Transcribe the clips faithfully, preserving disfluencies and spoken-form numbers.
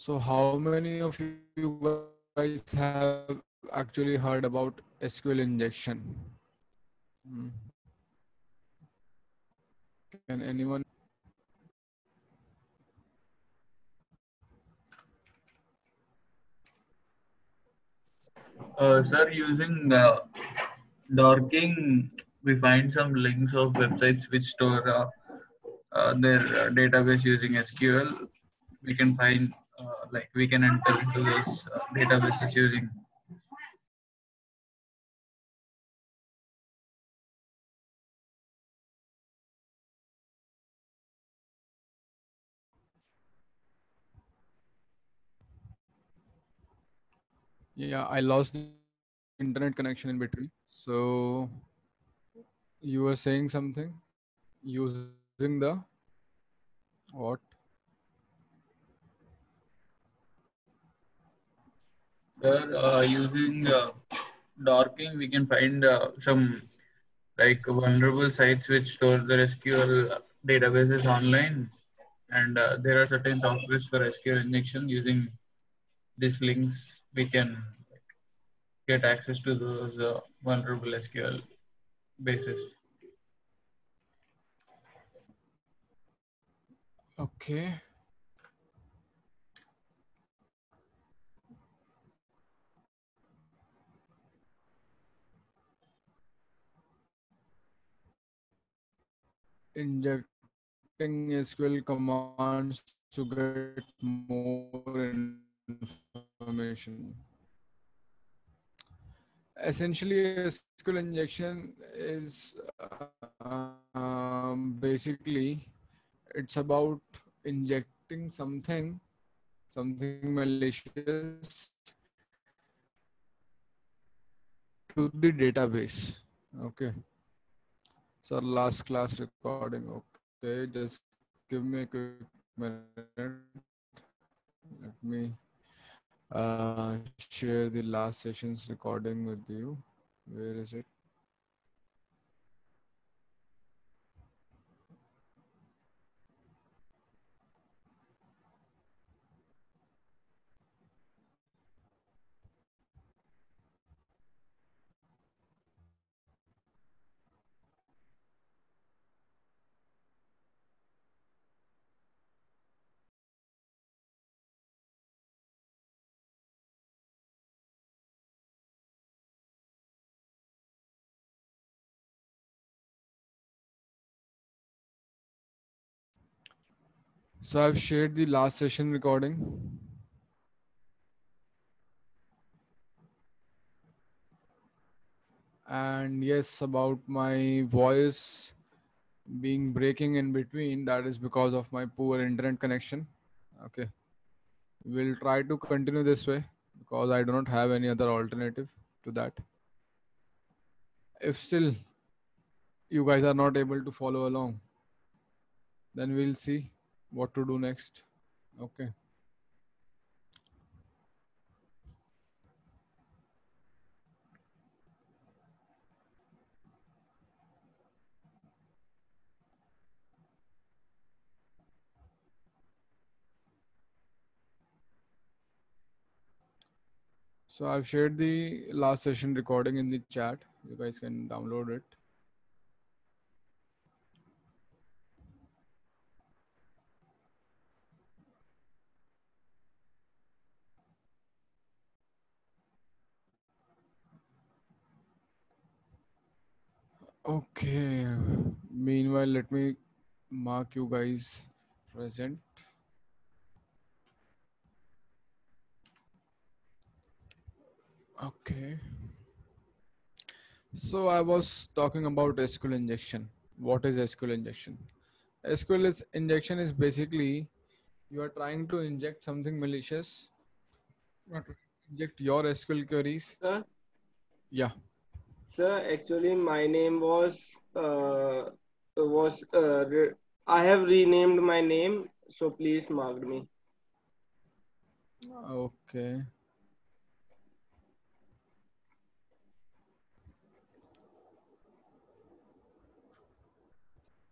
So how many of you guys have actually heard about S Q L injection? Hmm. Can anyone? Uh, sir, using uh, Dorking, we find some links of websites which store uh, uh, their uh, database using S Q L. We can find, uh, like, we can enter into those uh, databases using. Yeah, I lost the internet connection in between. So you were saying something using the what? Sir, uh, using uh, Dorking, we can find uh, some like vulnerable sites which store their S Q L databases online, and uh, there are certain softwares for S Q L injection. Using these links, we can get access to those uh, vulnerable S Q L bases. Okay. Injecting S Q L commands to get more information. Essentially, S Q L injection is um, basically it's about injecting something, something malicious to the database. Okay. So last class recording. Okay, just give me a quick minute. Let me uh, share the last session's recording with you. Where is it? So I've shared the last session recording. And yes, about my voice being breaking in between, that is because of my poor internet connection. Okay. We'll try to continue this way because I do not have any other alternative to that. If still you guys are not able to follow along, then we'll see what to do next. Okay. So I've shared the last session recording in the chat. You guys can download it. Okay. Meanwhile, let me mark you guys present. Okay. So I was talking about S Q L injection. What is S Q L injection? S Q L is injection is basically you are trying to inject something malicious. You are trying to inject your S Q L queries. Sir, Yeah. sir, actually my name was uh, was uh, re- I have renamed my name, so please mark me. Okay.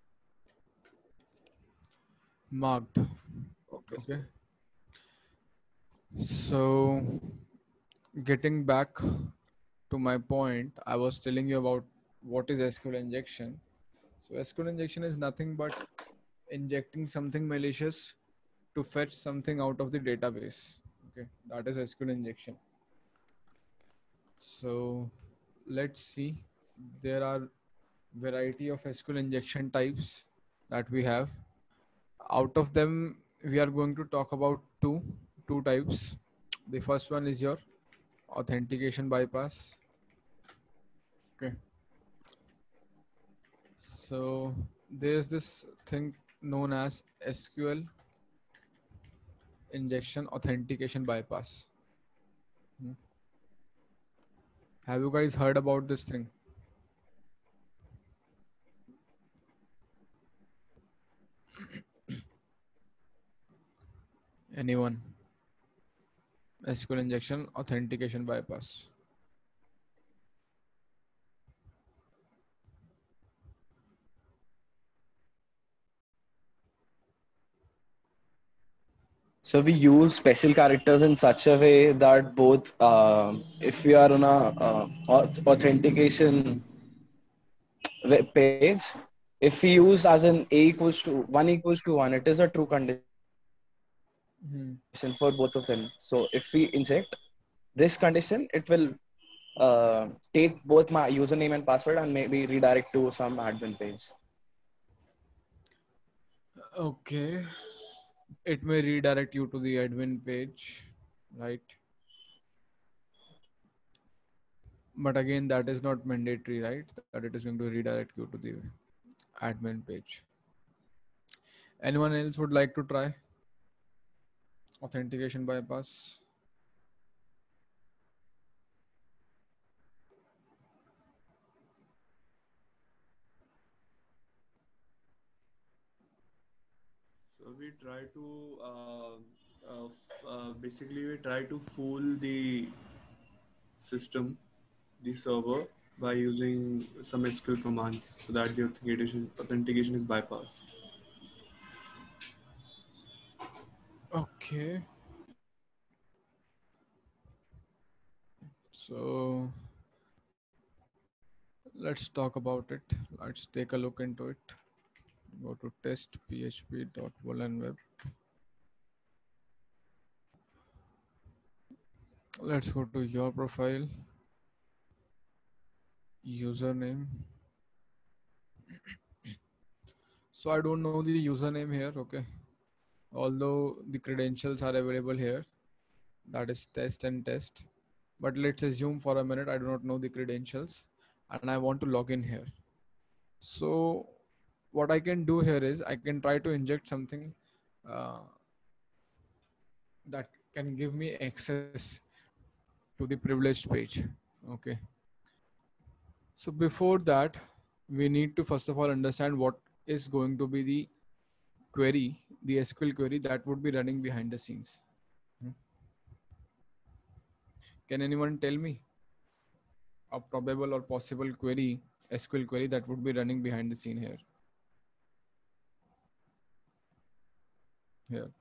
Marked. Okay, Okay. sir. So, getting back to my point, I was telling you about what is S Q L injection. So, S Q L injection is nothing but injecting something malicious to fetch something out of the database. Okay, that is S Q L injection. So, let's see. There are variety of S Q L injection types that we have. Out of them, we are going to talk about two two types. The first one is your authentication bypass. Okay, so there's this thing known as S Q L injection authentication bypass. Hmm. Have you guys heard about this thing? Anyone? S Q L injection authentication bypass. So we use special characters in such a way that both, um if we are on a uh, auth- authentication web page, if we use as an a equals to one equals to one, it is a true condition for both of them. So if we Hmm. inject this condition, it will uh, take both my username and password and maybe redirect to some admin page. Okay, it may redirect you to the admin page, right? But again, that is not mandatory, right? That it is going to redirect you to the admin page. Anyone else would like to try authentication bypass? So we try to uh, uh, f- uh, basically we try to fool the system, the server, by using some S Q L commands so that the authentication authentication is bypassed. Okay, so let's talk about it. Let's take a look into it. Go to test php.volanweb. Let's go to your profile, username. So I don't know the username here, okay? Although the credentials are available here, that is test and test. But let's assume for a minute I do not know the credentials and I want to log in here. So what I can do here is I can try to inject something uh, that can give me access to the privileged page. Okay. So before that, we need to first of all understand what is going to be the query, the S Q L query that would be running behind the scenes. Hmm. Can anyone tell me a probable or possible query, S Q L query that would be running behind the scene here? Here.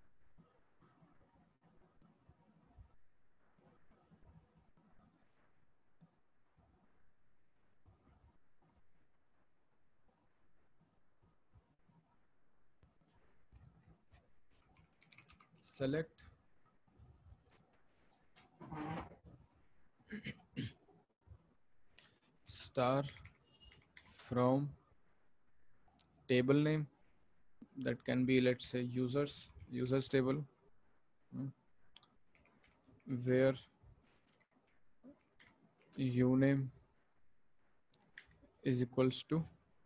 Select star from table name, that can be, let's say, users, users table, hmm, where uname is equals to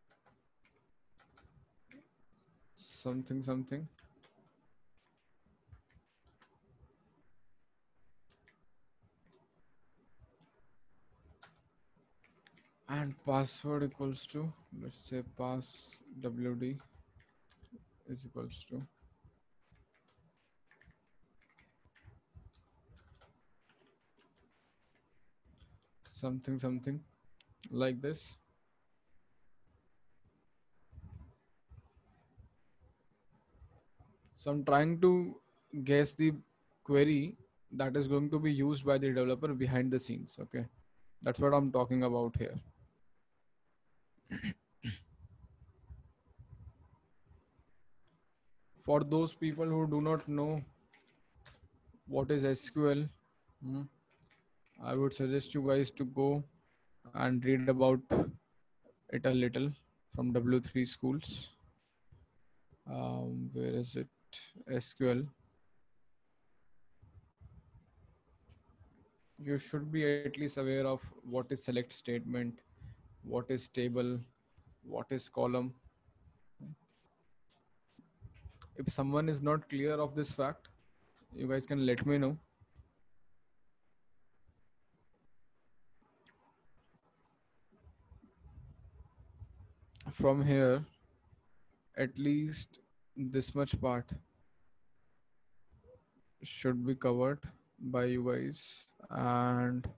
something something, and password equals to, let's say, pass wd is equals to something something, like this. So I'm trying to guess the query that is going to be used by the developer behind the scenes. Okay, that's what I'm talking about here. For those people who do not know what is S Q L, hmm, I would suggest you guys to go and read about it a little from W three schools. Um, where is it? S Q L. You should be at least aware of what is select statement, what is table, what is column. If someone is not clear of this fact, you guys can let me know. From here, at least this much part should be covered by you guys. And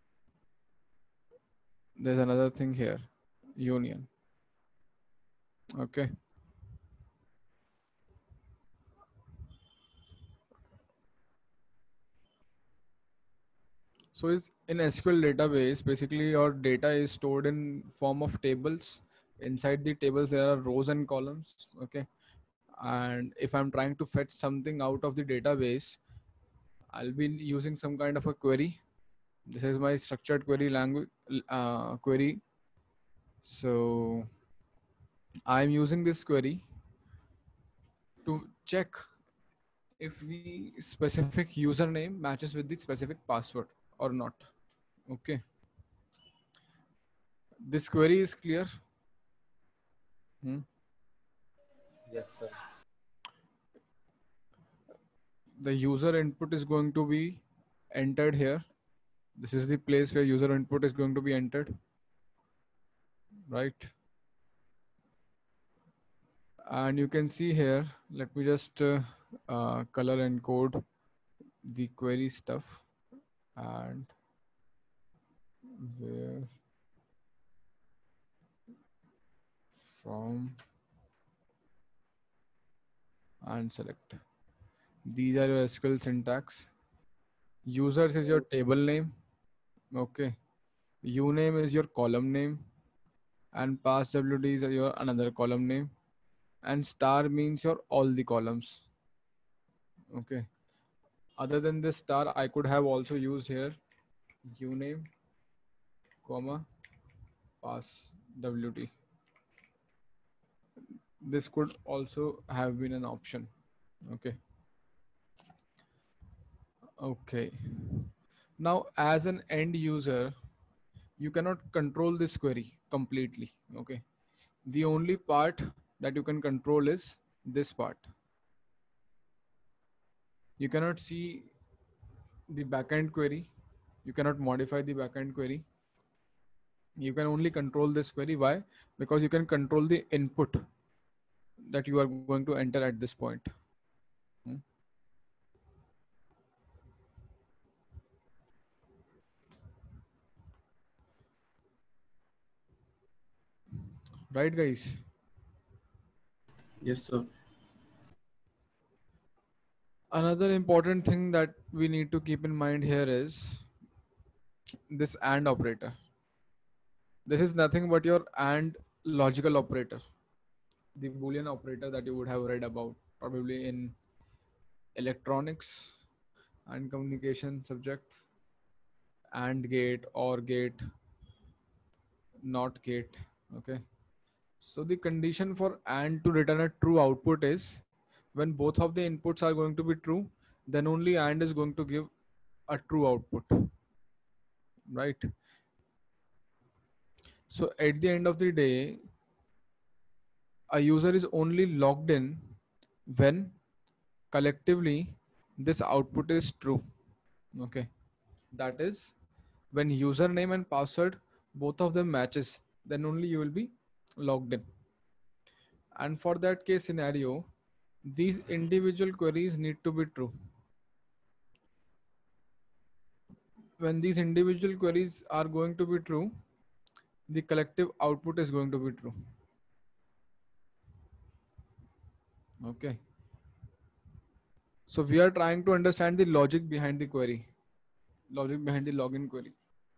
there's another thing here, union. Okay. So is in S Q L database, basically your data is stored in form of tables. Inside the tables, there are rows and columns. Okay. And if I'm trying to fetch something out of the database, I'll be using some kind of a query. This is my structured query language uh, query. So I'm using this query to check if the specific username matches with the specific password or not. Okay. This query is clear. Hmm. Yes, sir. The user input is going to be entered here. This is the place where user input is going to be entered, right? And you can see here, let me just uh, uh, color encode the query stuff, and where from and select. These are your S Q L syntax. Users is your table name. Okay. Uname is your column name, and pass W D is your another column name, and star means your all the columns. Okay. Other than this star, I could have also used here uname, comma, pass W D. This could also have been an option. Okay. Okay. Now, as an end user, you cannot control this query completely. Okay. The only part that you can control is this part. You cannot see the backend query. You cannot modify the backend query. You can only control this query. Why? Because you can control the input that you are going to enter at this point. Hmm. Right, guys? Yes, sir. Another important thing that we need to keep in mind here is this AND operator. This is nothing but your AND logical operator, the Boolean operator that you would have read about probably in electronics and communication subject. AND gate, OR gate, NOT gate. Okay. So the condition for AND to return a true output is when both of the inputs are going to be true, then only AND is going to give a true output, right? So at the end of the day, a user is only logged in when collectively this output is true. Okay. That is when username and password, both of them matches, then only you will be logged in. And for that case scenario, these individual queries need to be true. When these individual queries are going to be true, the collective output is going to be true. Okay. So we are trying to understand the logic behind the query, logic behind the login query.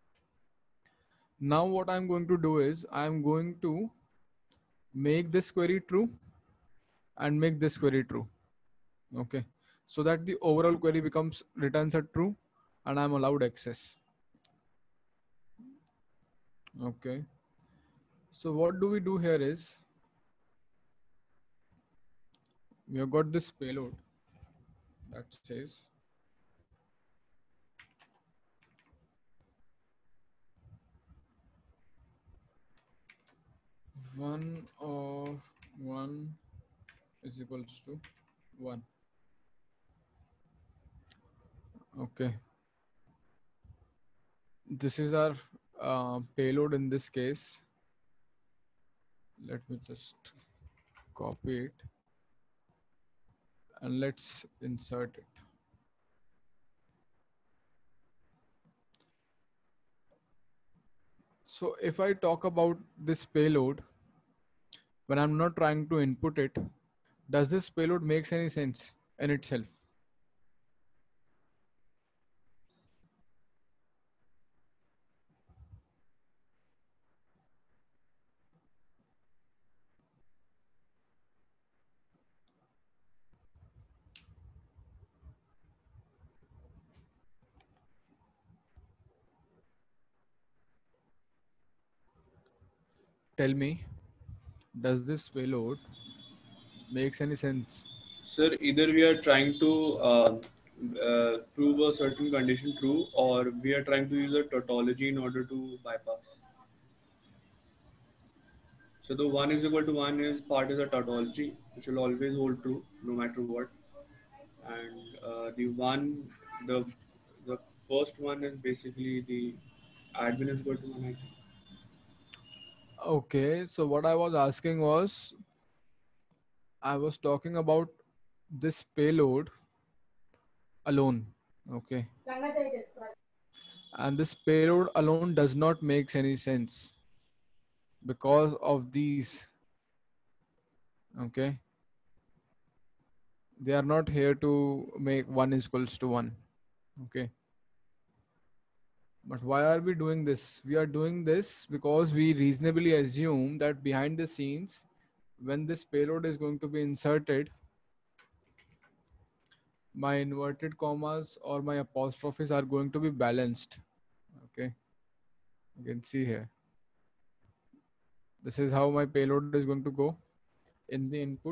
Now what I'm going to do is I'm going to make this query true and make this query true. Okay. So that the overall query becomes returns a true and I'm allowed access. Okay. So what do we do here is we have got this payload that says one of one is equals to one. Okay. This is our uh, payload in this case. Let me just copy it and let's insert it. So if I talk about this payload, when I'm not trying to input it, does this payload makes any sense in itself? Tell me, does this payload makes any sense? Sir, either we are trying to uh, uh, prove a certain condition true, or we are trying to use a tautology in order to bypass. So the one is equal to one is part is a tautology, which will always hold true no matter what. And uh, the one, the the first one is basically the admin is equal to one. I think. Okay, so what I was asking was, I was talking about this payload alone. Okay. And this payload alone does not make any sense because of these. Okay. They are not here to make one is equals to one. Okay. But why are we doing this? We are doing this because we reasonably assume that behind the scenes, when this payload is going to be inserted, my inverted commas or my apostrophes are going to be balanced. Okay. You can see here. This is how my payload is going to go in the input,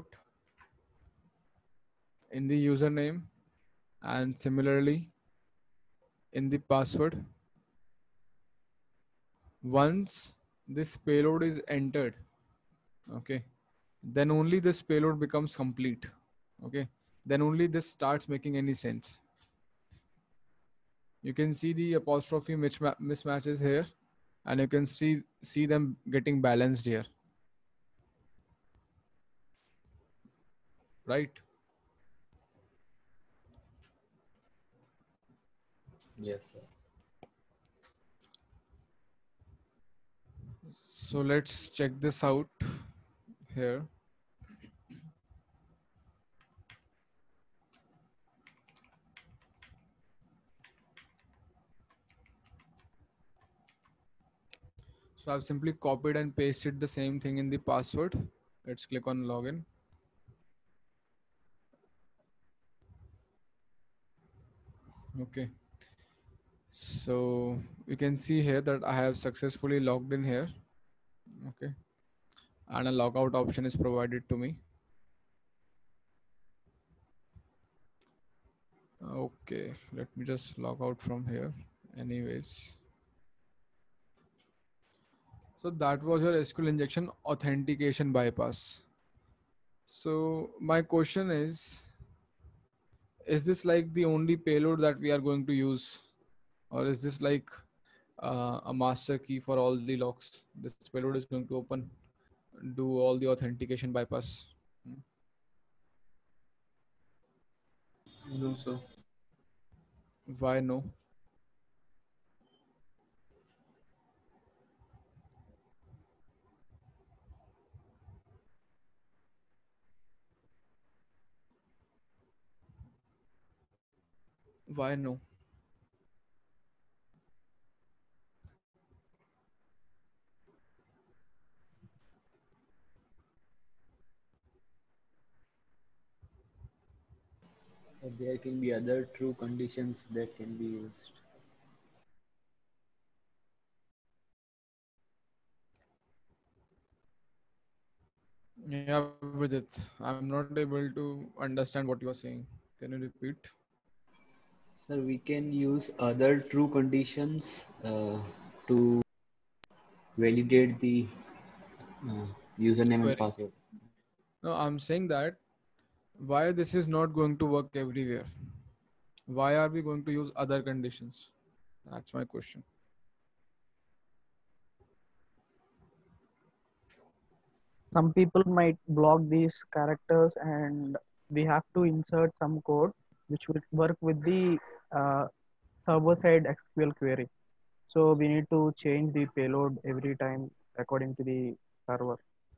in the username, and similarly in the password. Once this payload is entered, okay, then only this payload becomes complete. Okay, then only this starts making any sense. You can see the apostrophe misma- mismatches here, and you can see see them getting balanced here, right? Yes, sir. So let's check this out here. So I've simply copied and pasted the same thing in the password. Let's click on login. Okay. So you can see here that I have successfully logged in here. Okay. And a logout option is provided to me. Okay. Let me just log out from here. Anyways. So that was your S Q L injection authentication bypass. So my question is, is this like the only payload that we are going to use? Or is this like uh, a master key for all the locks? This payload is going to open, do all the authentication bypass. No, sir. Why no? Why no? So there can be other true conditions that can be used. Yeah, Vijit, I'm not able to understand what you are saying. Can you repeat? Sir, we can use other true conditions uh, to validate the uh, username and Query. password. No, I'm saying that why this is not going to work everywhere? Why are we going to use other conditions? That's my question. Some people might block these characters, and we have to insert some code which will work with the uh, server side S Q L query. So we need to change the payload every time according to the server.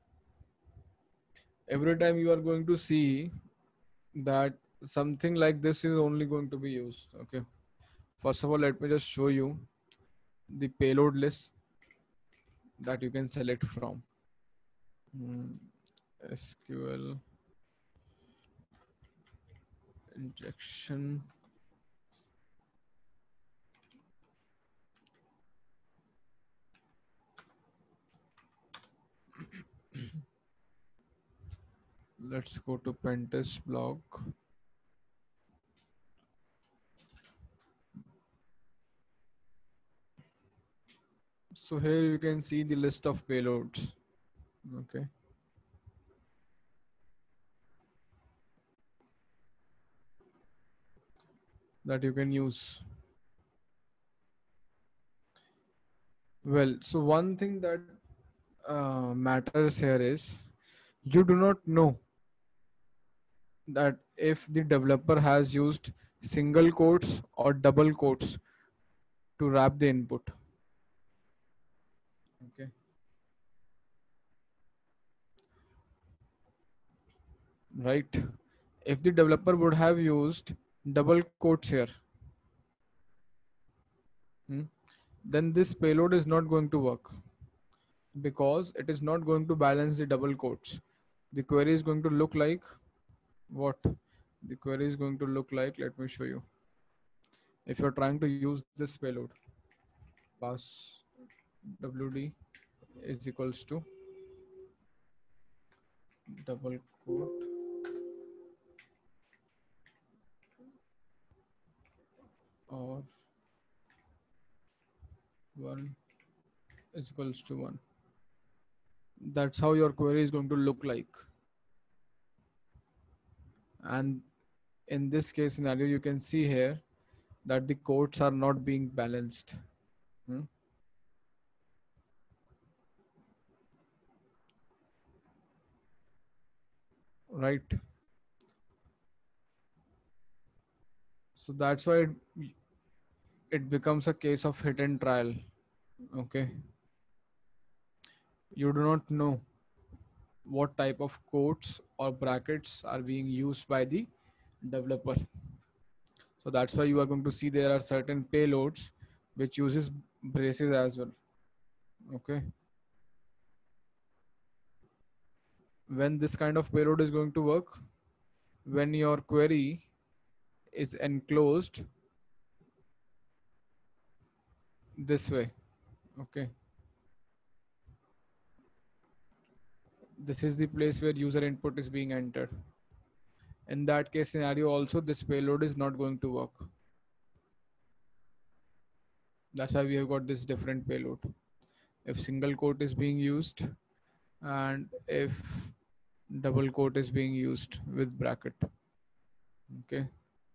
Every time you are going to see that something like this is only going to be used. Okay. First of all, let me just show you the payload list that you can select from. Hmm, S Q L injection. Let's go to Pentest blog. So here you can see the list of payloads. Okay. That you can use. Well, so one thing that uh, matters here is you do not know that if the developer has used single quotes or double quotes to wrap the input. Okay. Right. If the developer would have used double quotes here, hmm, then this payload is not going to work because it is not going to balance the double quotes. The query is going to look like what? The query is going to look like, let me show you. If you're trying to use this payload, pass wd is equals to double quote or one is equals to one. That's how your query is going to look like. And in this case scenario, you can see here that the quotes are not being balanced. Hmm? Right. So that's why it, it becomes a case of hit and trial. Okay. You do not know what type of quotes or brackets are being used by the developer. So that's why you are going to see there are certain payloads which uses braces as well. Okay. When this kind of payload is going to work, when your query is enclosed this way. Okay. This is the place where user input is being entered. In that case scenario also, this payload is not going to work. That's why we have got this different payload. If single quote is being used and if double quote is being used with bracket. Okay.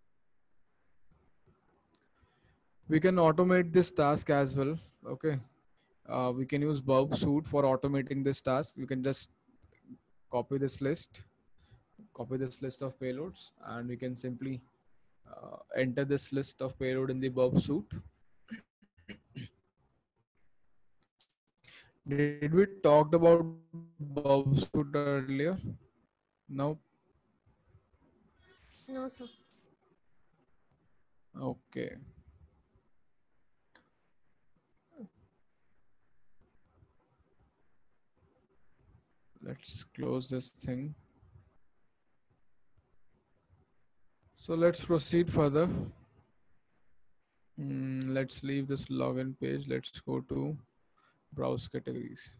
We can automate this task as well. Okay. Uh, we can use Burp Suite for automating this task. You can just copy this list, copy this list of payloads, and we can simply uh, enter this list of payload in the Burp Suite. Did we talked about Burp Suite earlier? No. No, sir. Okay. Let's close this thing. So let's proceed further. Mm, let's leave this login page. Let's go to browse categories.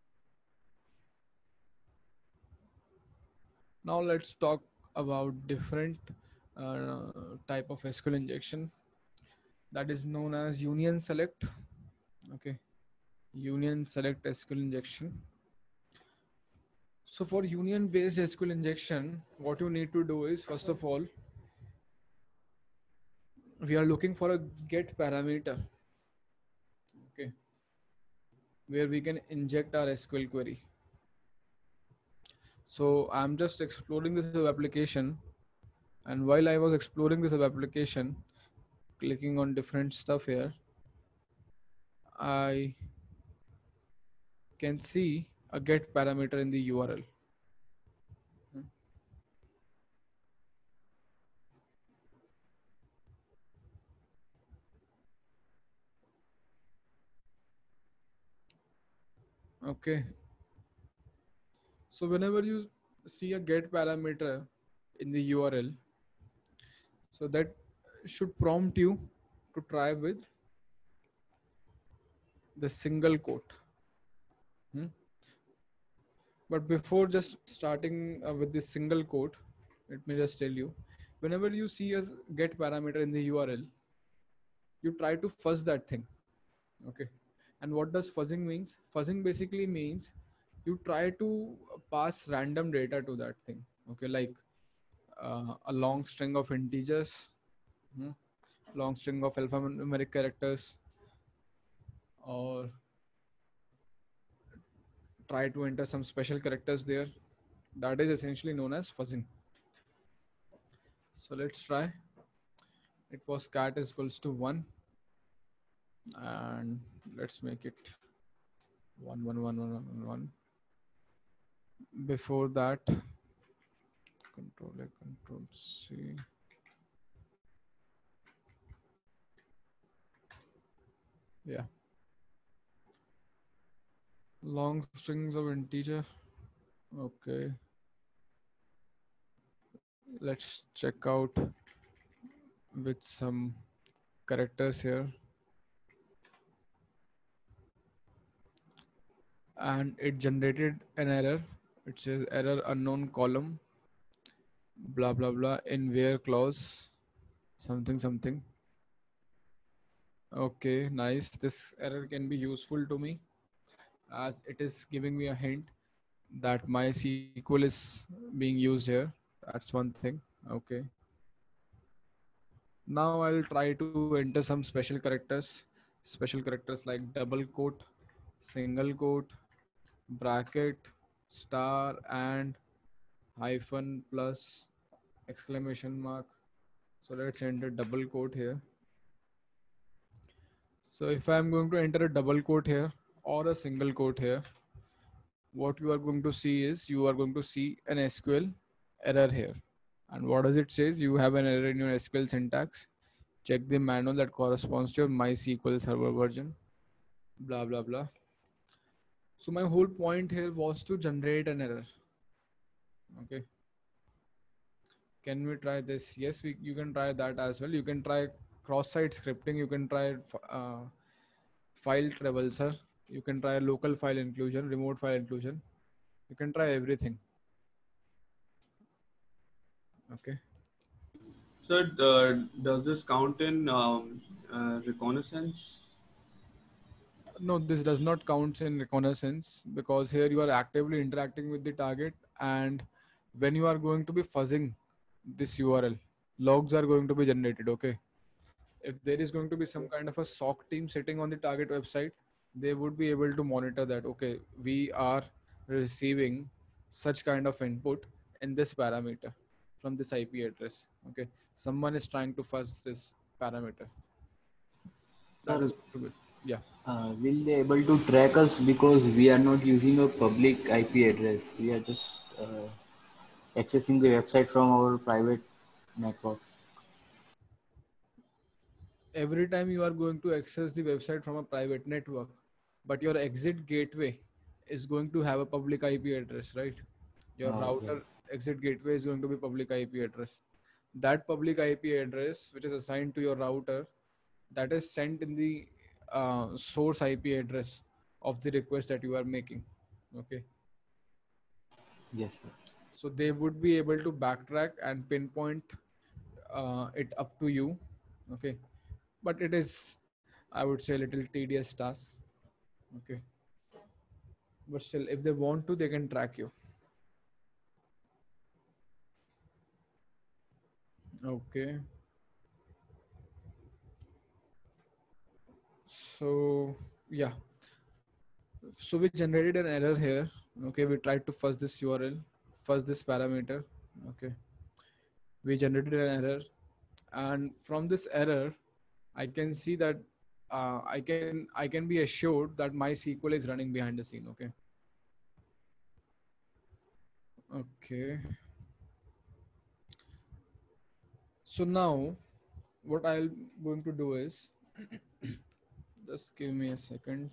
Now let's talk about different uh, type of S Q L injection that is known as union select. Okay, union select S Q L injection. So for union based S Q L injection, what you need to do is, first of all, we are looking for a get parameter, okay, where we can inject our S Q L query. So I'm just exploring this web application, and while I was exploring this web application, clicking on different stuff here, I can see a get parameter in the U R L. Okay. So whenever you see a get parameter in the U R L, so that should prompt you to try with the single quote. Hmm? But before just starting uh, with this single quote, let me just tell you, whenever you see a get parameter in the U R L, you try to fuzz that thing. Okay. And what does fuzzing means? Fuzzing basically means you try to pass random data to that thing. Okay. Like uh, a long string of integers, hmm, long string of alphanumeric characters, or try to enter some special characters there. That is essentially known as fuzzing. So let's try. It was cat is equals to one, and let's make it one, one, one, one, one, one. Before that, control A, control C. Yeah. Long strings of integer. Okay. Let's check out with some characters here. And it generated an error. It says error unknown column, blah, blah, blah, in where clause, something, something. Okay, nice. This error can be useful to me as it is giving me a hint that MySQL is being used here. That's one thing. Okay. Now I'll try to enter some special characters, special characters like double quote, single quote, bracket, star, and hyphen plus exclamation mark. So let's enter double quote here. So if I'm going to enter a double quote here or a single quote here, what you are going to see is you are going to see an S Q L error here. And what does it say? You have an error in your S Q L syntax. Check the manual that corresponds to your MySQL server version, blah, blah, blah. So my whole point here was to generate an error. Okay. Can we try this? Yes, we, you can try that as well. You can try cross-site scripting. You can try uh, file traverser. You can try local file inclusion, remote file inclusion. You can try everything. Okay. So, uh, does this count in um, uh, reconnaissance? No, this does not count in reconnaissance because here you are actively interacting with the target, and when you are going to be fuzzing this U R L, logs are going to be generated. Okay. If there is going to be some kind of a S O C team sitting on the target website, they would be able to monitor that. Okay, we are receiving such kind of input in this parameter from this I P address. Okay, someone is trying to fuzz this parameter. That Sir, is good. Yeah. uh, will they able to track us because we are not using a public I P address? We are just uh, accessing the website from our private network. every time you are going to access the website from a private network, but your exit gateway is going to have a public I P address, right? Your Oh, router yes. exit gateway is going to be public I P address. That public I P address, which is assigned to your router, that is sent in the uh, source I P address of the request that you are making. Okay. Yes, sir. So they would be able to backtrack and pinpoint uh, it up to you. Okay. But it is, I would say, a little tedious task. Okay. But still, if they want to, they can track you. Okay. So yeah. So we generated an error here. Okay, we tried to fuzz this U R L, fuzz this parameter. Okay, we generated an error, and from this error, I can see that uh, I can I can be assured that MySQL is running behind the scene. Okay. Okay. So now, what I'm going to do is, just give me a second.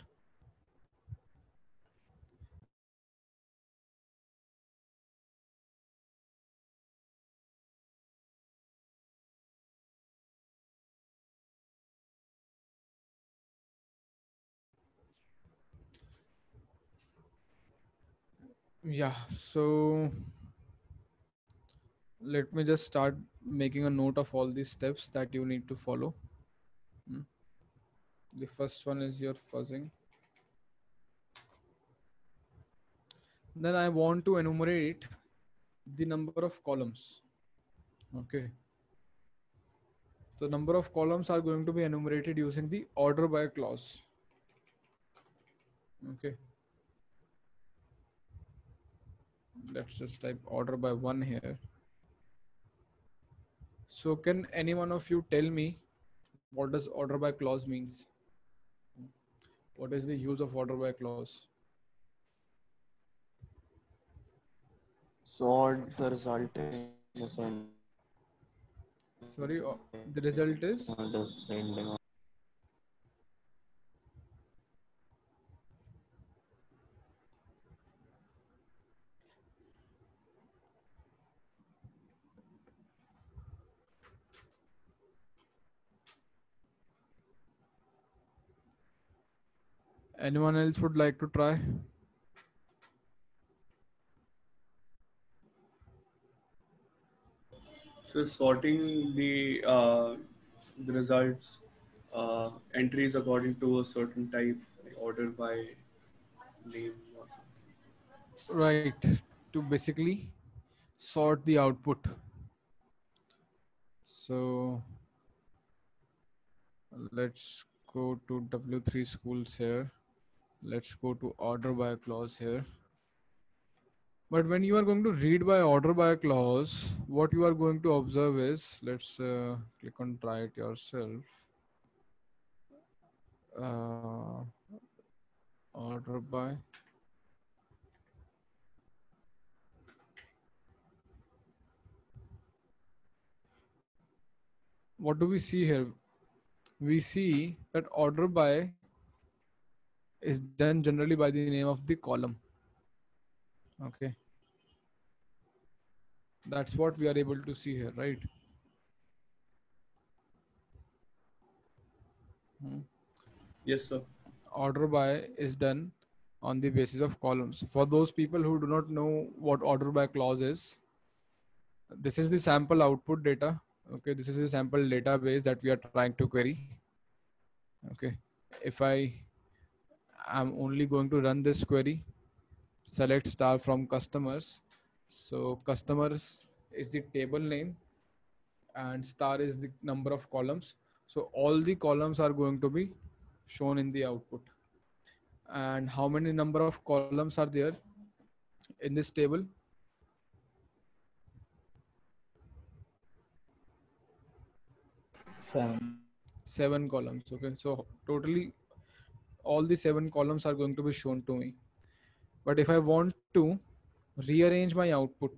Yeah. So let me just start making a note of all these steps that you need to follow. Hmm. The first one is your fuzzing. Then I want to enumerate the number of columns. Okay. So number of columns are going to be enumerated using the order by clause. Okay. Let's just type order by one here. So can any one of you tell me what does order by clause means? What is the use of order by clause? Sort the resulting ascending. Sorry, uh, the result is? Descending. Anyone else would like to try? So sorting the uh, the results uh, entries according to a certain type, like ordered by name or something. Right. To basically sort the output. So let's go to W three schools here. Let's go to order by clause here. But when you are going to read by order by clause, what you are going to observe is, let's uh, click on try it yourself. Uh, order by. What do we see here? We see that order by is done generally by the name of the column. Okay. That's what we are able to see here, right? Hmm. Yes, sir. Order by is done on the basis of columns. For those people who do not know what order by clause is, this is the sample output data. Okay, this is the sample database that we are trying to query. Okay, if I am only going to run this query, select star from customers. So customers is the table name and star is the number of columns. So all the columns are going to be shown in the output. And how many number of columns are there in this table? Seven. Seven columns. Okay, so totally all the seven columns are going to be shown to me. But if I want to rearrange my output,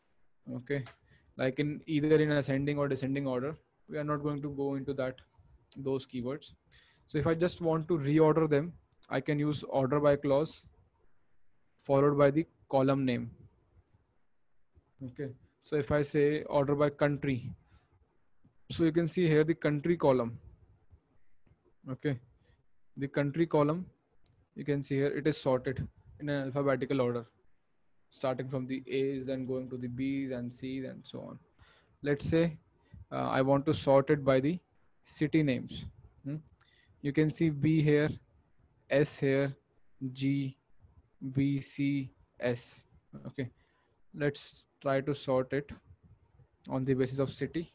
okay, like in either in ascending or descending order, we are not going to go into that. those keywords. So if I just want to reorder them, I can use order by clause followed by the column name. Okay. So if I say order by country, so you can see here the country column. Okay. The country column, you can see here it is sorted in an alphabetical order, starting from the A's and going to the B's and C's and so on. Let's say uh, I want to sort it by the city names. Hmm? You can see B here, S here, G, V, C, S. Okay. Let's try to sort it on the basis of city.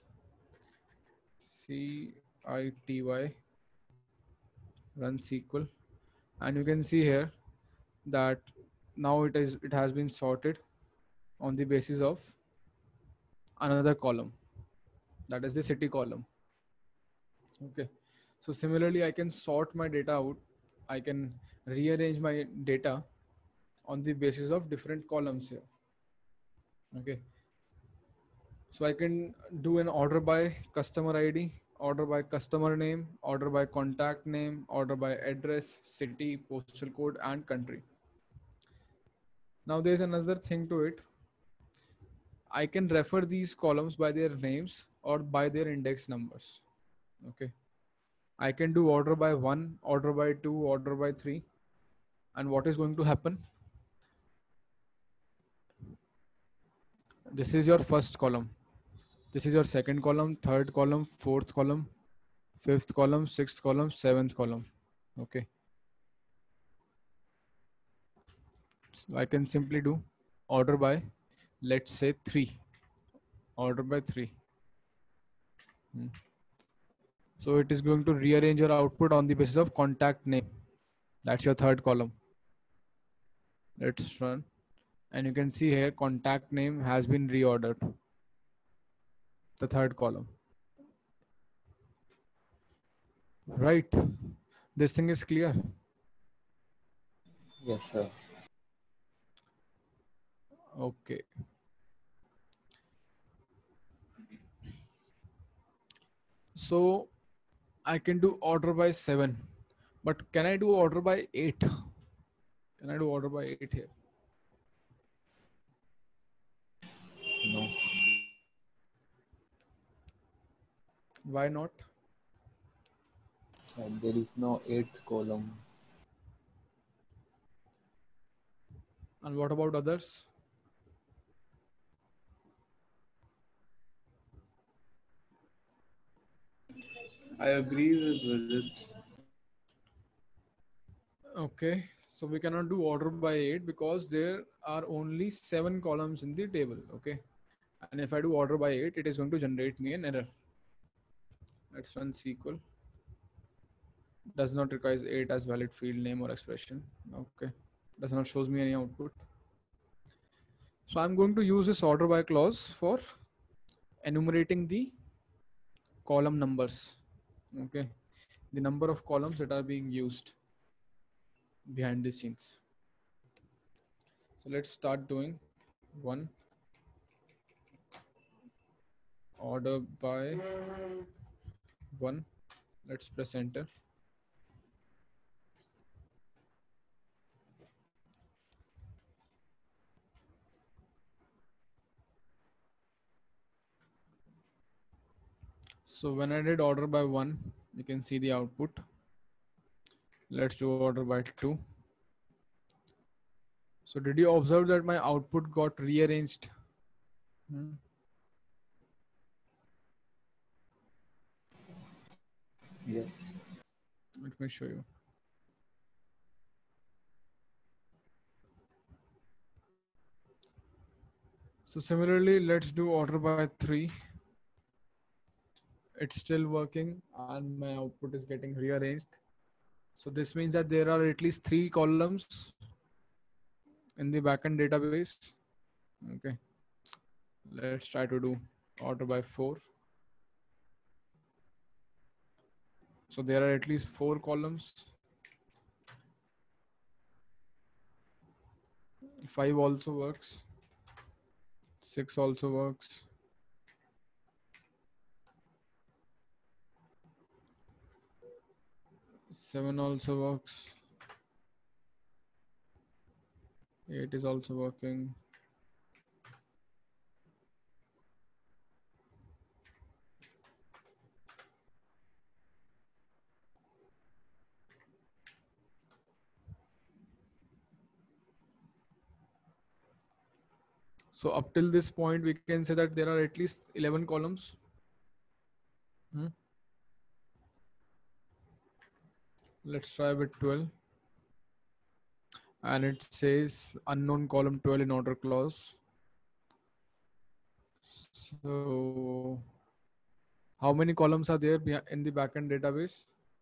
C I T Y, run S Q L, and you can see here that now it is it has been sorted on the basis of another column, that is the city column. Okay. So similarly, I can sort my data out. I can rearrange my data on the basis of different columns here. Okay. So I can do an order by customer I D, order by customer name, order by contact name, order by address, city, postal code, and country. Now there's another thing to it. I can refer these columns by their names or by their index numbers. Okay. I can do order by one, order by two, order by three. And what is going to happen? This is your first column. This is your second column, third column, fourth column, fifth column, sixth column, seventh column. Okay. So I can simply do order by, let's say three, order by three. Hmm. So it is going to rearrange your output on the basis of contact name. That's your third column. Let's run. And you can see here contact name has been reordered. The third column. Right. This thing is clear. Yes, sir. Okay. So I can do order by seven, but can I do order by eight? Can I do order by eight here? No. Why not? And there is no eighth column. And what about others? I agree with Vijit. Okay, so we cannot do order by eight because there are only seven columns in the table. Okay, and if I do order by eight, it is going to generate me an error. Let's run S Q L. Does not require eight as valid field name or expression. Okay, does not shows me any output. So I'm going to use this order by clause for enumerating the column numbers. Okay, the number of columns that are being used behind the scenes. So let's start doing one order by one. Let's press enter. So when I did order by one, you can see the output. Let's do order by two. So did you observe that my output got rearranged? Hmm. Yes. Let me show you. So similarly, let's do order by three. It's still working and my output is getting rearranged. So this means that there are at least three columns in the backend database. Okay. Let's try to do order by four. So there are at least four columns. Five also works. Six also works. seven also works. eight is also working. So up till this point, we can say that there are at least eleven columns. Hmm? Let's try with twelve. And it says unknown column twelve in order clause. So how many columns are there in the backend database?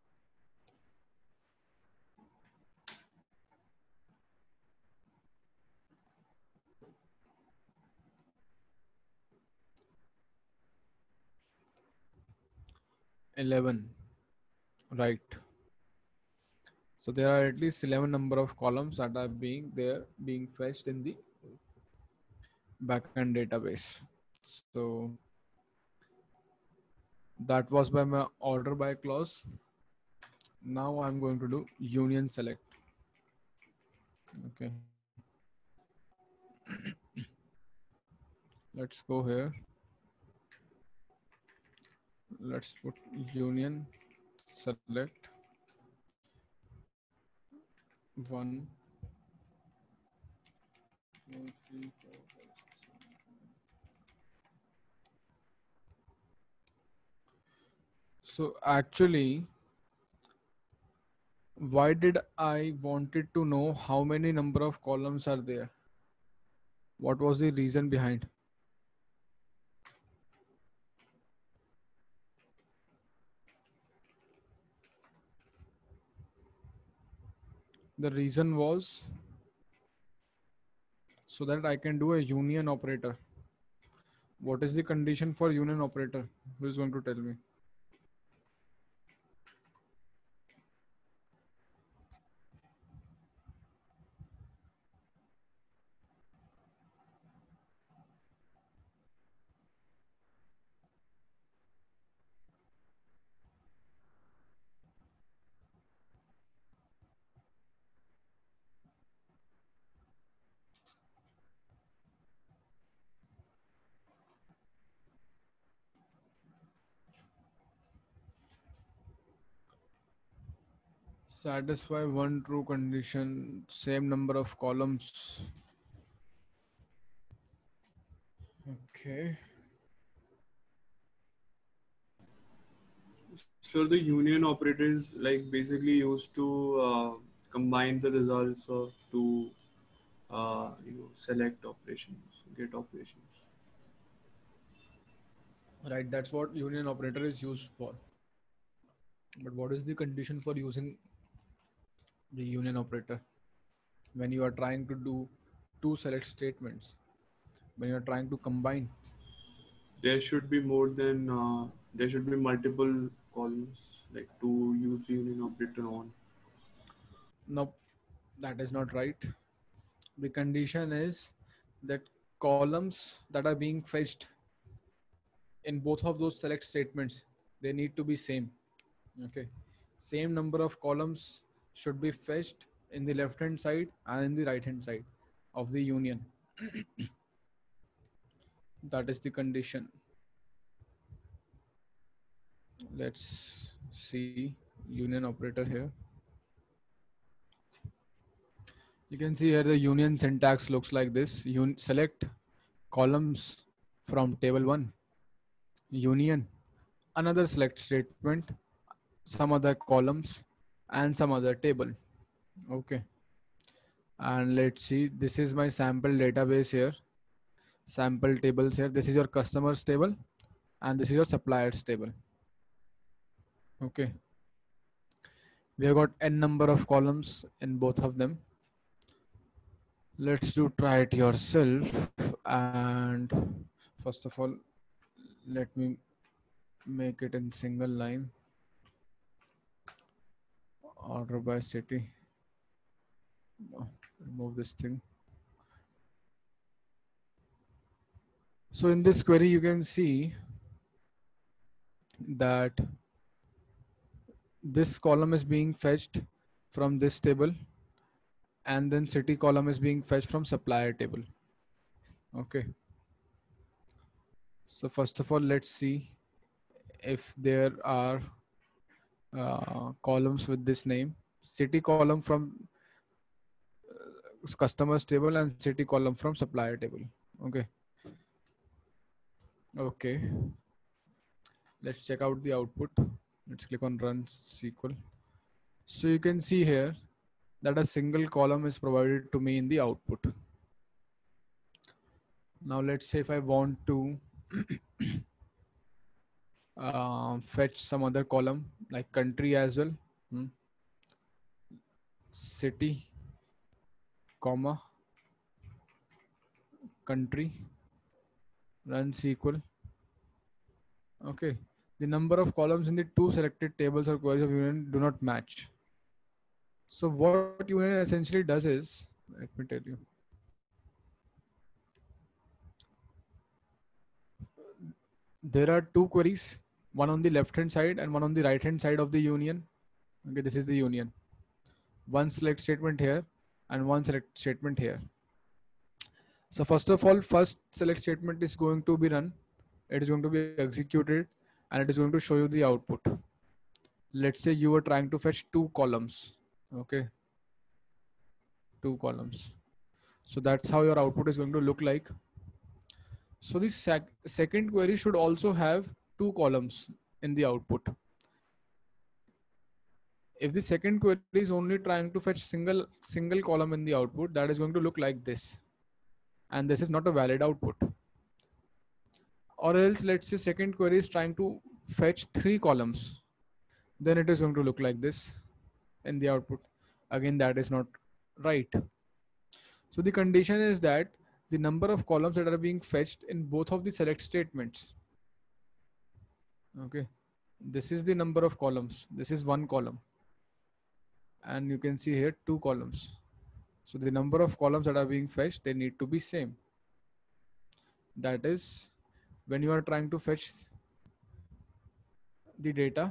eleven, right? So there are at least eleven number of columns that are being there being fetched in the backend database. So that was by my order by clause. Now I'm going to do union select. Okay. Let's go here. Let's put union select one, two, three, four, five, six, seven, eight. So actually, why did I wanted to know how many number of columns are there? What was the reason behind? The reason was so that I can do a union operator. What is the condition for union operator? Who is going to tell me? Satisfy one true condition, same number of columns. Okay. So the union operator is like basically used to uh, combine the results of two uh, you know select operations, get operations. Right, that's what union operator is used for. But what is the condition for using the union operator? When you are trying to do two select statements, when you are trying to combine. There should be more than uh, there should be multiple columns like to use the union operator on. No, that is not right. The condition is that columns that are being fetched in both of those select statements, they need to be same. Okay, same number of columns should be fetched in the left hand side and in the right hand side of the union. That is the condition. Let's see union operator here. You can see here the union syntax looks like this. Un select columns from table one, union, another select statement, some other columns, and some other table. Okay. And let's see, this is my sample database here. Sample tables here. This is your customers table and this is your suppliers table. Okay. We have got n number of columns in both of them. Let's do try it yourself. And first of all, let me make it in single line. Order by city. No, remove this thing. So in this query, you can see that this column is being fetched from this table, and then city column is being fetched from supplier table. Okay. So first of all, let's see if there are uh, columns with this name. City column from uh, customers table and city column from supplier table. Okay. Okay. Let's check out the output. Let's click on run S Q L. So you can see here that a single column is provided to me in the output. Now let's say if I want to uh, fetch some other column like country as well. Hmm. City, comma, country, run S Q L. Okay. The number of columns in the two selected tables or queries of union do not match. So what union essentially does is, let me tell you. There are two queries, one on the left hand side and one on the right hand side of the union. Okay, this is the union. One select statement here and one select statement here. So first of all, first select statement is going to be run. It is going to be executed and it is going to show you the output. Let's say you were trying to fetch two columns. Okay. Two columns. So that's how your output is going to look like. So the sec second query should also have two columns in the output. If the second query is only trying to fetch single single column in the output, that is going to look like this. And this is not a valid output. Or else let's say second query is trying to fetch three columns. Then it is going to look like this in the output. Again, that is not right. So the condition is that the number of columns that are being fetched in both of the select statements. Okay. This is the number of columns. This is one column. And you can see here two columns. So the number of columns that are being fetched, they need to be same. That is, when you are trying to fetch the data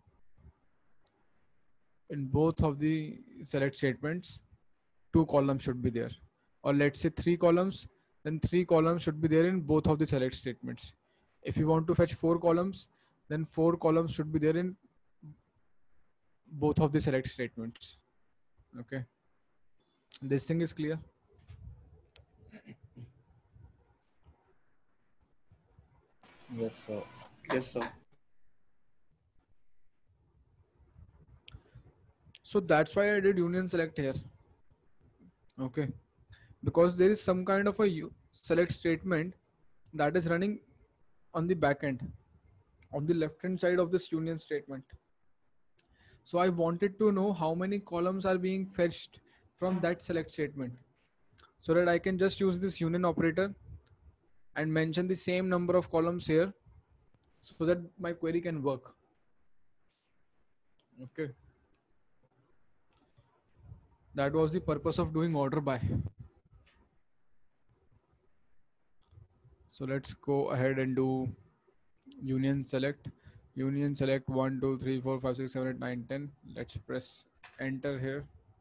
in both of the select statements, two columns should be there. Or let's say three columns, then three columns should be there in both of the select statements. If you want to fetch four columns, then four columns should be there in both of the select statements. Okay. This thing is clear. Yes, sir. Yes, sir. So that's why I did union select here. Okay. Because there is some kind of a select statement that is running on the back end, on the left hand side of this union statement. So I wanted to know how many columns are being fetched from that select statement, so that I can just use this union operator and mention the same number of columns here so that my query can work. Okay. That was the purpose of doing order by. So let's go ahead and do union select. Union select one, two, three, four, five, six, seven, eight, nine, ten. Let's press enter here.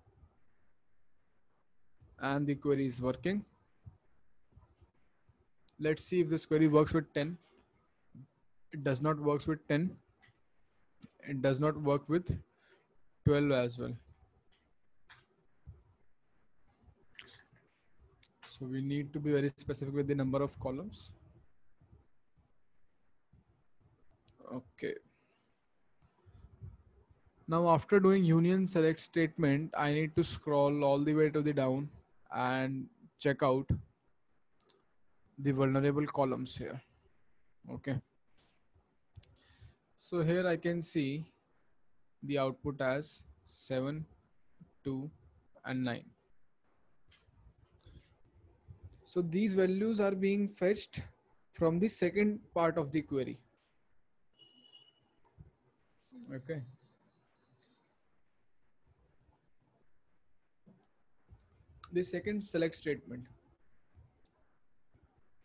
And the query is working. Let's see if this query works with ten. It does not work with ten. It does not work with twelve as well. So we need to be very specific with the number of columns. Okay. Now after doing union select statement, I need to scroll all the way to the down and check out the vulnerable columns here. Okay. So here I can see the output as seven, two, and nine. So these values are being fetched from the second part of the query. Okay. The second select statement.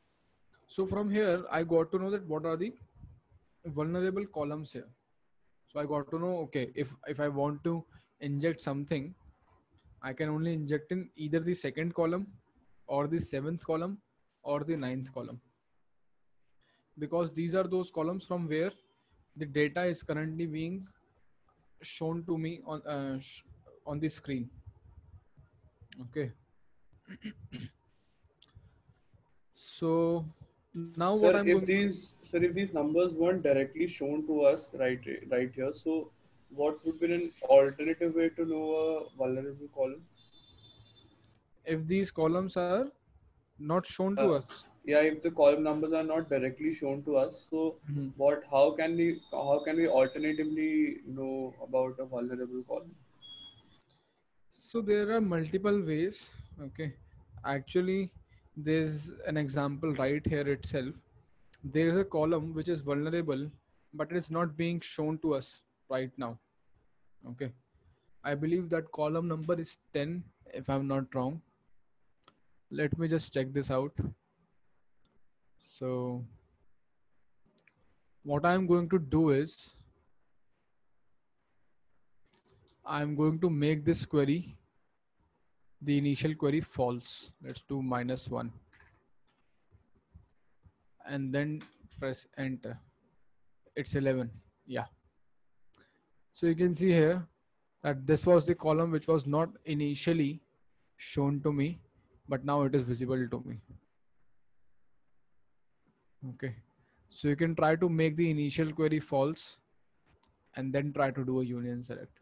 So from here, I got to know that what are the vulnerable columns here. So I got to know, okay, if if I want to inject something, I can only inject in either the second column or the seventh column or the ninth column, because these are those columns from where the data is currently being shown to me on uh, sh- on the screen. Okay. So now what Sir, I'm going if to do, these sir, if these numbers weren't directly shown to us right right here, so what would be an alternative way to know a vulnerable column? if these columns are not shown to Uh, us. yeah, if the column numbers are not directly shown to us, so Mhm. what? How can we how can we alternatively know about a vulnerable column? So there are multiple ways. Okay. Actually, there's an example right here itself. There is a column which is vulnerable, but it is not being shown to us right now. Okay. I believe that column number is ten, if I'm not wrong. Let me just check this out. So what I'm going to do is I'm going to make this query, the initial query, false. Let's do minus one and then press enter. It's eleven. Yeah. So you can see here that this was the column which was not initially shown to me, but now it is visible to me. Okay. So you can try to make the initial query false and then try to do a union select.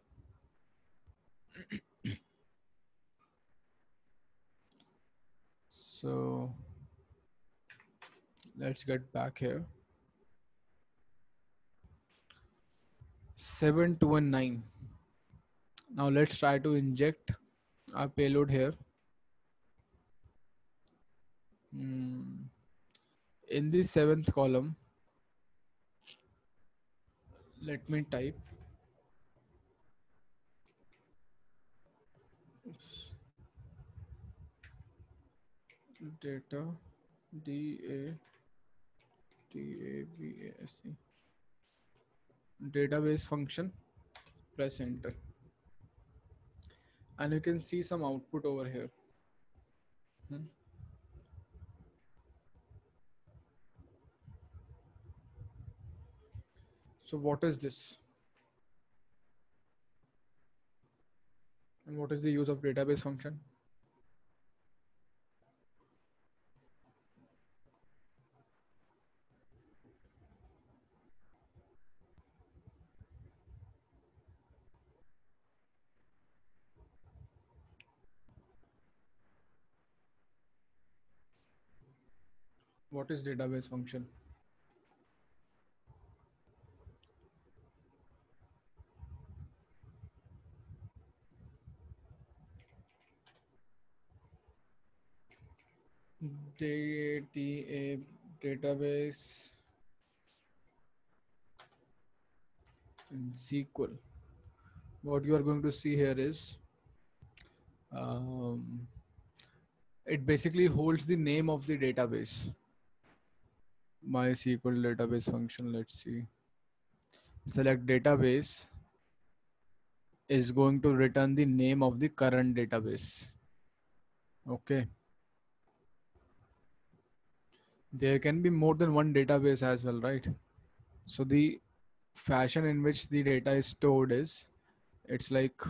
So let's get back here. seven, two, and nine. Now let's try to inject our payload here. Hmm. In the seventh column, let me type data D A T A B A S E database function, press enter, and you can see some output over here. Hmm. So what is this? And what is the use of database function? What is database function? Data database in S Q L. What you are going to see here is um, it basically holds the name of the database. MySQL database function. Let's see. Select database is going to return the name of the current database. Okay. There can be more than one database as well, right? So the fashion in which the data is stored is, it's like,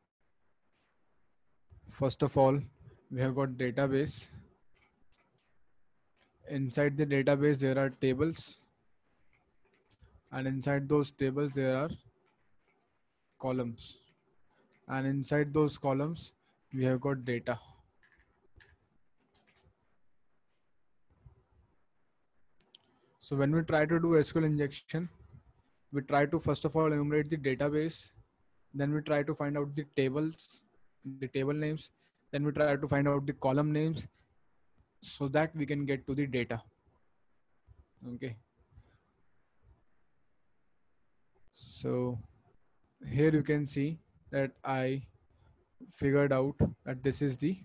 first of all, we have got database. Inside the database, there are tables. And inside those tables, there are columns. And inside those columns, we have got data. So when we try to do S Q L injection, we try to first of all enumerate the database. Then we try to find out the tables, the table names. Then we try to find out the column names so that we can get to the data. Okay. So here you can see that I figured out that this is the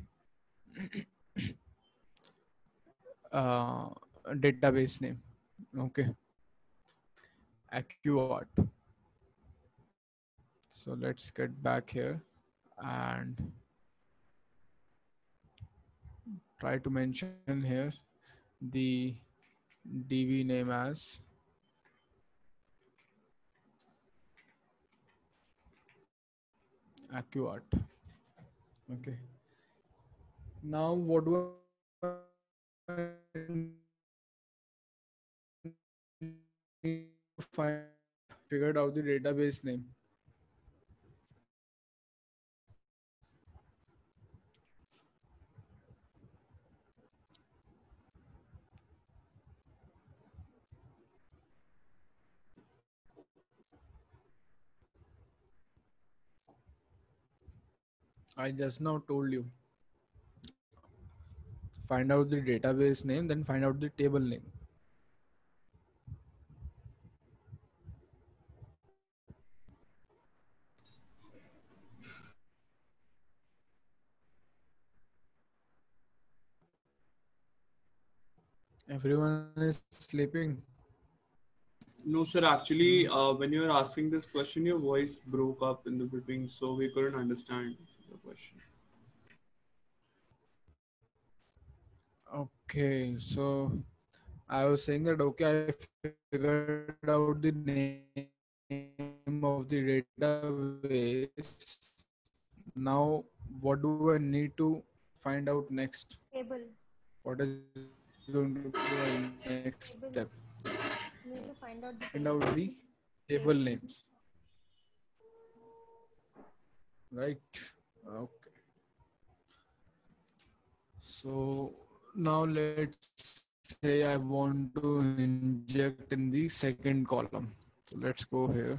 uh, database name. Okay. AccuArt. So let's get back here and try to mention here the D V name as AccuArt. Okay. Now what do I need to find? Figured out the database name. I just now told you. Find out the database name, then find out the table name. Everyone is sleeping. No, sir. Actually, uh, when you were asking this question, your voice broke up in the between, so we couldn't understand the question. Okay, so I was saying that okay, I figured out the name of the database. Now, what do I need to find out next? Table. What is going to be my next step? Table. Need to find out the Find out table. the table names, right? Okay. So now let's say I want to inject in the second column. So let's go here.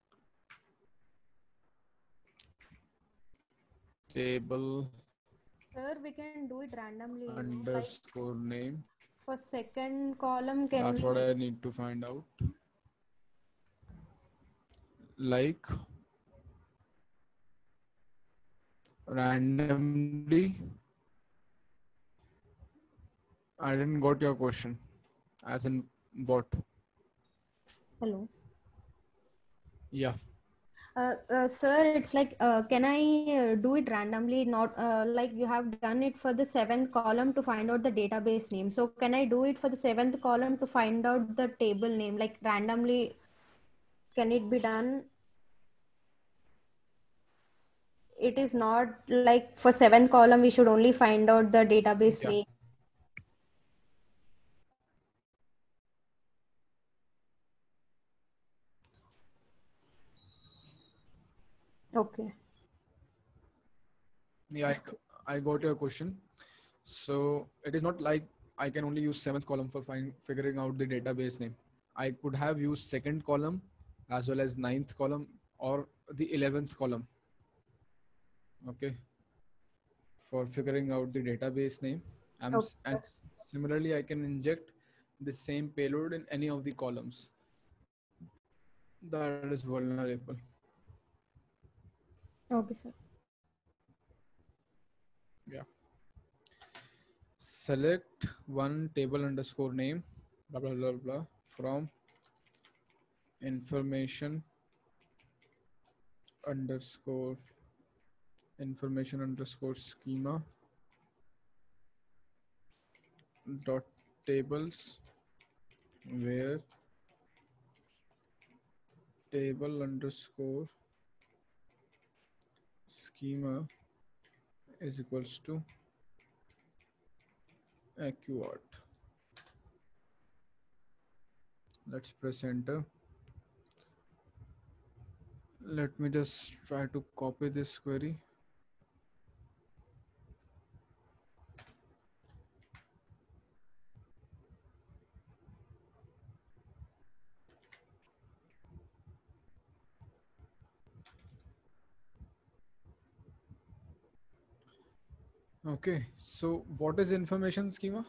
Table Sir, we can do it randomly. You know, like underscore name. for second column, can That's we? what I need to find out. Like randomly. I didn't got your question. As in what? Hello. Yeah. Uh, uh, sir, it's like, uh, can I uh, do it randomly? Not uh, like you have done it for the seventh column to find out the database name. So can I do it for the seventh column to find out the table name? Like randomly, can it be done? It is not like for seventh column, we should only find out the database Yeah. name. Okay. Yeah, I, I got your question. So it is not like I can only use seventh column for find, figuring out the database name. I could have used second column as well as ninth column or the eleventh column. Okay. For figuring out the database name. I'm, Okay. and similarly, I can inject the same payload in any of the columns that is vulnerable. Okay, sir. Yeah. Select one table underscore name, blah, blah, blah, blah, from information underscore information underscore schema dot tables where table underscore schema is equals to AccuArt. Let's press enter. Let me just try to copy this query. Okay, so what is information schema?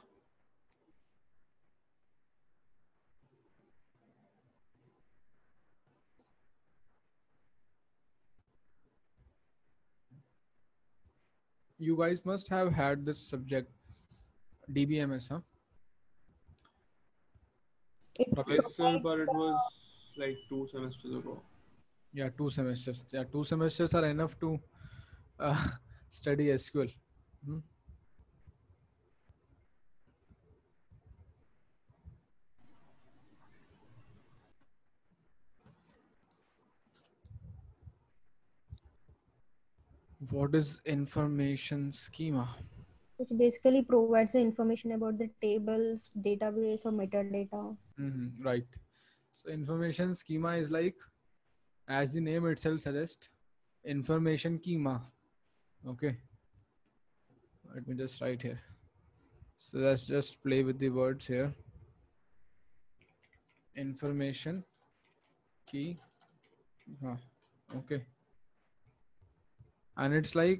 You guys must have had this subject D B M S, huh? It Yes, sir, provides but it the was like two semesters ago. Yeah, two semesters. Yeah, two semesters are enough to uh, study S Q L. Hmm? What is information schema? which basically provides the information about the tables, database, or metadata. Hmm, right. So information schema is like, as the name itself suggests, information schema. Okay. Let me just write here. So let's just play with the words here. Information key. Huh. Okay. And it's like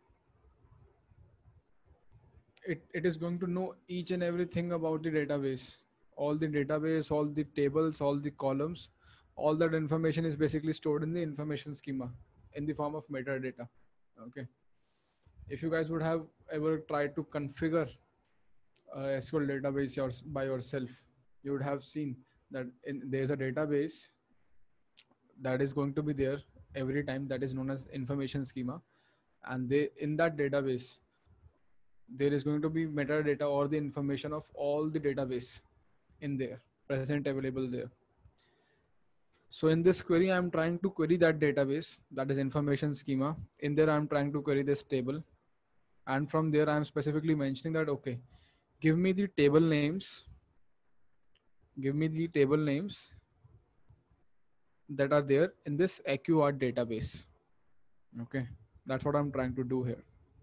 it, it is going to know each and everything about the database. All the database, all the tables, all the columns, all that information is basically stored in the information schema in the form of metadata. Okay. If you guys would have ever tried to configure a S Q L database yours, by yourself, you would have seen that in, there's a database that is going to be there every time, that is known as information schema, and they in that database there is going to be metadata or the information of all the database in there present available there. So in this query I'm trying to query that database, that is information schema. In there I'm trying to query this table, and from there I'm specifically mentioning that, okay, give me the table names, give me the table names that are there in this A Q R database. Okay, that's what I'm trying to do here.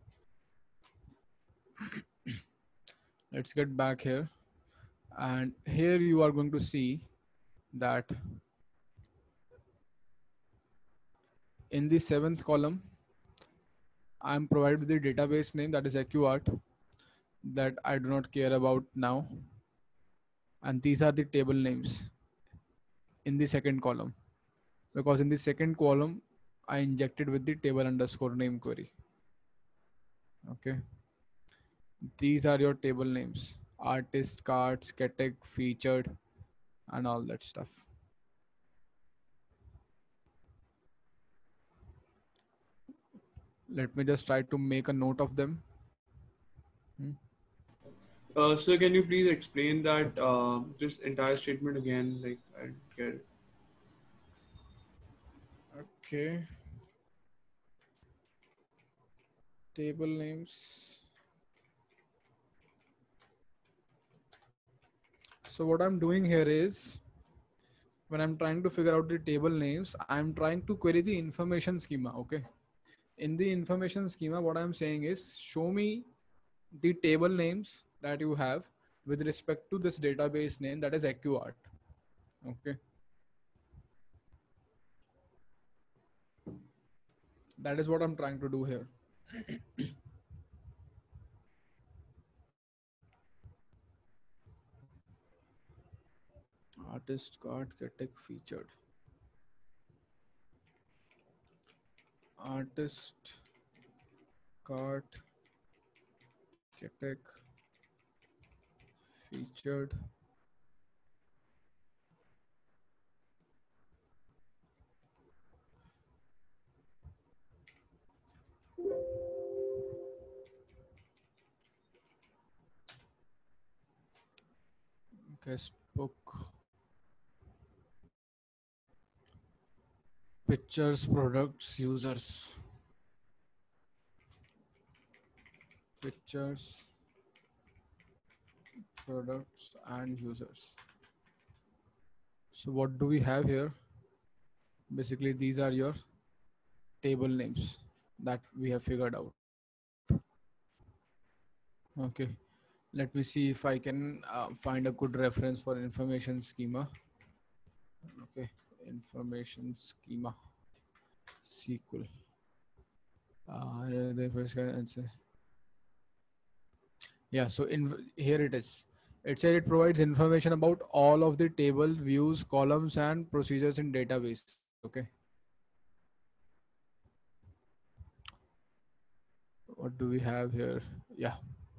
Let's get back here, and here you are going to see that in the seventh column I'm provided with the database name, that is A Q art, that I do not care about now, and these are the table names in the second column, because in the second column I injected with the table underscore name query. Okay, these are your table names: artist, cards, category, featured, and all that stuff. Let me just try to make a note of them. Hmm. Uh, so can you please explain that uh, this entire statement again? Like I didn't get it. Okay, table names. So what I'm doing here is, when I'm trying to figure out the table names, I'm trying to query the information schema. Okay, in the information schema, what I'm saying is, show me the table names that you have with respect to this database name, that is A Q art. Okay, that is what I'm trying to do here. Artist, card, category, featured. Artist, card, category, featured. Guest book, pictures, products, users. Pictures, products, and users. So what do we have here? Basically, these are your table names that we have figured out. Okay, let me see if I can uh, find a good reference for information schema. Okay, information schema, S Q L. Uh, the first answer. Yeah, so in here it is. It said it provides information about all of the table views, columns, and procedures in database. Okay. What do we have here? Yeah.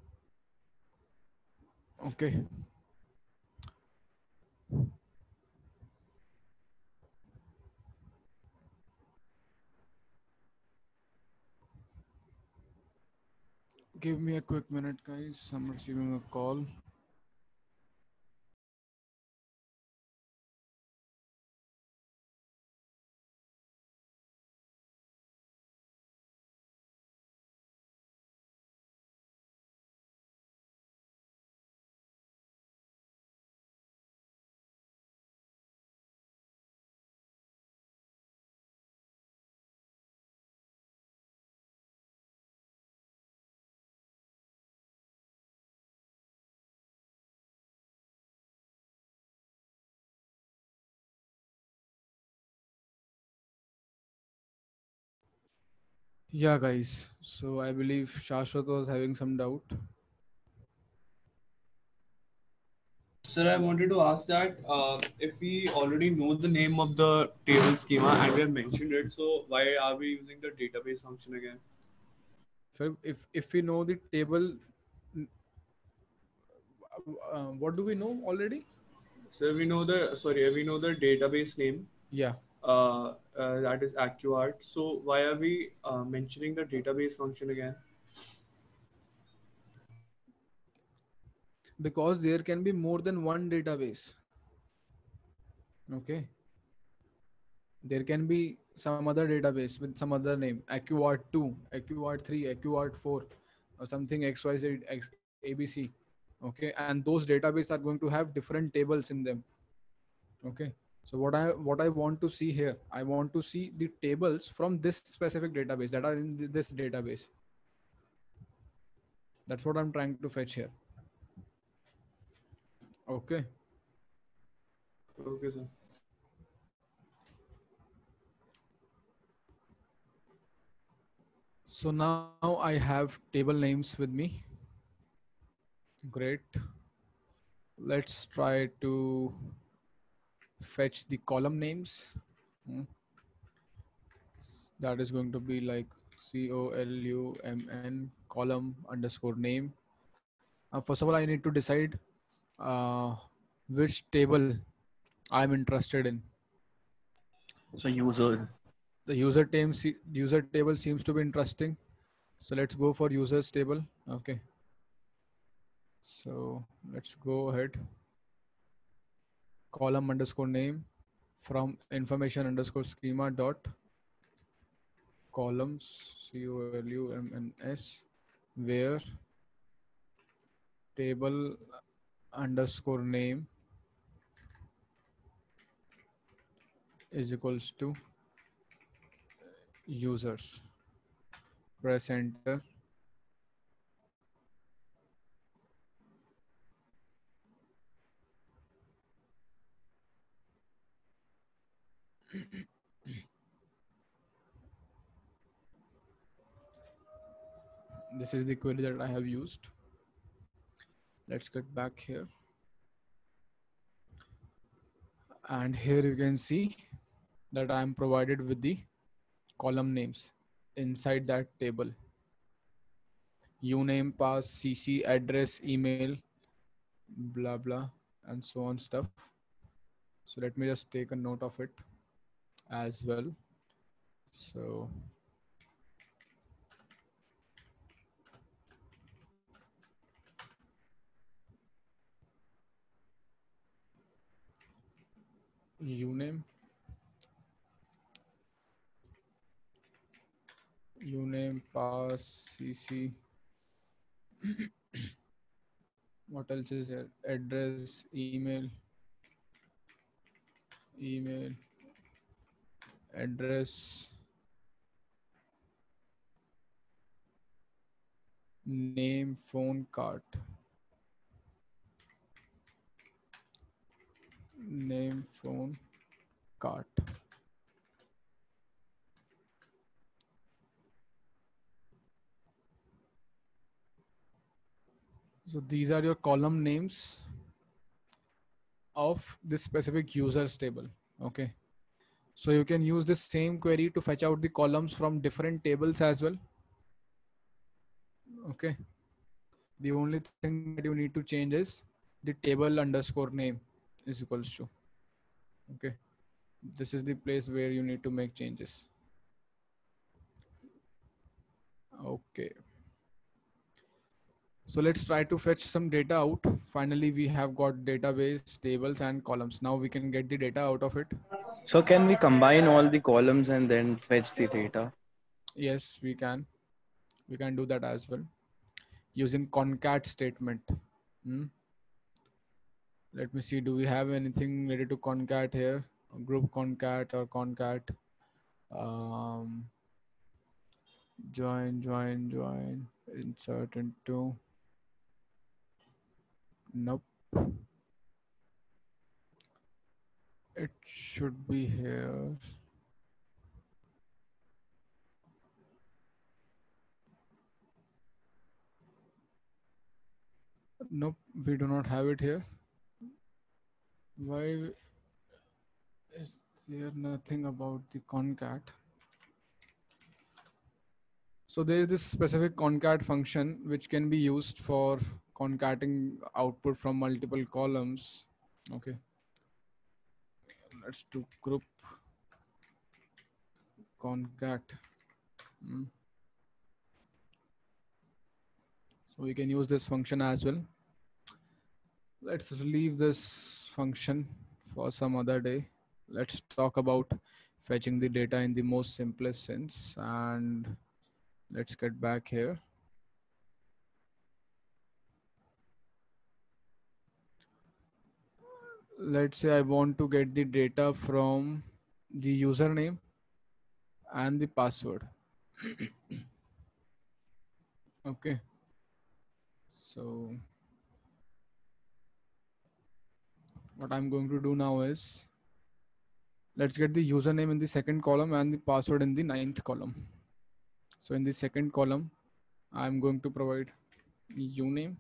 Okay. Give me a quick minute, guys. I'm receiving a call. Yeah, guys. So I believe Shashwat was having some doubt. Sir, I wanted to ask that uh, if we already know the name of the table schema and we have mentioned it, so why are we using the database function again? So if if we know the table, uh, what do we know already? So we know the sorry, we know the database name. Yeah, Uh, uh, that is AccuArt. So why are we uh, mentioning the database function again? because there can be more than one database. Okay, there can be some other database with some other name, AccuArt two, AccuArt three, AccuArt four, or something X Y Z X, A B C. Okay, and those databases are going to have different tables in them. Okay, so what I what I want to see here, I want to see the tables from this specific database that are in th- this database. That's what I'm trying to fetch here. Okay. Okay, sir. So now I have table names with me. Great. Let's try to fetch the column names. Hmm. That is going to be like C O L U M N column underscore name. Uh, first of all, I need to decide uh, which table I'm interested in. So user. The user table, user table seems to be interesting. So let's go for users table. Okay. So let's go ahead. Column underscore name from information underscore schema dot columns C O L U M N S where table underscore name is equals to users. Press enter. This is the query that I have used. Let's get back here. And here you can see that I am provided with the column names inside that table. Uname, pass, C C, address, email, blah, blah, and so on stuff. So let me just take a note of it as well. So uname, uname, pass, C C. What else is here? Address, email, email, address, name, phone, card, name, phone, card. So these are your column names of this specific users table. Okay. So you can use the same query to fetch out the columns from different tables as well. Okay. The only thing that you need to change is the table underscore name is equals to. Okay. This is the place where you need to make changes. Okay. So let's try to fetch some data out. Finally, we have got database, tables, and columns. Now we can get the data out of it. So can we combine all the columns and then fetch the data? Yes, we can. We can do that as well using concat statement. Hmm. Let me see. Do we have anything related to concat here? Group concat or concat? Um, join, join, join. Insert into. Nope. It should be here. Nope, we do not have it here. Why is there nothing about the concat? So there is this specific concat function which can be used for concating output from multiple columns. Okay. Let's do group concat. Hmm. So we can use this function as well. Let's leave this function for some other day. Let's talk about fetching the data in the most simplest sense, and let's get back here. Let's say I want to get the data from the username and the password. Okay. So what I'm going to do now is, let's get the username in the second column and the password in the ninth column. So in the second column, I'm going to provide uname,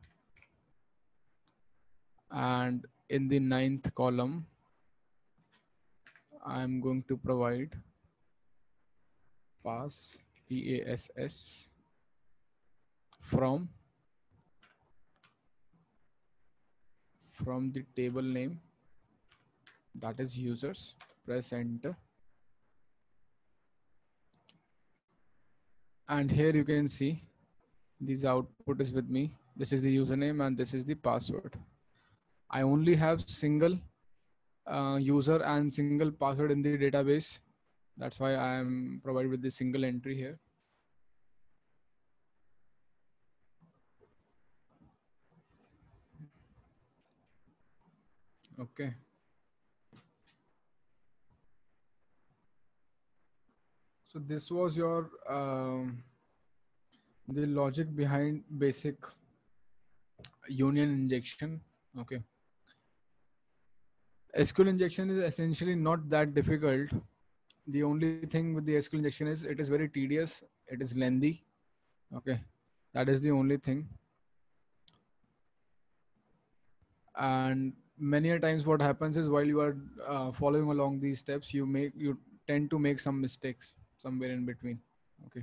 and in the ninth column, I'm going to provide pass, P A S S, from from the table name, that is users. Press enter. And here you can see this output is with me. This is the username and this is the password. I only have single uh, user and single password in the database. That's why I am provided with the single entry here. Okay. So this was your um, the logic behind basic union injection. Okay. S Q L injection is essentially not that difficult. The only thing with the S Q L injection is it is very tedious. It is lengthy. Okay. That is the only thing. And many a times what happens is while you are uh, following along these steps, you make you tend to make some mistakes somewhere in between. Okay.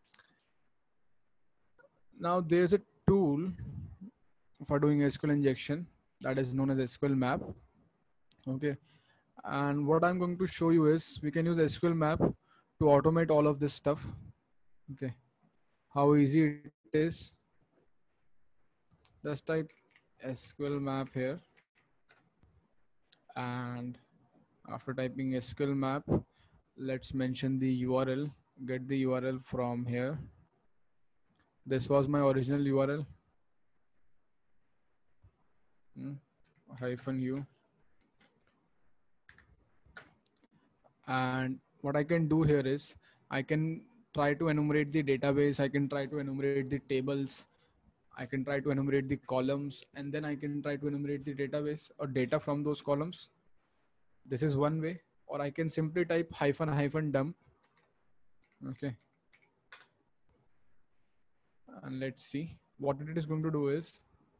Now there's a tool for doing S Q L injection that is known as S Q L map. Okay. And what I'm going to show you is we can use S Q L map to automate all of this stuff. Okay. How easy it is. Just type S Q L map here. And after typing S Q L map, let's mention the U R L, get the U R L from here. This was my original U R L. Hmm. Hyphen U. And what I can do here is I can try to enumerate the database. I can try to enumerate the tables. I can try to enumerate the columns, and then I can try to enumerate the database or data from those columns. This is one way, or I can simply type hyphen hyphen dump. Okay. And let's see what it is going to do is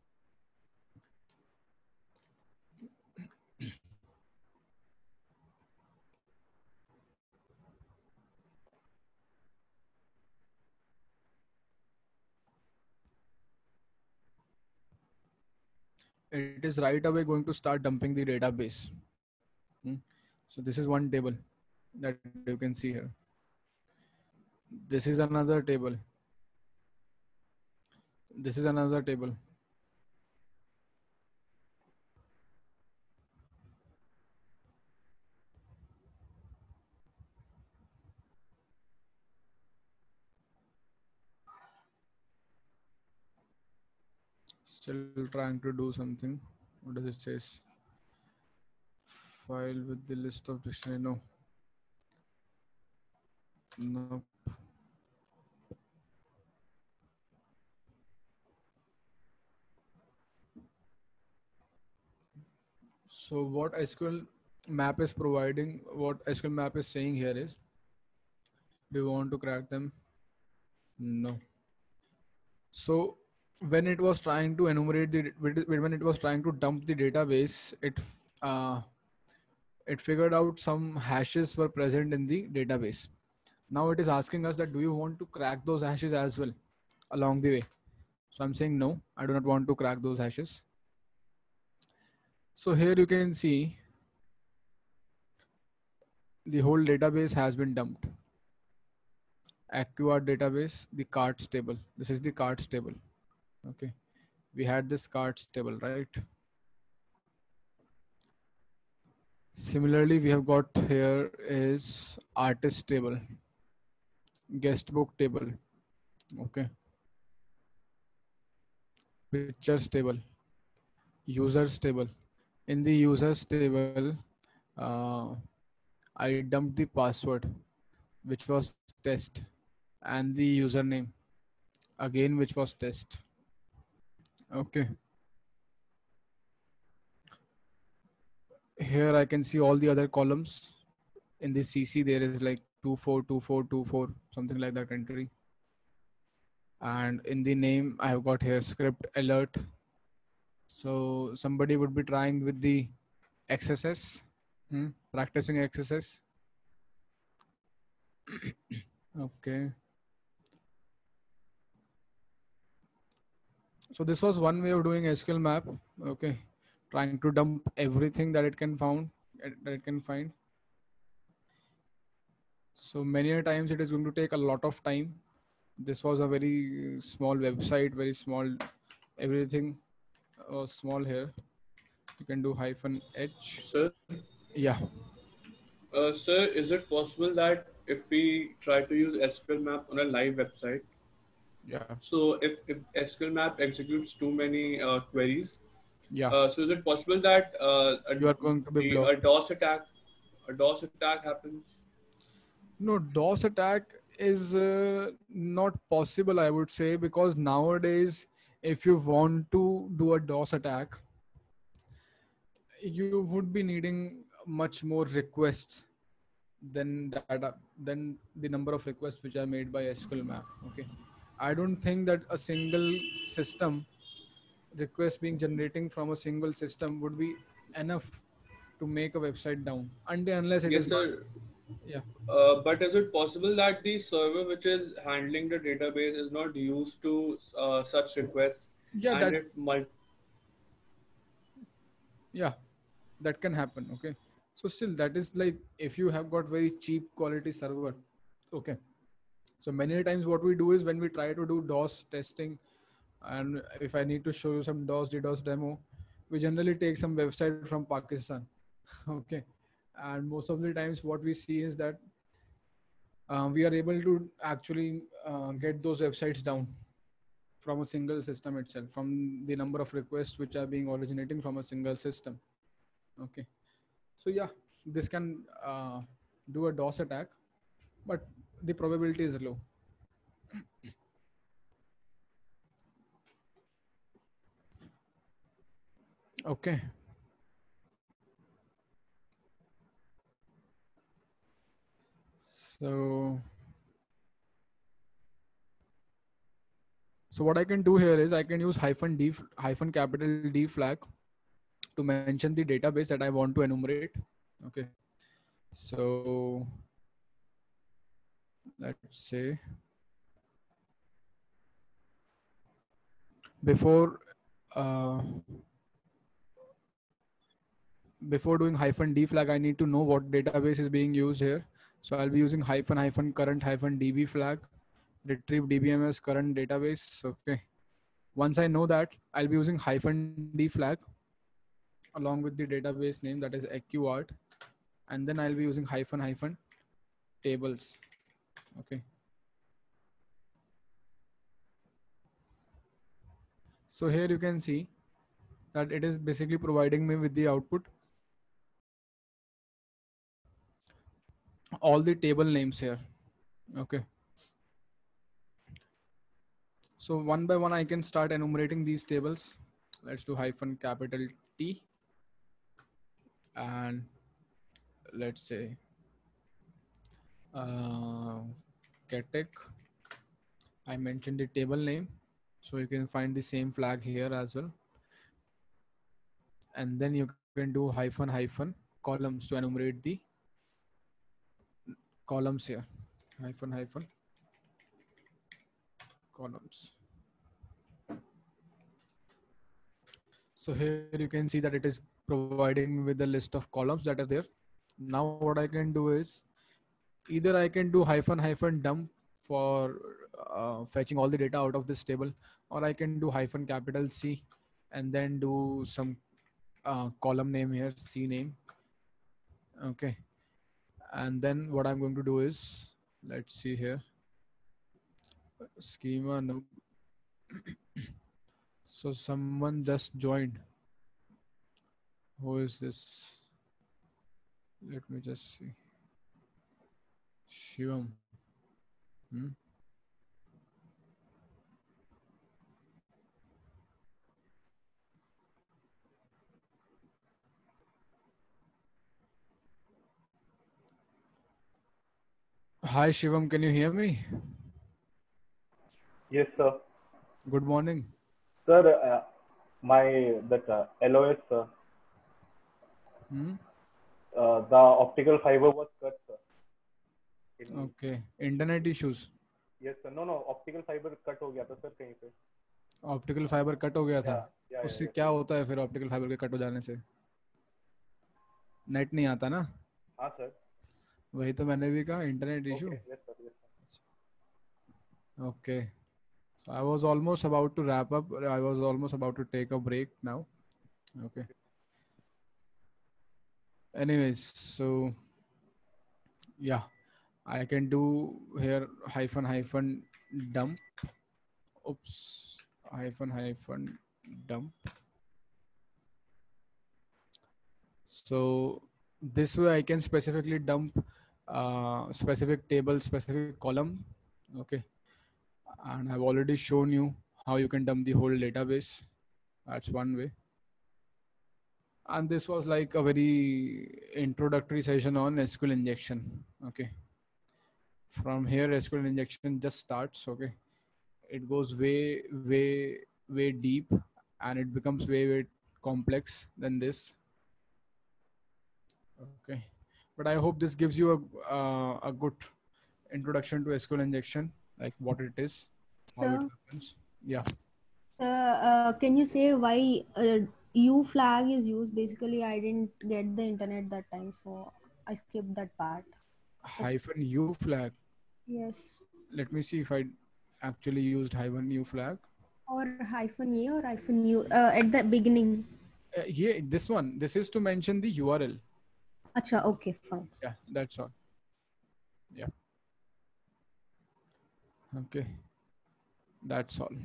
it is right away going to start dumping the database. Hmm. So this is one table that you can see here. This is another table. This is another table. Still trying to do something. What does it say? File with the list of dictionary. No. Nope. So what S Q L map is providing, what S Q L map is saying here is, do you want to crack them? No. So when it was trying to enumerate the, when it was trying to dump the database, it uh, it figured out some hashes were present in the database. Now it is asking us that do you want to crack those hashes as well along the way? So I'm saying no, I do not want to crack those hashes. So here you can see the whole database has been dumped. A Q R database, the cards table. This is the cards table. Okay. We had this cards table, right? Similarly, we have got here is artist table, guest book table. Okay. Pictures table, users table. In the users table, uh, I dumped the password, which was test, and the username, again, which was test. Okay. Here I can see all the other columns. In the C C, there is like two four two four two four, something like that entry. And in the name, I have got here script alert. So somebody would be trying with the X S S, hmm, practicing X S S. Okay. So this was one way of doing S Q L map. Okay. Trying to dump everything that it can found, that it can find. So many a times it is going to take a lot of time. This was a very small website, very small, everything was small here. You can do hyphen H. Sir? Yeah. Uh, sir, is it possible that if we try to use S Q L map on a live website, yeah. So if, if S Q L map executes too many uh, queries, yeah. Uh, so is it possible that uh, a, you are going to be the, blocked. a DOS attack, a DOS attack happens? No, DOS attack is uh, not possible, I would say, because nowadays, if you want to do a DOS attack, you would be needing much more requests than that, than the number of requests which are made by S Q L map. Okay, I don't think that a single system request being generating from a single system would be enough to make a website down, until unless it yes, is sir. Not, yeah. Uh, but is it possible that the server which is handling the database is not used to uh, such requests? Yeah, and that. If mul- yeah, that can happen. Okay, so still that is like if you have got very cheap quality server. Okay, so many times what we do is when we try to do DOS testing, and if I need to show you some DOS DDoS demo, we generally take some website from Pakistan. Okay, and most of the times what we see is that uh, we are able to actually uh, get those websites down from a single system itself, from the number of requests which are being originating from a single system. Okay, so yeah, this can uh, do a DOS attack, but the probability is low. Okay. So, so what I can do here is I can use hyphen D, hyphen capital D flag to mention the database that I want to enumerate. Okay. So let's say before uh, before doing hyphen D flag, I need to know what database is being used here. So I'll be using hyphen hyphen current hyphen D B flag, retrieve D B M S current database. Okay. Once I know that, I'll be using hyphen D flag along with the database name, that is eqart, and then I'll be using hyphen hyphen tables. Okay. So here you can see that it is basically providing me with the output, all the table names here. Okay. So one by one, I can start enumerating these tables. Let's do hyphen capital T, and let's say uh, Ketek. I mentioned the table name, so you can find the same flag here as well. And then you can do hyphen hyphen columns to enumerate the columns here. Hyphen hyphen columns. So here you can see that it is providing me with the list of columns that are there. Now what I can do is either I can do hyphen hyphen dump for uh, fetching all the data out of this table, or I can do hyphen capital C and then do some uh, column name here, C name. Okay. And then what I'm going to do is, let's see here, schema. No. So someone just joined. Who is this? Let me just see. Shivam. Hmm? Hi Shivam, can you hear me? Yes, sir. Good morning. Sir, uh, my that uh, L O S, sir, Hmm? uh, the optical fiber was cut, sir. In, Okay. Internet issues. yes, sir. No, no, optical fiber cut हो गया था sir कहीं पे. Optical fibre cut हो गया था. Yeah, yeah, yeah, उससे yes, क्या sir. होता है फिर ऑप्टिकल फाइबर के कट हो जाने से? नेट नहीं आता ना? हाँ सर. वही तो मैंने भी कहा, internet issue. Okay, yes, sir, yes, sir. Okay. So I was almost about to wrap up. I was almost about to take a break now. Okay. Anyways, so yeah, I can do here hyphen hyphen dump. Oops. Hyphen hyphen dump. So this way I can specifically dump uh, specific table, specific column. Okay. And I've already shown you how you can dump the whole database. That's one way. And this was like a very introductory session on S Q L injection. Okay. From here, S Q L injection just starts. Okay. It goes way, way, way deep, and it becomes way, way complex than this. Okay. But I hope this gives you a, uh, a good introduction to S Q L injection, like what it is, how it So, happens. Yeah. uh, uh, can you say why uh, U flag is used? Basically, I didn't get the internet that time, so I skipped that part. Hyphen U flag. Yes. Let me see if I actually used hyphen U flag. Or hyphen A or hyphen U uh, at the beginning. Uh, yeah, this one. This is to mention the U R L. Acha, okay, fine. Yeah, that's all. Yeah. Okay. That's all.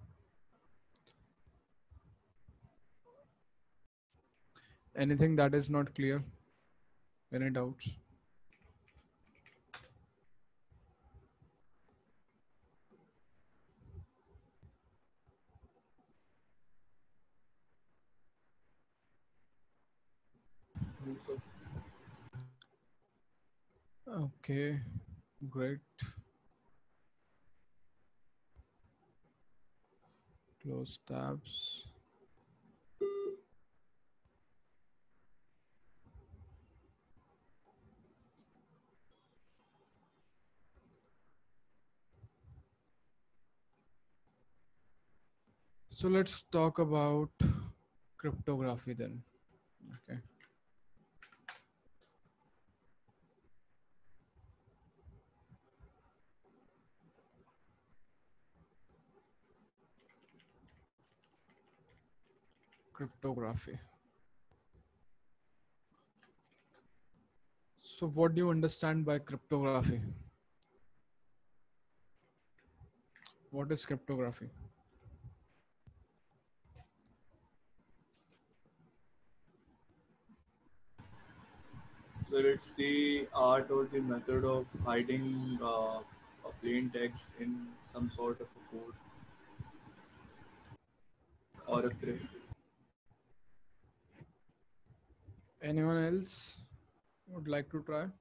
Anything that is not clear? Any doubts? Okay, great. Close tabs. So let's talk about cryptography then. Okay. Cryptography. So what do you understand by cryptography? What is cryptography? So it's the art or the method of hiding uh, a plain text in some sort of a code or a crypt. Anyone else would like to try?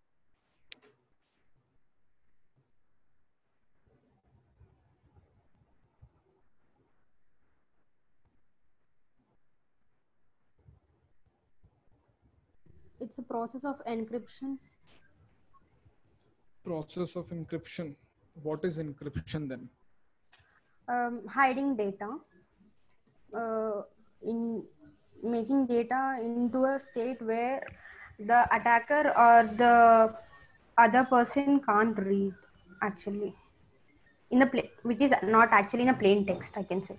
It's a process of encryption. Process of encryption. What is encryption then? Um, hiding data, uh, in making data into a state where the attacker or the other person can't read, actually, in the pla- which is not actually in a plain text, I can say.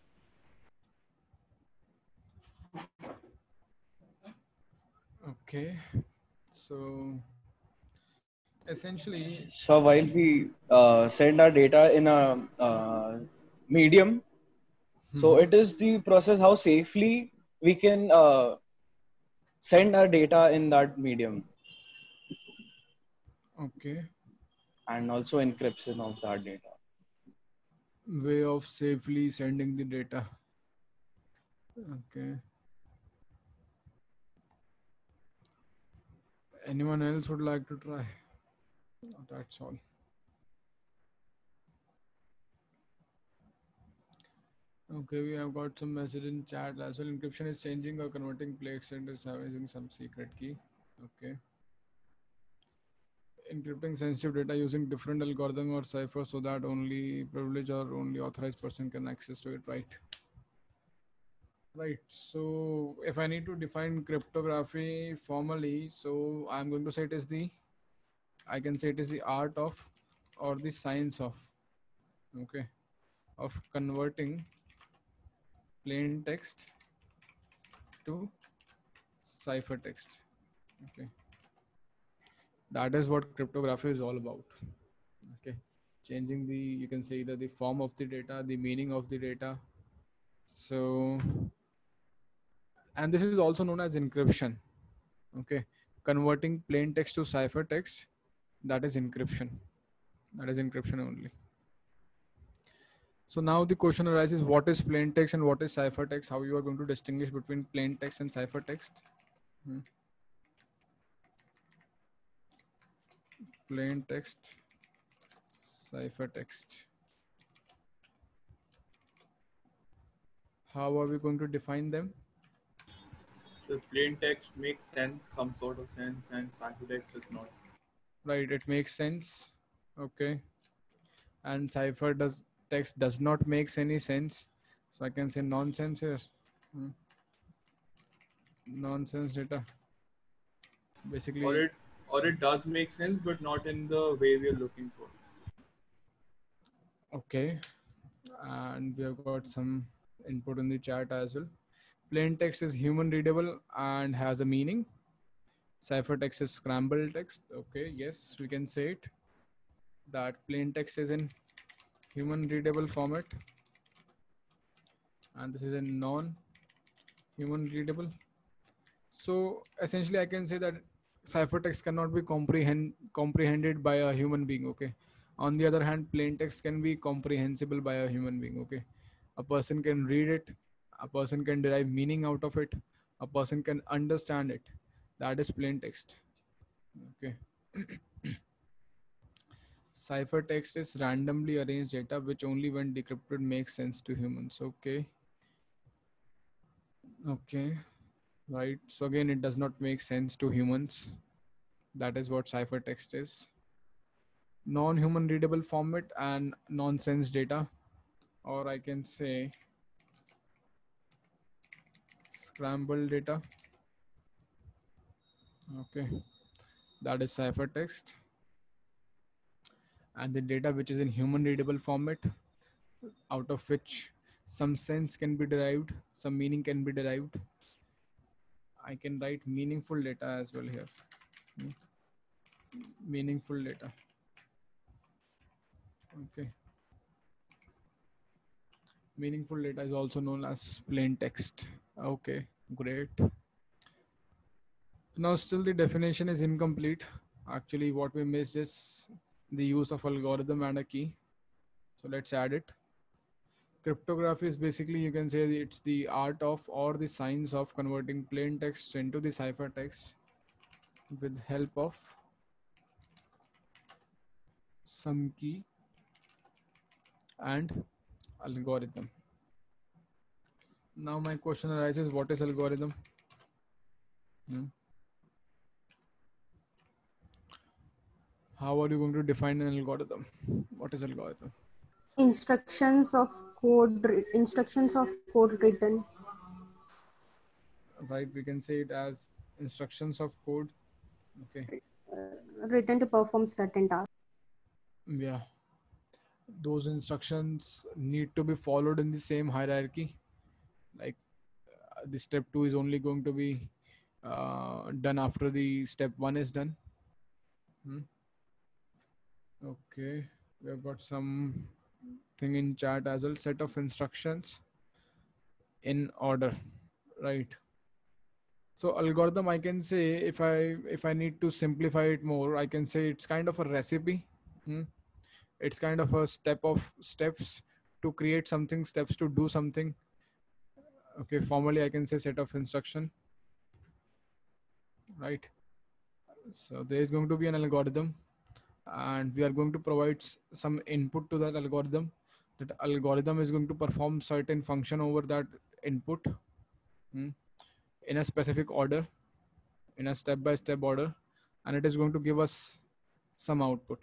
Okay, so essentially, So while we uh, send our data in a uh, medium, so Mhm. it is the process how safely we can uh, send our data in that medium, Okay, and also encryption of that data. way of safely sending the data. Okay. Anyone else would like to try? That's all. Okay, we have got some message in chat as well. Encryption is changing or converting plain text into using some secret key. Okay. Encrypting sensitive data using different algorithm or cipher so that only privileged or only authorized person can access to it, right? Right. So if I need to define cryptography formally, so I'm going to say it is the, I can say it is the art of or the science of, okay, of converting plain text to ciphertext. Okay, that is what cryptography is all about. Okay, changing the, you can say either the form of the data, the meaning of the data. So, and this is also known as encryption. Okay, converting plain text to ciphertext, that is encryption. That is encryption only. So now the question arises: what is plain text and what is ciphertext? How you are going to distinguish between plain text and ciphertext? Hmm. Plain text, ciphertext. How are we going to define them? So plain text makes sense, some sort of sense, and ciphertext is not. Right, it makes sense. Okay, and cipher does text does not makes any sense. So I can say nonsense here. Hmm. Nonsense data. Or Basically, it or it does make sense, but not in the way we are looking for. okay. And we have got some input in the chat as well. Plain text is human readable and has a meaning. Ciphertext is scrambled text. Okay, yes, we can say it. That plain text is in human readable format, and this is in non-human readable. So essentially, I can say that ciphertext cannot be comprehend comprehended by a human being. Okay. On the other hand, plain text can be comprehensible by a human being. Okay. A person can read it. A person can derive meaning out of it. A person can understand it. That is plain text. Okay. Ciphertext is randomly arranged data which only when decrypted makes sense to humans. Okay. Okay. Right. So again, it does not make sense to humans. That is what ciphertext is. Non-human readable format and nonsense data, or I can say scrambled data. Okay, that is ciphertext. And the data which is in human readable format, out of which some sense can be derived, some meaning can be derived. I can write meaningful data as well here. Hmm. Meaningful data. Okay. Meaningful data is also known as plain text. Okay, great. Now still the definition is incomplete. Actually what we missed is the use of algorithm and a key. So let's add it. Cryptography is basically, you can say it's the art of or the science of converting plain text into the ciphertext with help of some key and algorithm. Now my question arises, what is algorithm? Hmm. How are you going to define an algorithm? What is algorithm? Instructions of code, writ- instructions of code written. Right, we can say it as instructions of code. Okay. uh, written to perform certain tasks. Yeah. Those instructions need to be followed in the same hierarchy. Like uh, the step two is only going to be uh, done after the step one is done. Hmm. Okay. We have got some thing in chat as well. Set of instructions in order. Right. So algorithm, I can say, if I if I need to simplify it more, I can say it's kind of a recipe. Hmm. It's kind of a step of steps to create something, steps to do something. Okay, formally I can say set of instruction, right? So there is going to be an algorithm and we are going to provide s- some input to that algorithm. That algorithm is going to perform certain function over that input, hmm, in a specific order, in a step-by-step order, and it is going to give us some output.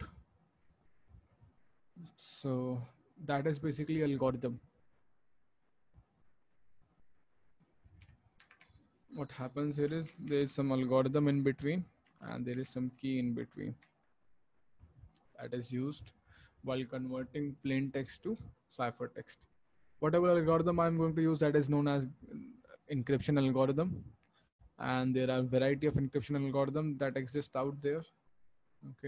So that is basically algorithm. What happens here is there is some algorithm in between and there is some key in between that is used while converting plain text to ciphertext. Whatever algorithm I'm going to use, that is known as encryption algorithm, and there are variety of encryption algorithm that exist out there. Okay.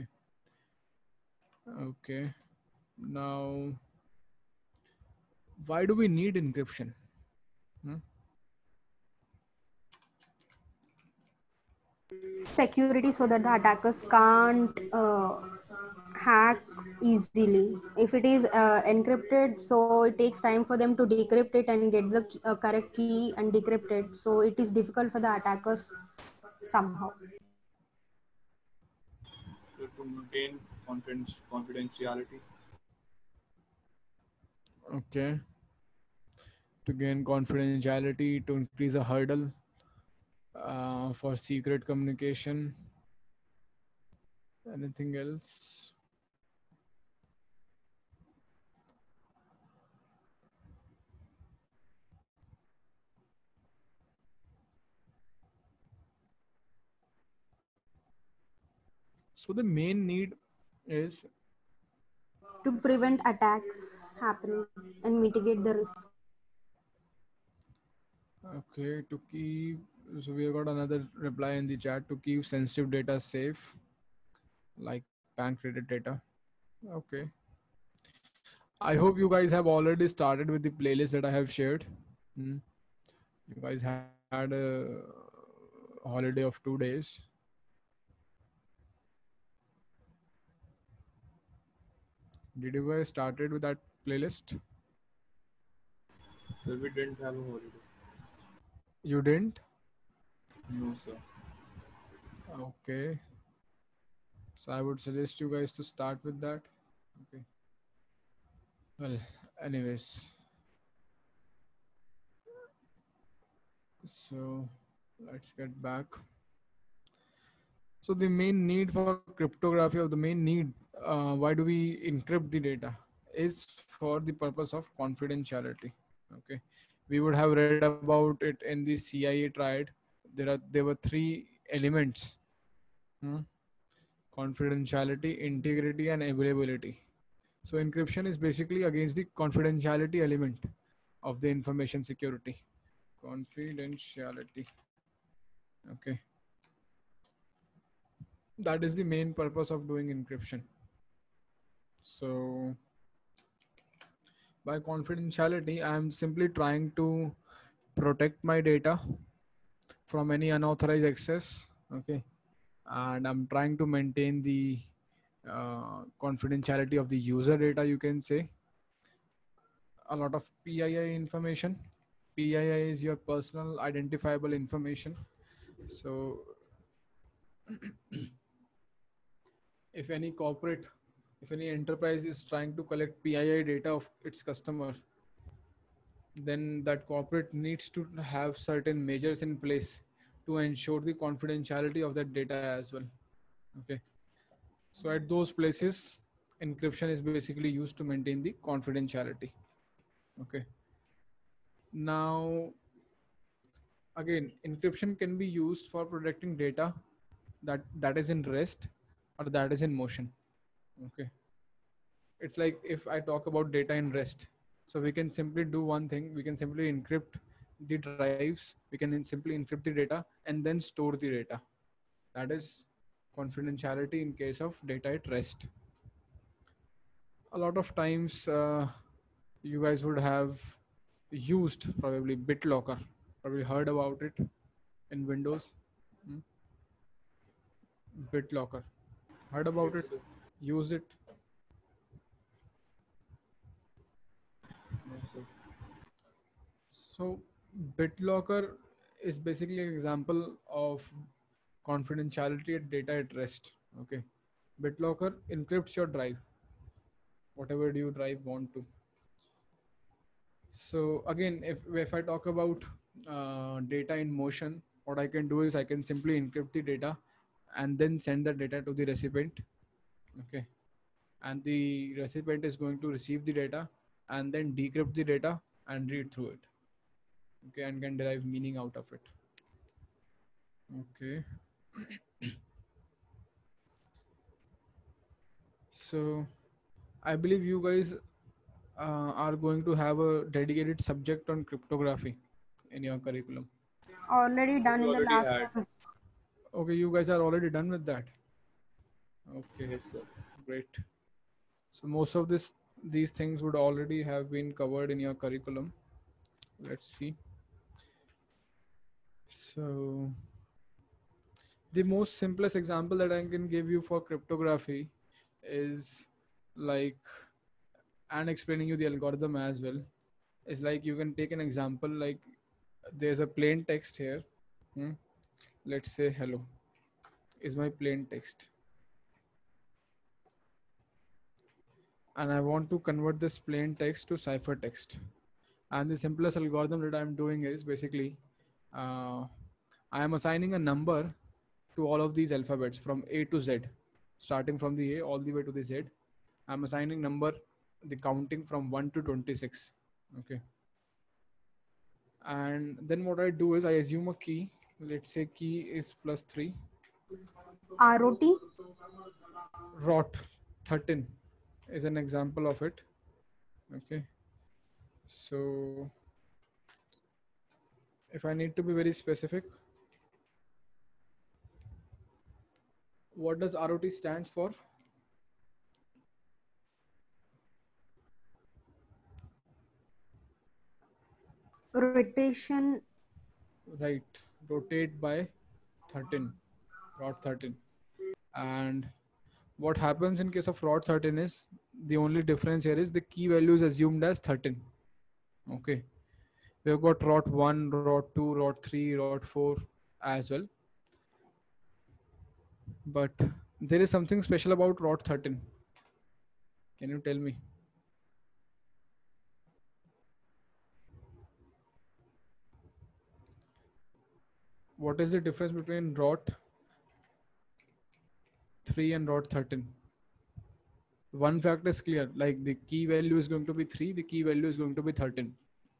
Okay. Now, why do we need encryption? Hmm? Security, so that the attackers can't uh, hack easily. If it is uh, encrypted, so it takes time for them to decrypt it and get the key- uh, correct key and decrypt it. So it is difficult for the attackers somehow. So to maintain confidence, confidentiality. Okay. To gain confidentiality, to increase a hurdle uh, for secret communication. Anything else? So the main need is To prevent attacks happening and mitigate the risk. okay to keep. So we have got another reply in the chat, to keep sensitive data safe, like bank credit data. Okay. I hope you guys have already started with the playlist that I have shared. Hmm. You guys had a holiday of two days. Did you guys started with that playlist? So we didn't have a holiday. You didn't? No, sir. Okay. So I would suggest you guys to start with that. Okay. Well, anyways. So let's get back. So the main need for cryptography, or the main need, uh, why do we encrypt the data, is for the purpose of confidentiality. Okay. We would have read about it in the C I A triad. There are there were three elements. Hmm? Confidentiality, integrity, and availability. So encryption is basically against the confidentiality element of the information security. Confidentiality. Okay. That is the main purpose of doing encryption. So by confidentiality, I'm simply trying to protect my data from any unauthorized access. Okay. And I'm trying to maintain the uh, confidentiality of the user data, you can say. A lot of P I I information. P I I is your personal identifiable information. So if any corporate, if any enterprise is trying to collect P I I data of its customer, then that corporate needs to have certain measures in place to ensure the confidentiality of that data as well. Okay. So at those places, encryption is basically used to maintain the confidentiality. Okay. Now, again, encryption can be used for protecting data that that is in rest or that is in motion. Okay. It's like if I talk about data in rest, so we can simply do one thing. We can simply encrypt the drives. We can simply encrypt the data and then store the data. That is confidentiality in case of data at rest. A lot of times uh, you guys would have used probably BitLocker, probably heard about it in Windows. Hmm? BitLocker, heard about Yes, it, sir. use it. Yes, sir. So BitLocker is basically an example of confidentiality at data at rest. Okay. BitLocker encrypts your drive, whatever do you drive want to. So again, if, if I talk about uh, data in motion, what I can do is I can simply encrypt the data and then send the data to the recipient. Okay. And the recipient is going to receive the data and then decrypt the data and read through it. Okay. And can derive meaning out of it. Okay. So I believe you guys uh, are going to have a dedicated subject on cryptography in your curriculum. Already done We in the already last had. sem. Okay, you guys are already done with that. Okay, Yes, sir. great. So most of this, these things would already have been covered in your curriculum. Let's see. So the most simplest example that I can give you for cryptography is like, and explaining you the algorithm as well, is like you can take an example like there's a plain text here. Hmm? Let's say hello is my plain text. And I want to convert this plain text to ciphertext. And the simplest algorithm that I'm doing is basically uh, I am assigning a number to all of these alphabets from A to Z, starting from the A all the way to the Z. I'm assigning number, the counting from one to twenty-six. Okay. And then what I do is I assume a key. Let's say key is plus three. R O T. R O T thirteen is an example of it. Okay. So if I need to be very specific, what does R O T stands for? Rotation. Right. Rotate by thirteen. R O T thirteen. And what happens in case of R O T thirteen is the only difference here is the key value is assumed as thirteen. Okay. We've got R O T one, R O T two, R O T three, R O T four as well. But there is something special about R O T thirteen. Can you tell me? What is the difference between R O T three and R O T thirteen? One fact is clear, like the key value is going to be three, the key value is going to be thirteen.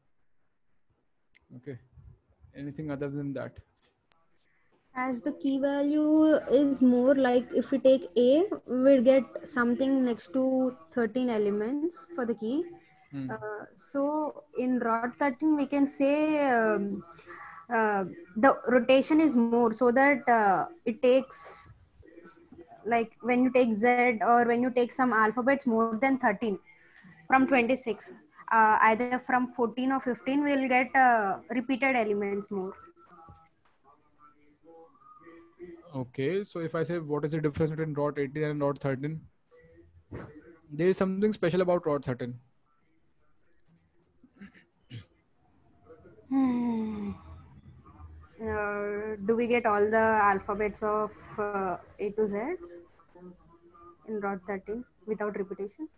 Okay. Anything other than that? As the key value is more like if we take A, we'll get something next to thirteen elements for the key. Hmm. Uh, so in rod thirteen, we can say um, uh, the rotation is more, so that uh, it takes, like when you take Z or when you take some alphabets more than thirteen from twenty-six, uh, either from fourteen or fifteen, we'll get uh, repeated elements more. Okay, so if I say what is the difference between rod eighteen and rod thirteen, there is something special about rod thirteen. Hmm. Uh, do we get all the alphabets of uh, A to Z in rod thirteen without repetition?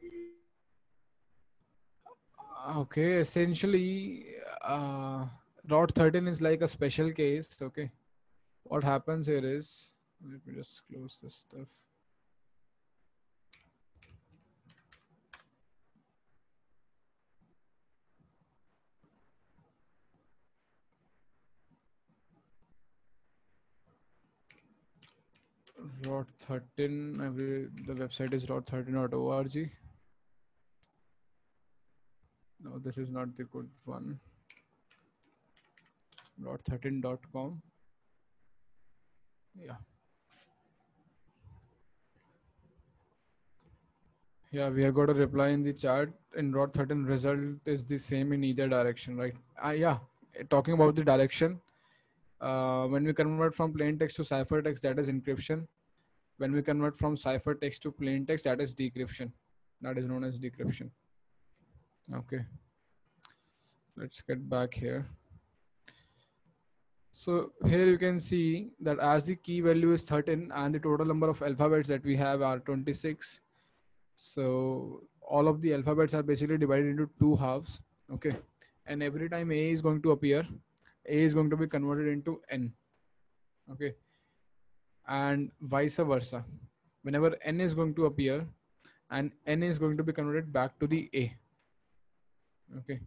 Okay, essentially, uh, rod thirteen is like a special case. Okay, what happens here is, let me just close this stuff. Rod thirteen, I will, the website is rod thirteen dot org. No, this is not the good one. rod thirteen dot com. Yeah. Yeah, we have got a reply in the chat. In rod thirteen, result is the same in either direction, right? Uh, yeah, talking about the direction, uh, when we convert from plain text to ciphertext, that is encryption. When we convert from ciphertext to plain text, that is decryption. That is known as decryption. Okay. Let's get back here. So here you can see that as the key value is thirteen and the total number of alphabets that we have are twenty-six. So all of the alphabets are basically divided into two halves. Okay. And every time A is going to appear, A is going to be converted into N. Okay. And vice versa. Whenever N is going to appear, and N is going to be converted back to the A. Okay.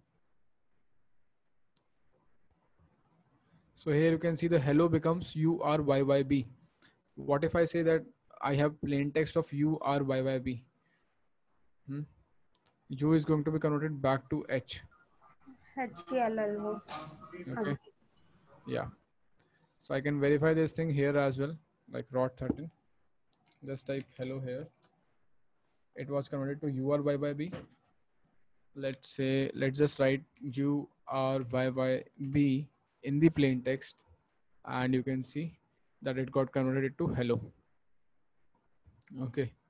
So here you can see the hello becomes U R Y Y B. What if I say that I have plain text of U R Y Y B? Hmm? U is going to be converted back to H. H E L L O. Okay. Yeah. So I can verify this thing here as well, like rod thirteen. Just type hello here. It was converted to U R Y Y B. Let's say, let's just write U R Y Y B in the plain text, and you can see that it got converted to hello. Okay.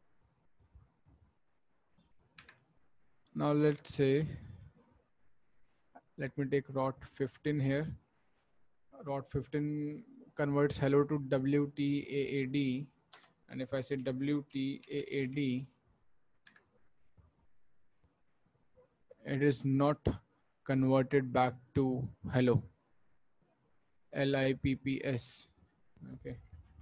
Now let's say, let me take rod fifteen here. Rod fifteen converts hello to W T A A D. And if I say W T A A D, it is not converted back to hello. L I P P S. Okay.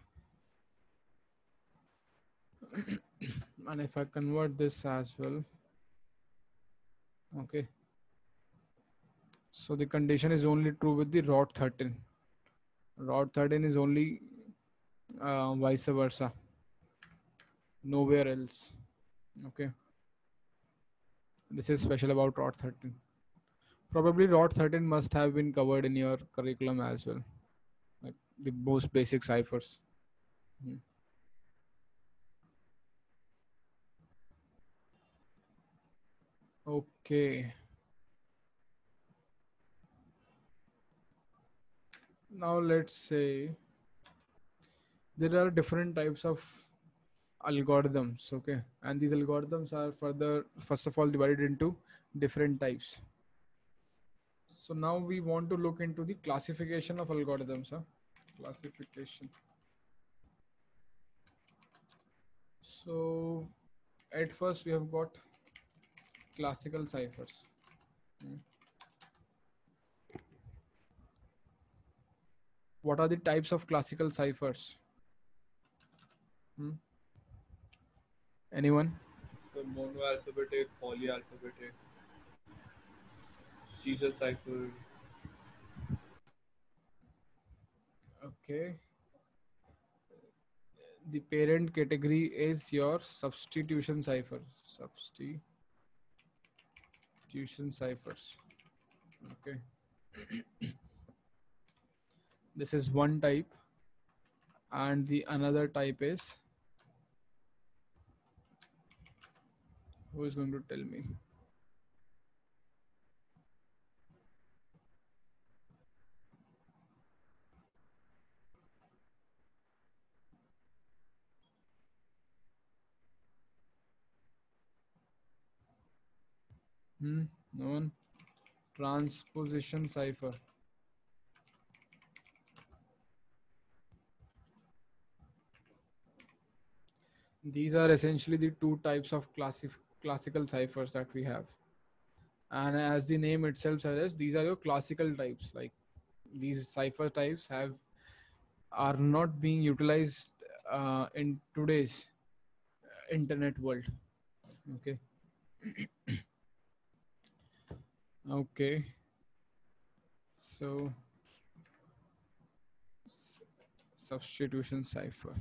And if I convert this as well, okay. So the condition is only true with the rod thirteen. Rod thirteen is only uh, vice versa. Nowhere else. Okay. This is special about rod thirteen. Probably rod thirteen must have been covered in your curriculum as well. Like the most basic ciphers. Hmm. Okay. Now let's say there are different types of algorithms. Okay. And these algorithms are further, first of all, divided into different types. So now we want to look into the classification of algorithms. Huh? Classification. So at first we have got classical ciphers. Hmm. What are the types of classical ciphers? Hmm? Anyone? So monoalphabetic, polyalphabetic, Caesar cipher. Okay. The parent category is your substitution cipher. Substitution Substitution ciphers. Okay. This is one type, and the another type is, who is going to tell me? Hmm, no one. Transposition cipher. These are essentially the two types of classif classical ciphers that we have. And as the name itself suggests, these are your classical types. Like these cipher types have are not being utilized uh, in today's internet world. Okay. Okay. So substitution cipher.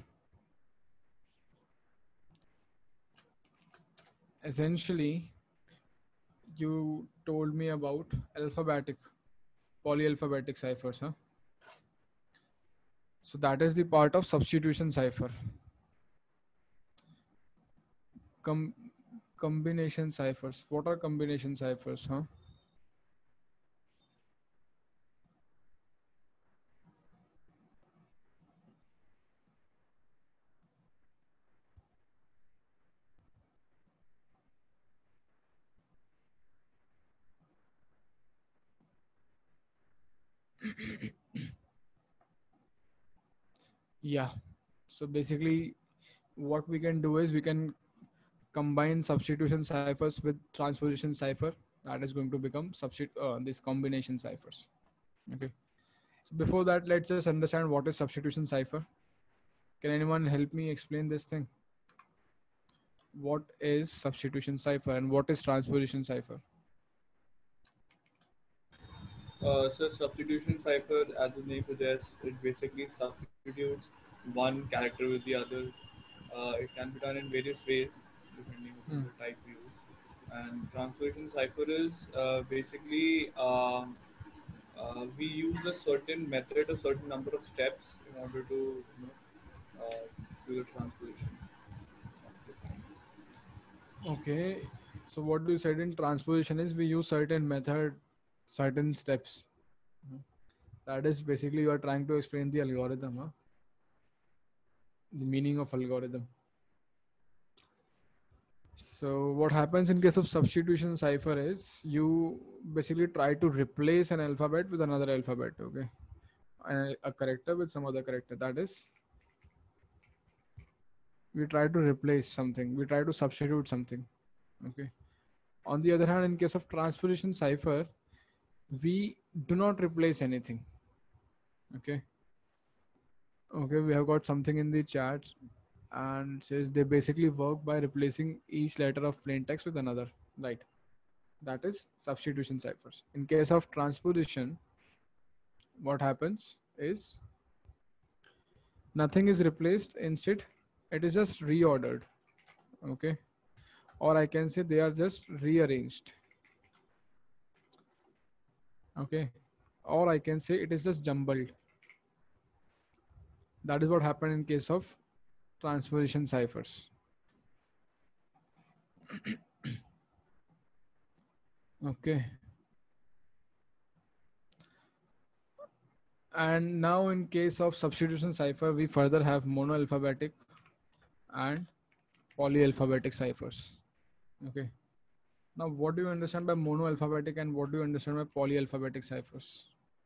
Essentially, you told me about alphabetic, polyalphabetic ciphers, huh? So that is the part of substitution cipher. Com combination ciphers. What are combination ciphers, huh? Yeah. So basically, what we can do is we can combine substitution ciphers with transposition cipher. That is going to become substitute uh, these combination ciphers. Okay. So before that, let's just understand what is substitution cipher. Can anyone help me explain this thing? What is substitution cipher and what is transposition cipher? Uh, so substitution cipher, as the name suggests, it basically substitutes one character with the other. Uh, it can be done in various ways depending on Hmm. the type you use. And transposition cipher is uh, basically um, uh, we use a certain method, a certain number of steps in order to you know, uh, do the transposition. Okay. So what you said in transposition is we use certain method, certain steps. That is basically you are trying to explain the algorithm, huh? The meaning of algorithm. So what happens in case of substitution cipher is you basically try to replace an alphabet with another alphabet, okay? And a character with some other character. That is, we try to replace something. We try to substitute something, okay? On the other hand, in case of transposition cipher, we do not replace anything, okay? Okay, we have got something in the chat and says they basically work by replacing each letter of plain text with another, right? That is substitution ciphers. In case of transposition, what happens is nothing is replaced, instead it is just reordered, okay? Or I can say they are just rearranged, okay? Or I can say it is just jumbled. That is what happened in case of transposition ciphers. Okay. And now in case of substitution cipher, we further have monoalphabetic and polyalphabetic ciphers. Okay. Now, what do you understand by monoalphabetic and what do you understand by polyalphabetic ciphers?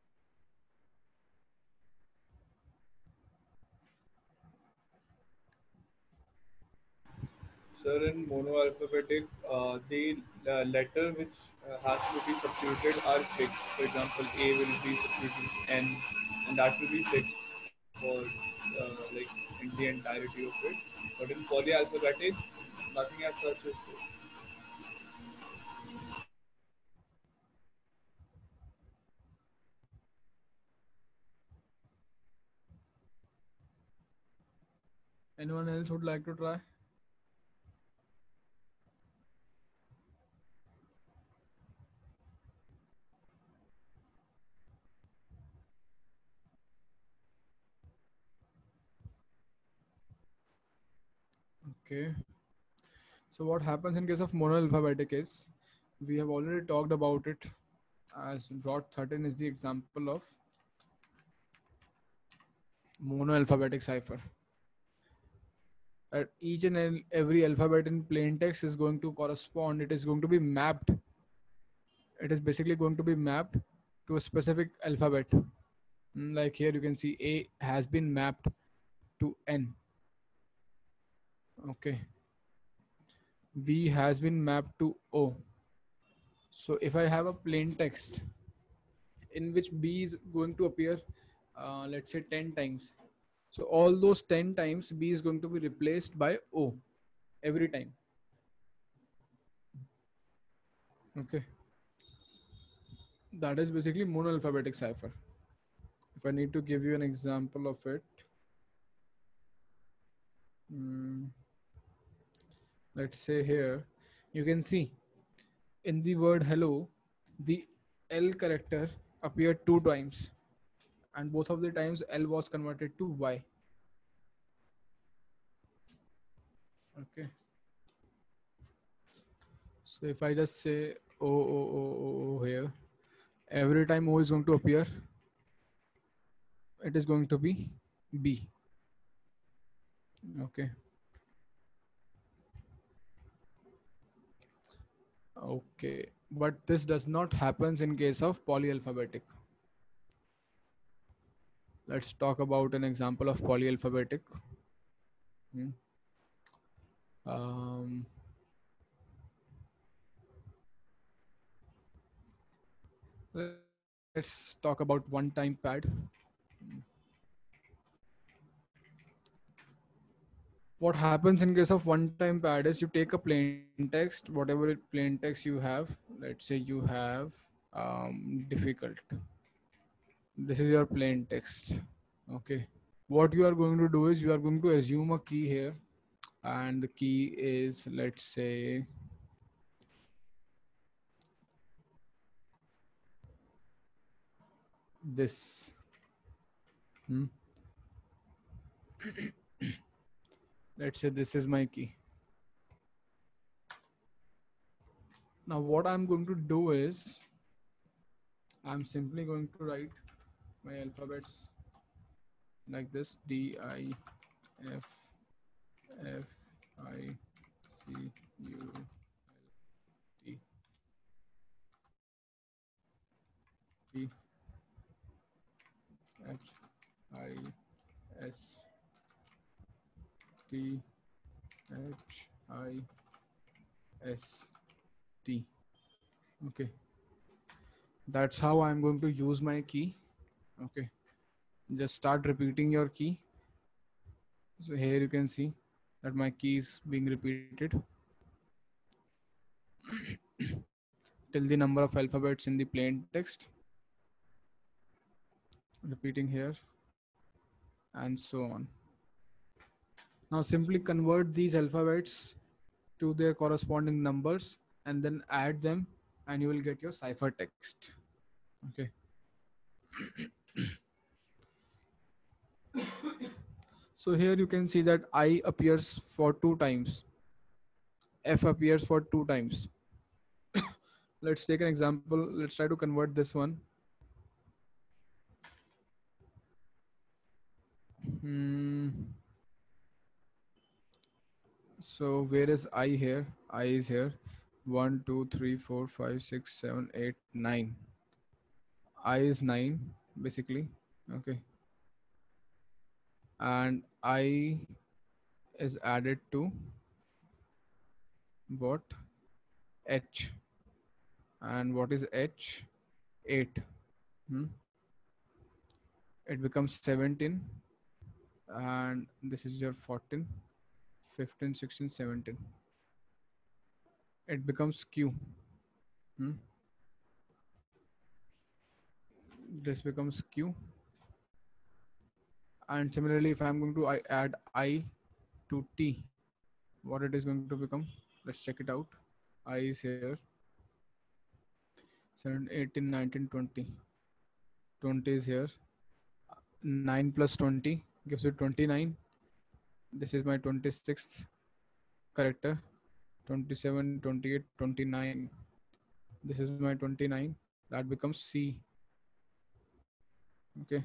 Sir, in monoalphabetic, uh, the uh, letter which uh, has to be substituted are fixed. For example, A will be substituted N, and that will be fixed for uh, like in the entirety of it. But in polyalphabetic, nothing as such is fixed. Anyone else would like to try? Okay. So what happens in case of monoalphabetic is, we have already talked about it, as dot thirteen is the example of monoalphabetic cipher. At each and el- every alphabet in plain text is going to correspond, it is going to be mapped. It is basically going to be mapped to a specific alphabet. Mm, Like here you can see A has been mapped to N. Okay. B has been mapped to O. So if I have a plain text in which B is going to appear, uh, let's say ten times. So all those ten times B is going to be replaced by O every time. Okay. That is basically monoalphabetic cipher. If I need to give you an example of it, mm, let's say here, you can see in the word hello, the L character appeared two times, and both of the times L was converted to Y. Okay. So if I just say O, O, O, O, O here, every time O is going to appear, it is going to be B. Okay. Okay. But this does not happen in case of polyalphabetic. Let's talk about an example of polyalphabetic. Hmm. Um, let's talk about one-time pad. What happens in case of one-time pad is you take a plain text, whatever plain text you have. Let's say you have um, difficult. This is your plain text. Okay. What you are going to do is you are going to assume a key here, and the key is, let's say, this. Hmm. Let's say this is my key. Now what I'm going to do is I'm simply going to write my alphabets like this: D, I, F, F, I, C, U, T, T, H, I, S, T, H, I, S, T. Okay. That's how I'm going to use my key. Okay. Just start repeating your key. So here you can see that my key is being repeated till the number of alphabets in the plain text. Repeating here and so on. Now simply convert these alphabets to their corresponding numbers and then add them, and you will get your cipher text. Okay. So here you can see that I appears for two times. F appears for two times. Let's take an example. Let's try to convert this one. Hmm. So where is I here? I is here. One, two, three, four, five, six, seven, eight, nine. I is nine, basically. Okay. And I is added to what? H. And what is H? eight. Hmm? It becomes seventeen. And this is your fourteen, fifteen, sixteen, seventeen. It becomes Q. Hmm? This becomes Q. And similarly, if I'm going to I add I to T, what it is going to become? Let's check it out. I is here. seventeen, eighteen, nineteen, twenty. twenty is here. nine plus twenty gives you twenty-nine. This is my twenty-sixth. character, twenty-seven, twenty-eight, twenty-nine. This is my twenty-nine. That becomes C. Okay.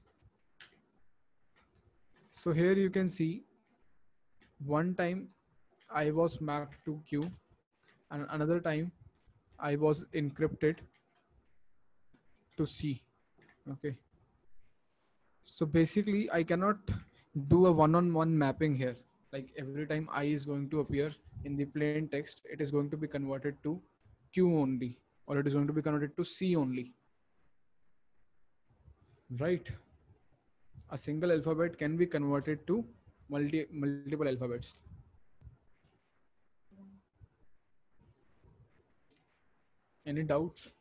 So here you can see one time I was mapped to Q and another time I was encrypted to C. Okay. So basically I cannot do a one-on-one mapping here. Like every time I is going to appear in the plain text, it is going to be converted to Q only, or it is going to be converted to C only. Right? A single alphabet can be converted to multi multiple alphabets. Any doubts?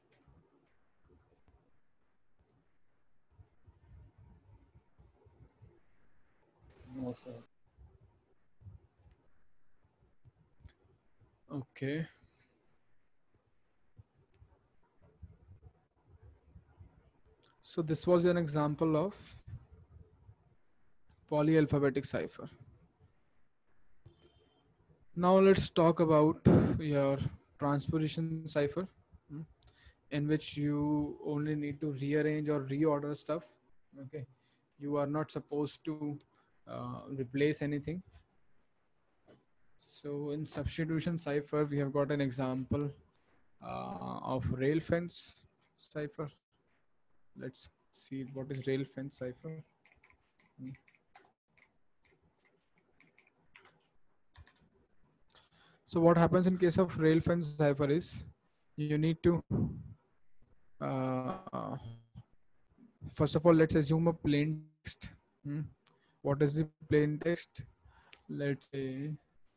No, sir. Okay. So this was an example of polyalphabetic cipher. Now let's talk about your transposition cipher, hmm, in which you only need to rearrange or reorder stuff. Okay, you are not supposed to uh, replace anything. So in substitution cipher, we have got an example uh, of rail fence cipher. Let's see what is rail fence cipher. Hmm. So what happens in case of rail fence cipher is you need to uh, first of all, let's assume a plain text. Hmm. What is the plain text? Let's say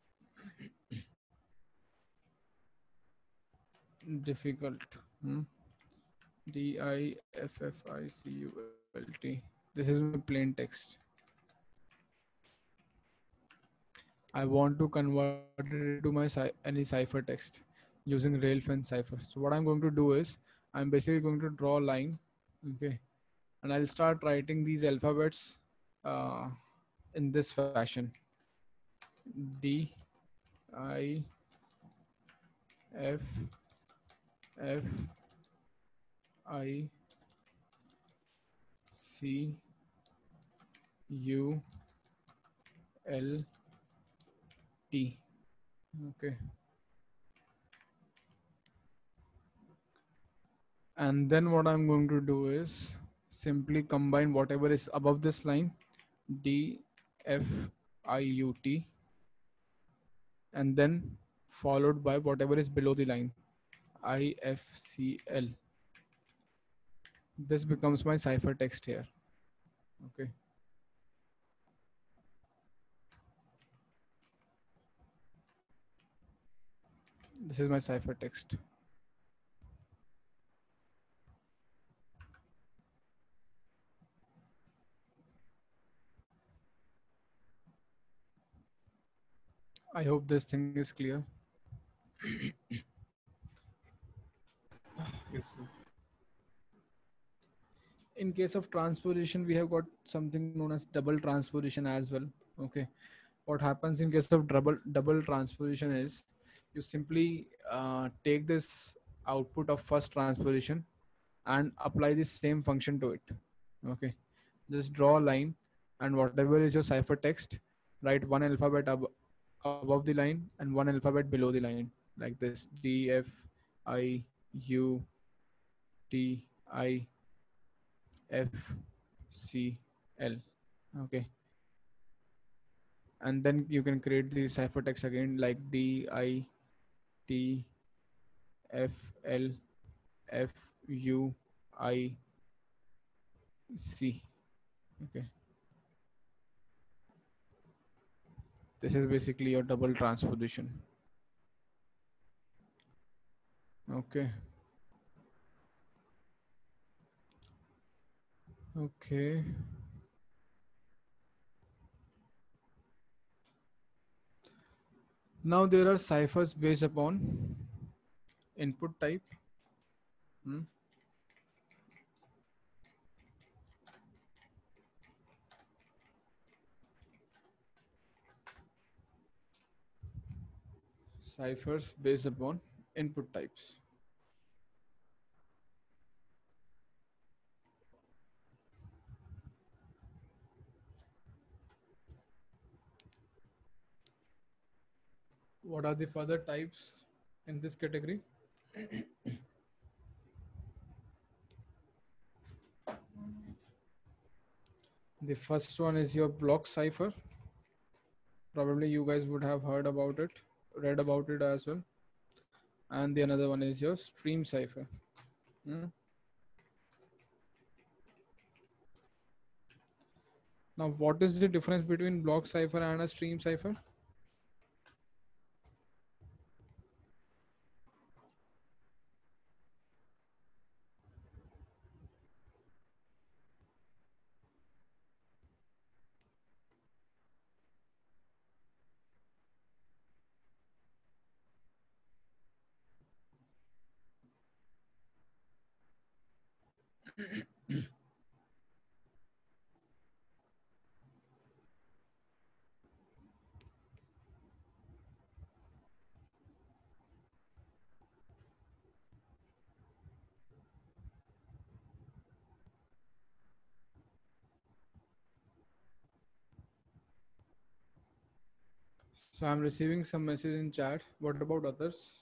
difficult. Hmm. D I F F I C U L T. This is my plain text. I want to convert it into my any cipher text using Railfence cipher. So what I'm going to do is I'm basically going to draw a line, okay, and I'll start writing these alphabets uh, in this fashion: D, I, F, F, I, C, U, L, T. Okay. And then what I'm going to do is simply combine whatever is above this line, D, F, I, U, T, and then followed by whatever is below the line, I, F, C, L. This becomes my cipher text here. Okay. This is my cipher text. I hope this thing is clear. Yes, sir. In case of transposition, we have got something known as double transposition as well. Okay. What happens in case of double double transposition is you simply uh, take this output of first transposition and apply the same function to it. Okay. Just draw a line and whatever is your cipher text, write one alphabet ab above the line and one alphabet below the line, like this: D, F, I, U, T, I, F, C, L. Okay. And then you can create the ciphertext again, like D, I, T, F, L, F, U, I, C. Okay. This is basically your double transposition. Okay. Okay. Now there are ciphers based upon input type. Hmm. ciphers based upon input types. What are the further types in this category? The first one is your block cipher. Probably you guys would have heard about it, read about it as well. And the another one is your stream cipher. Hmm? Now, what is the difference between block cipher and a stream cipher? So I'm receiving some message in chat. What about others?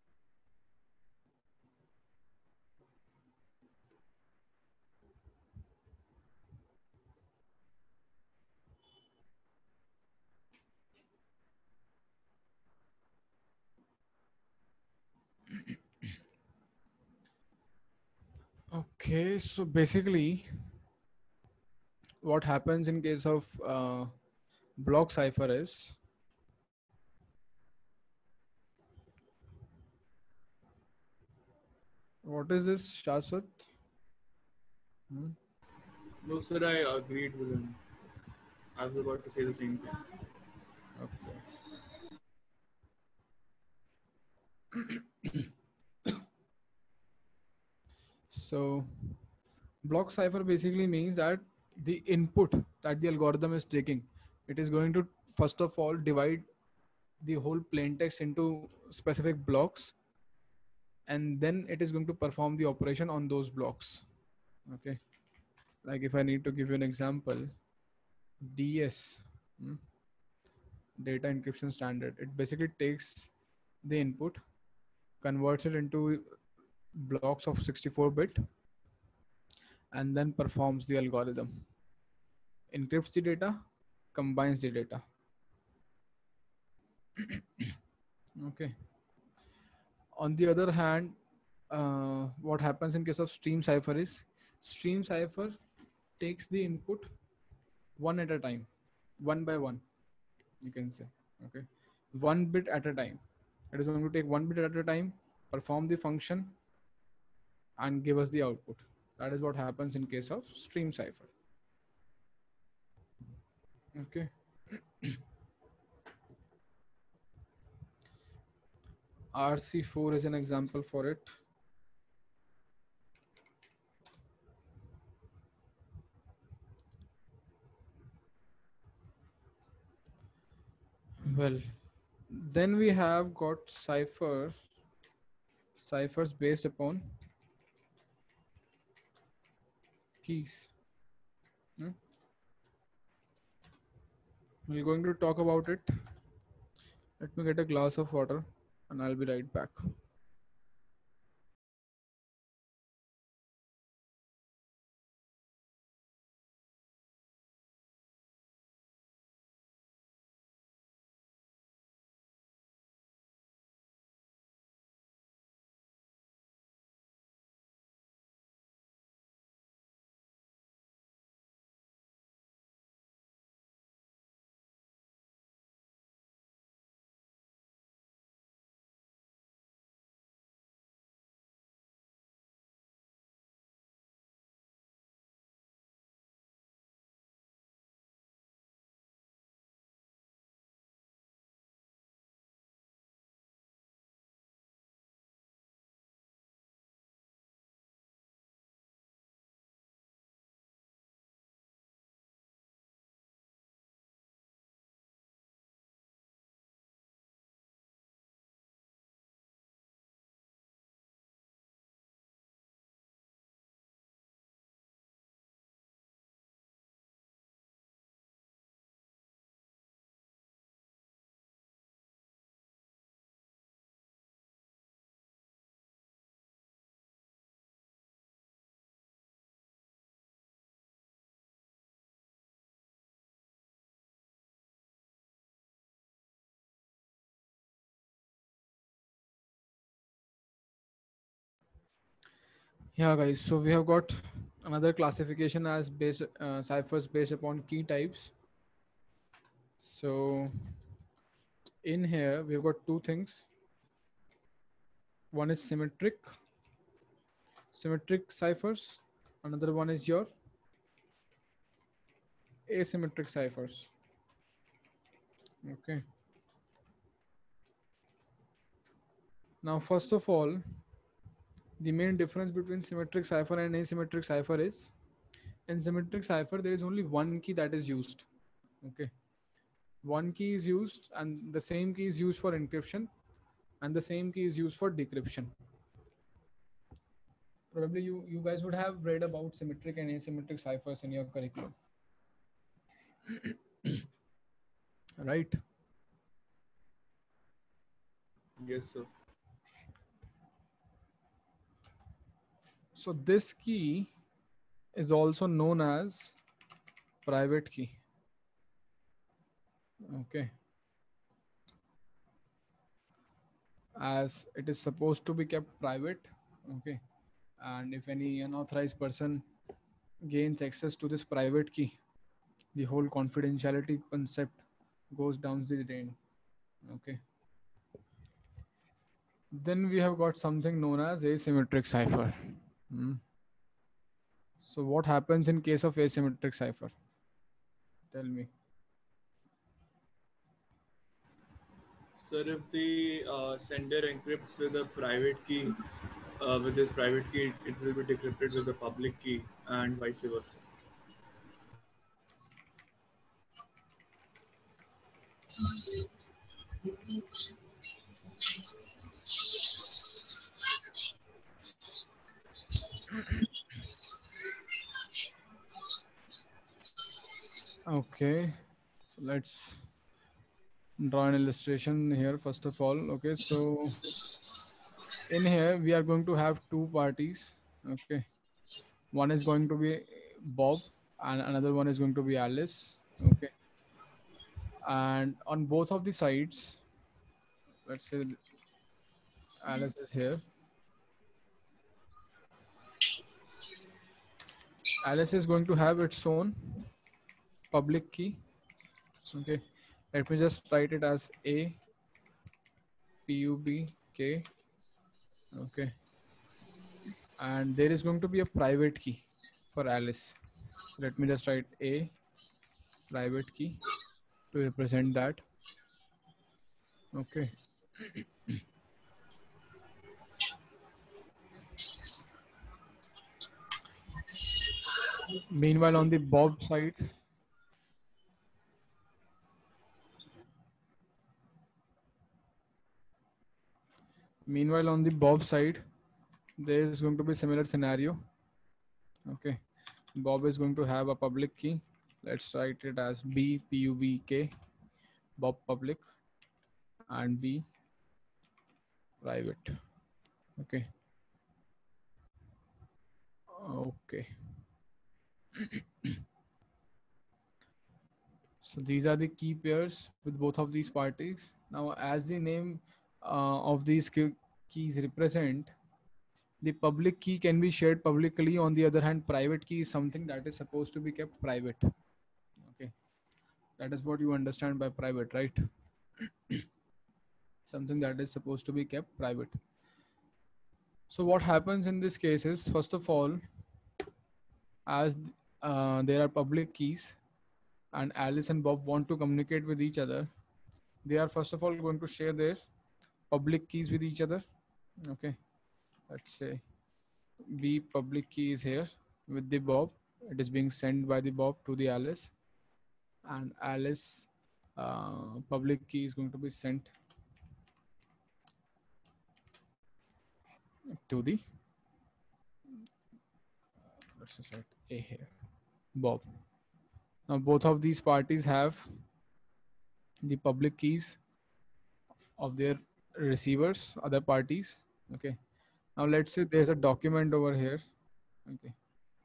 Okay, so basically what happens in case of uh, block cipher is what is this, Shaswat? Hmm? No, sir, I agreed with him. I was about to say the same thing. Okay. So block cipher basically means that the input that the algorithm is taking, it is going to first of all divide the whole plain text into specific blocks, and then it is going to perform the operation on those blocks. Okay, like if I need to give you an example, D S, hmm, data encryption standard, it basically takes the input, converts it into blocks of sixty-four bit, and then performs the algorithm, encrypts the data, combines the data. Okay. On the other hand, uh, what happens in case of stream cipher is stream cipher takes the input one at a time, one by one, you can say. Okay, one bit at a time. It is going to take one bit at a time, perform the function, and give us the output. That is what happens in case of stream cipher. Okay. R C four is an example for it. Well, then we have got cipher, ciphers based upon keys. Hmm? We're going to talk about it. Let me get a glass of water and I'll be right back. Yeah, guys. So we have got another classification as based uh, ciphers based upon key types. So in here we've got two things. One is symmetric, symmetric ciphers. Another one is your asymmetric ciphers. Okay. Now, first of all, the main difference between symmetric cipher and asymmetric cipher is in symmetric cipher there is only one key that is used. Okay. One key is used and the same key is used for encryption and the same key is used for decryption. Probably you, you guys would have read about symmetric and asymmetric ciphers in your curriculum. Right? Yes, sir. So this key is also known as private key. Okay. As it is supposed to be kept private. Okay. And if any unauthorized person gains access to this private key, the whole confidentiality concept goes down the drain. Okay. Then we have got something known as asymmetric cipher. Hmm. So what happens in case of asymmetric cipher? Tell me. Sir, if the uh, sender encrypts with a private key, uh, with this private key, it will be decrypted with the public key, and vice versa. Okay. So let's draw an illustration here first of all. Okay. So in here we are going to have two parties. Okay. One is going to be Bob and another one is going to be Alice. Okay. And on both of the sides, let's say Alice is here. Alice is going to have its own public key. Okay. Let me just write it as A P U B K. Okay. And there is going to be a private key for Alice. So let me just write A private key to represent that. Okay. Meanwhile, on the Bob side, meanwhile on the Bob side, there is going to be similar scenario. Okay. Bob is going to have a public key. Let's write it as B P U B K, Bob public, and B private. Okay. Okay. So these are the key pairs with both of these parties. Now, as the name uh, of these key- keys represent, the public key can be shared publicly. On the other hand, private key is something that is supposed to be kept private. Okay. That is what you understand by private, right? Something that is supposed to be kept private. So what happens in this case is, first of all, as uh, there are public keys and Alice and Bob want to communicate with each other, they are first of all going to share their public keys with each other. Okay. Let's say B public key is here with the Bob. It is being sent by the Bob to the Alice, and Alice uh, public key is going to be sent to the, let's just write A here, Bob. Now both of these parties have the public keys of their receivers, other parties. Okay. Now let's say there's a document over here. Okay.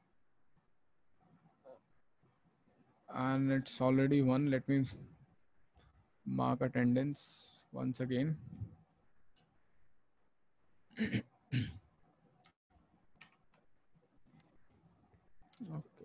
And it's already one. Let me mark attendance once again. Okay.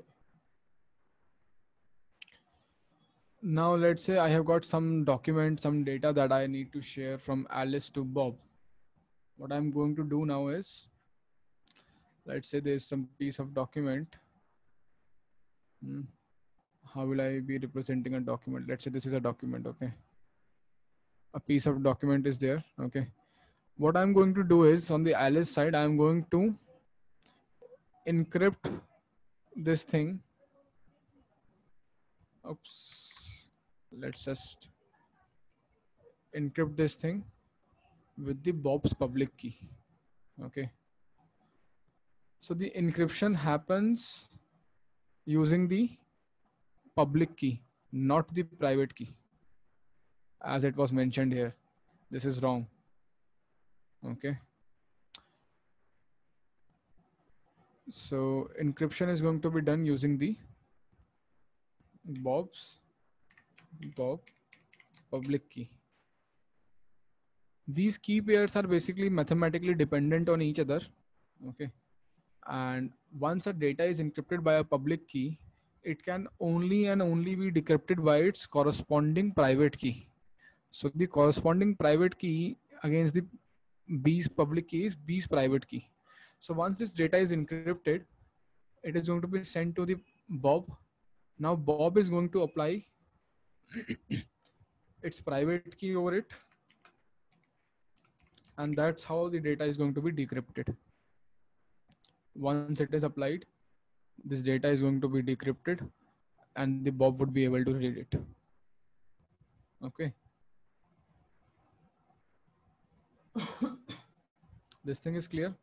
Now let's say I have got some document, some data that I need to share from Alice to Bob. What I'm going to do now is, let's say there's some piece of document. Hmm. How will I be representing a document? Let's say this is a document, okay? A piece of document is there, okay? What I'm going to do is, on the Alice side, I'm going to encrypt this thing. Oops. Let's just encrypt this thing with the Bob's public key, okay? So the encryption happens using the public key, not the private key, as it was mentioned here. This is wrong, okay? So encryption is going to be done using the Bob's Bob public key. These key pairs are basically mathematically dependent on each other, okay? And once a data is encrypted by a public key, it can only and only be decrypted by its corresponding private key. So the corresponding private key against the B's public key is B's private key. So once this data is encrypted, it is going to be sent to the Bob. Now Bob is going to apply its private key over it, and that's how the data is going to be decrypted. Once it is applied, this data is going to be decrypted and the Bob would be able to read it. Okay. This thing is clear?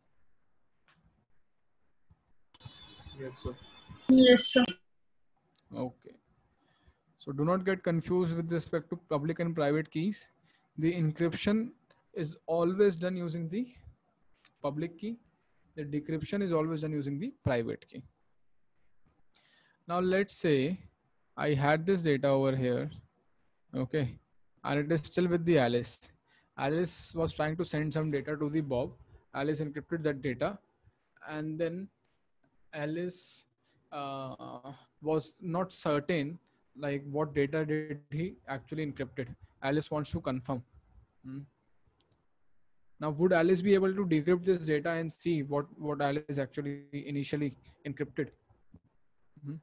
Yes, sir. Yes, sir. Okay. So do not get confused with respect to public and private keys. The encryption is always done using the public key. The decryption is always done using the private key. Now let's say I had this data over here, okay, and it is still with the Alice. Alice was trying to send some data to the Bob. Alice encrypted that data, and then Alice uh, was not certain like what data did he actually encrypted. Alice wants to confirm. Hmm. Now, would Alice be able to decrypt this data and see what, what Alice actually initially encrypted? Hmm.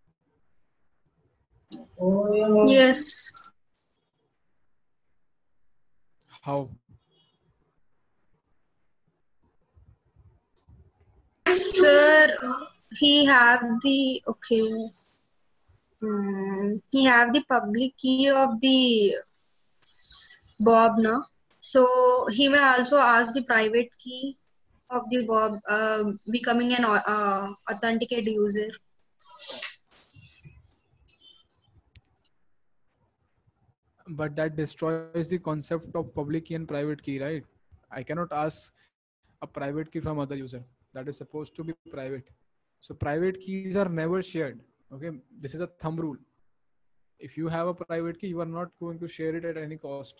Yes. How? Sir, he have the okay. Um, he have the public key of the Bob, no? So he may also ask the private key of the Bob, uh, becoming an uh, authenticated user. But that destroys the concept of public key and private key, right? I cannot ask a private key from other user. That is supposed to be private. So private keys are never shared. Okay, this is a thumb rule. If you have a private key, you are not going to share it at any cost.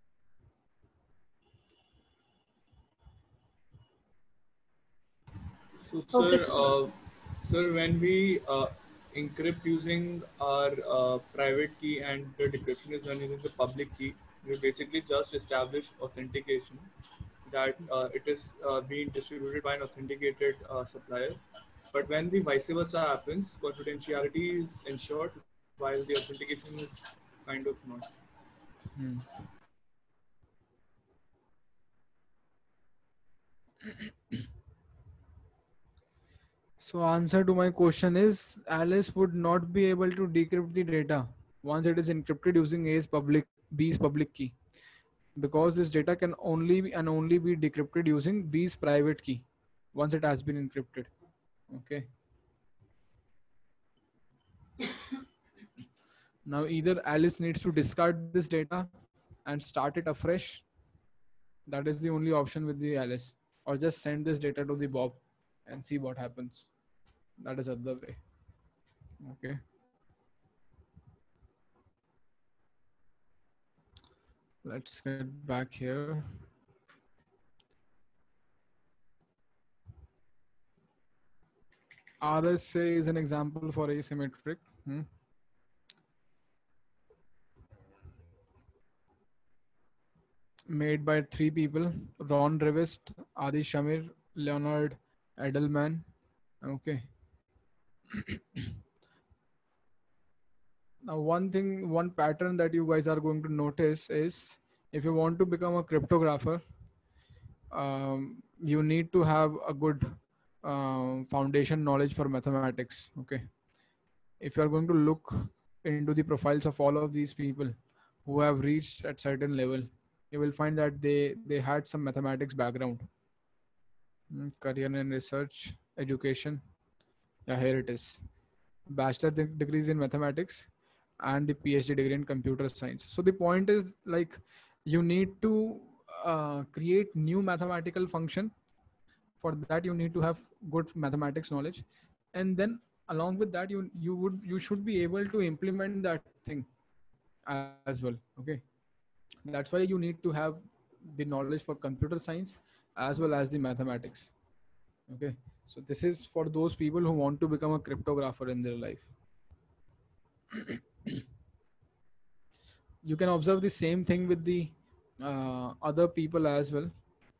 So, sir, Okay, sir. uh, sir, when we uh, encrypt using our uh, private key and the decryption is done using the public key, we basically just establish authentication that uh, it is uh, being distributed by an authenticated uh, supplier. But when the vice versa happens, confidentiality is ensured while the authentication is kind of not. Hmm. So answer to my question is Alice would not be able to decrypt the data once it is encrypted using A's public B's public key, because this data can only be and only be decrypted using B's private key once it has been encrypted. Okay. Now either Alice needs to discard this data and start it afresh. That is the only option with the Alice, or just send this data to the Bob and see what happens. That is other way. Okay. Let's get back here. R S A is an example for asymmetric. Hmm. Made by three people: Ron Rivest, Adi Shamir, Leonard Edelman. Okay. Now, one thing, one pattern that you guys are going to notice is if you want to become a cryptographer, um, you need to have a good um, foundation knowledge for mathematics. Okay. If you are going to look into the profiles of all of these people who have reached at certain level, you will find that they they had some mathematics background. Mm, career in research, education. Yeah, here it is. Bachelor de- degrees in mathematics and the PhD degree in computer science. So the point is like you need to uh, create new mathematical function. For that, you need to have good mathematics knowledge, and then along with that, you you would you should be able to implement that thing as well. Okay, that's why you need to have the knowledge for computer science as well as the mathematics. Okay, so this is for those people who want to become a cryptographer in their life. You can observe the same thing with the uh, other people as well,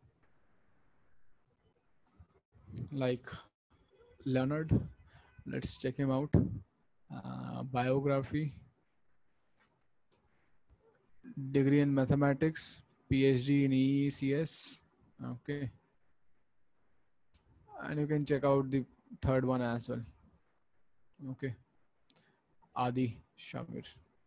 like Leonard. Let's check him out. Uh, biography, degree in mathematics, PhD in E E C S. Okay, and you can check out the third one as well. Okay, Adi Shamir.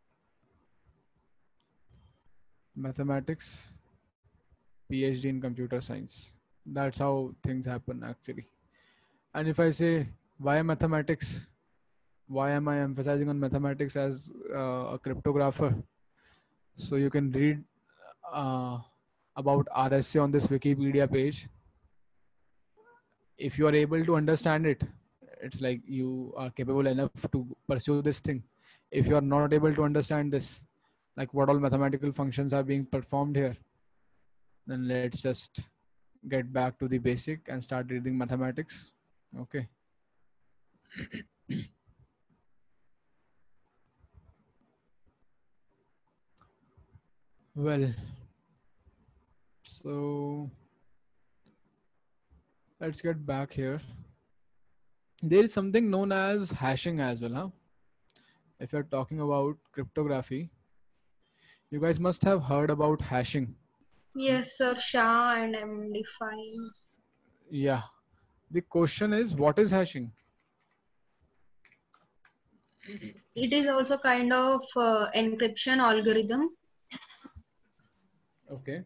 Mathematics, PhD in computer science. That's how things happen actually. And if I say why mathematics, why am I emphasizing on mathematics as uh, a cryptographer? So you can read uh, about R S A on this Wikipedia page. If you are able to understand it, it's like you are capable enough to pursue this thing. If you are not able to understand this, like what all mathematical functions are being performed here, then let's just get back to the basic and start reading mathematics. Okay. Well, so let's get back here. There is something known as hashing as well, huh? If you're talking about cryptography, you guys must have heard about hashing. Yes, sir. SHA and M D five. Yeah. The question is, what is hashing? It is also kind of uh, encryption algorithm. Okay.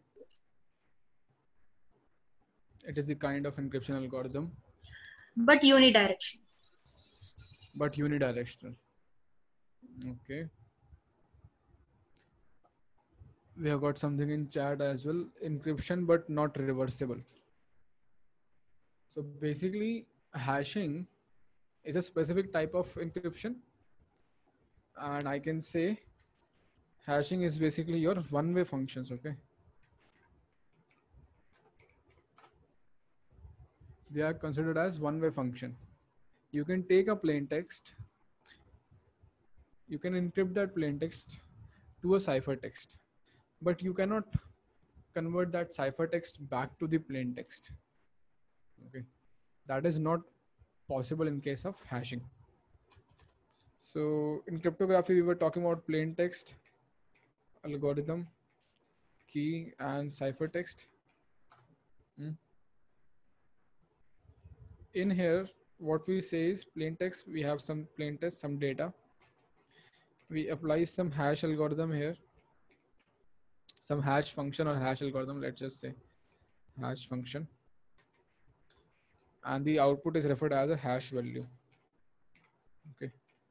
It is the kind of encryption algorithm. But unidirectional. But unidirectional. Okay. We have got something in chat as well. Encryption, but not reversible. So basically, hashing is a specific type of encryption. And I can say hashing is basically your one-way functions, okay? They are considered as one-way function. You can take a plain text, you can encrypt that plain text to a ciphertext, but you cannot convert that ciphertext back to the plain text. Okay, that is not possible in case of hashing. So in cryptography, we were talking about plain text, algorithm, key, and ciphertext. Hmm. In here, what we say is plain text, we have some plain text, some data. We apply some hash algorithm here, some hash function or hash algorithm, let's just say hash function. And the output is referred as a hash value. Okay.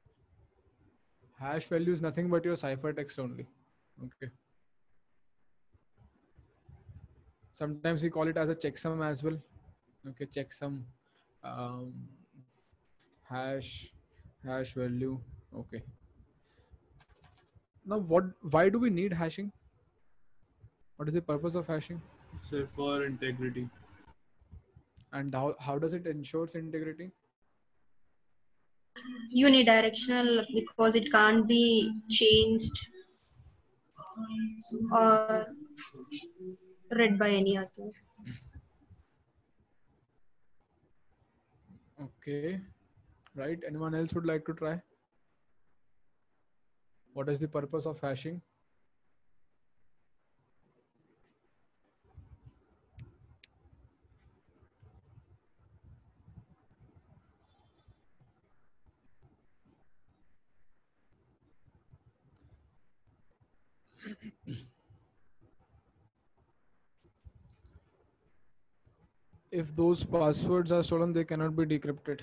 Hash value is nothing but your ciphertext only. Okay. Sometimes we call it as a checksum as well. Okay, checksum, um, hash, hash value. Okay. Now, what? Why do we need hashing? What is the purpose of hashing? So for integrity. And how, how does it ensure integrity? unidirectional because it can't be changed or read by any other. Okay, right. Anyone else would like to try? What is the purpose of hashing? If those passwords are stolen, they cannot be decrypted.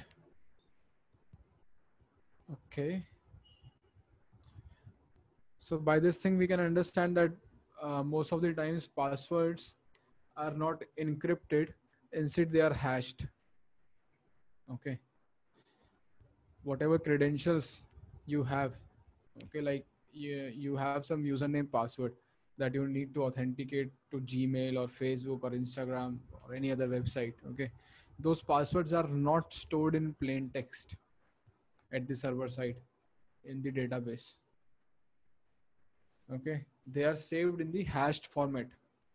Okay. So by this thing, we can understand that uh, most of the times passwords are not encrypted. Instead, they are hashed. Okay. Whatever credentials you have, okay, like you, you have some username password that you need to authenticate to Gmail or Facebook or Instagram or any other website. Okay. Those passwords are not stored in plain text at the server side in the database. Okay. They are saved in the hashed format.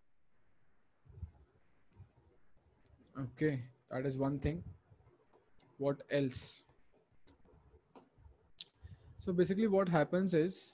Okay. That is one thing. What else? So basically what happens is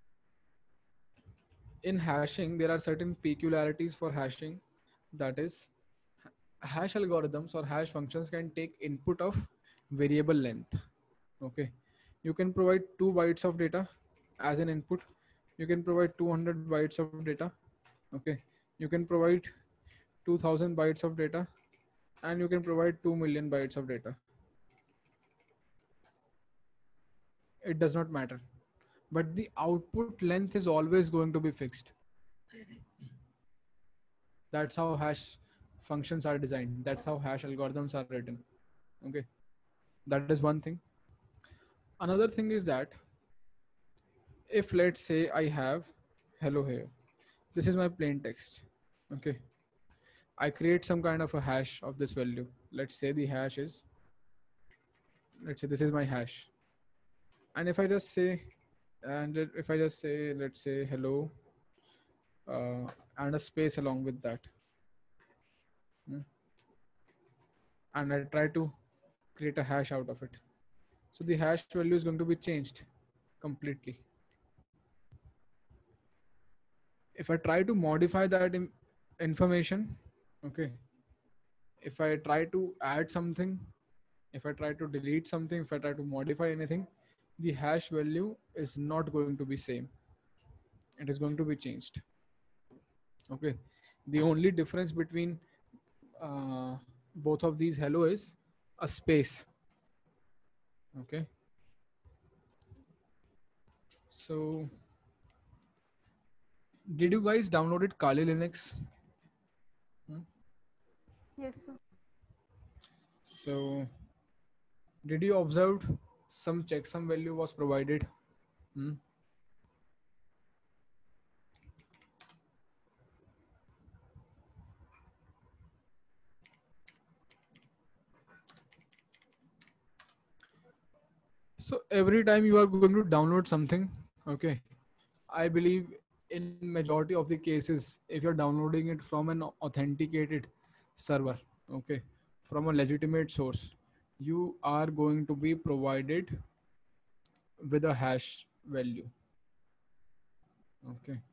in hashing, there are certain peculiarities for hashing. That is, hash algorithms or hash functions can take input of variable length. Okay. You can provide two bytes of data as an input. You can provide two hundred bytes of data. Okay. You can provide two thousand bytes of data, and you can provide two million bytes of data. It does not matter. But the output length is always going to be fixed. That's how hash functions are designed. That's how hash algorithms are written. Okay. That is one thing. Another thing is that if let's say I have hello here, this is my plain text. Okay. I create some kind of a hash of this value. Let's say the hash is, let's say this is my hash. And if I just say, and if I just say, let's say hello, uh, and a space along with that. Hmm. And I try to create a hash out of it. So the hash value is going to be changed completely. If I try to modify that information, okay, if I try to add something, if I try to delete something, if I try to modify anything, the hash value is not going to be same. It is going to be changed. Okay. The only difference between uh, both of these hello is a space. Okay. So did you guys downloaded Kali Linux? Hmm? Yes, sir. So did you observe some checksum value was provided? Hmm? So every time you are going to download something, okay, I believe in majority of the cases, if you're downloading it from an authenticated server, okay, from a legitimate source, you are going to be provided with a hash value. Okay.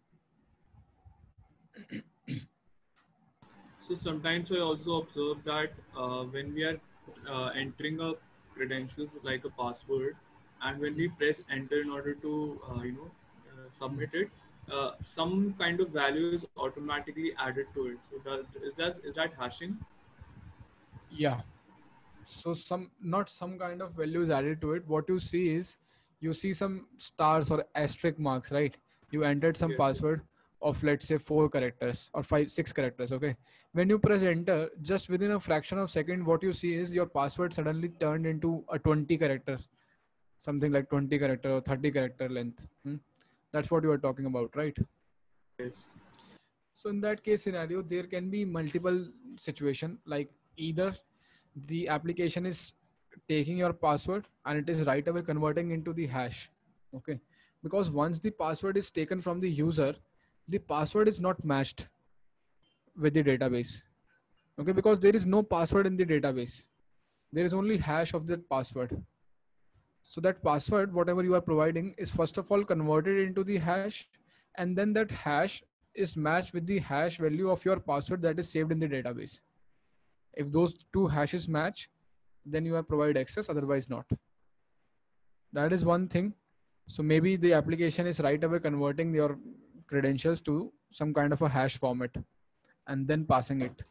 So sometimes I also observe that uh, when we are uh, entering a credentials like a password, and when we press enter in order to uh, you know uh, submit it, uh, some kind of value is automatically added to it. So does, is that is that hashing? Yeah. So some, not some kind of value is added to it. What you see is you see some stars or asterisk marks, right? You entered some Yes. password of let's say four characters or five, six characters. Okay. When you press enter, just within a fraction of second, what you see is your password suddenly turned into a twenty character, something like twenty character or thirty character length. Hmm? That's what you are talking about, right? Yes. So in that case scenario, there can be multiple situation, like either the application is taking your password and it is right away converting into the hash. Okay, because once the password is taken from the user, the password is not matched with the database. Okay, because there is no password in the database, there is only hash of that password. So that password, whatever you are providing, is first of all converted into the hash, and then that hash is matched with the hash value of your password that is saved in the database. If those two hashes match, then you are provided access, otherwise not. That is one thing. So maybe the application is right away converting your credentials to some kind of a hash format and then passing it.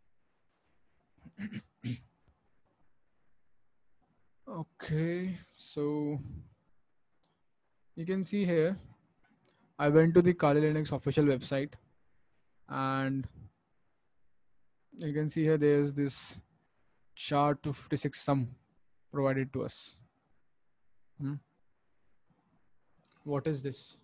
Okay, so you can see here, I went to the Kali Linux official website, and you can see here there's this S H A two fifty-six sum provided to us. Hmm. What is this?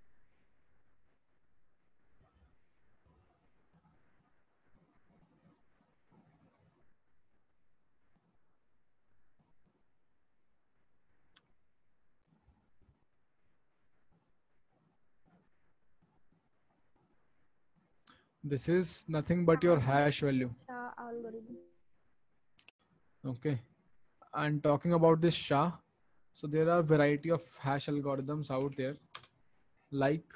This is nothing but your hash value. S H A algorithm. Okay. And talking about this S H A, so there are variety of hash algorithms out there, like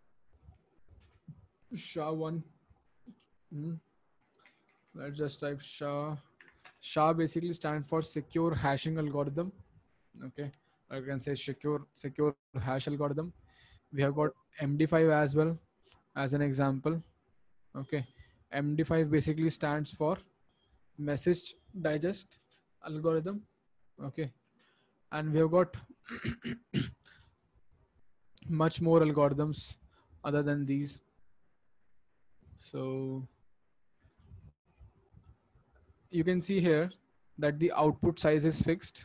S H A one. Hmm. Let's just type S H A. S H A basically stands for secure hashing algorithm. Okay. I can say secure secure hash algorithm. We have got M D five as well as an example. Okay. M D five basically stands for message digest algorithm. Okay. And we have got much more algorithms other than these. So you can see here that the output size is fixed.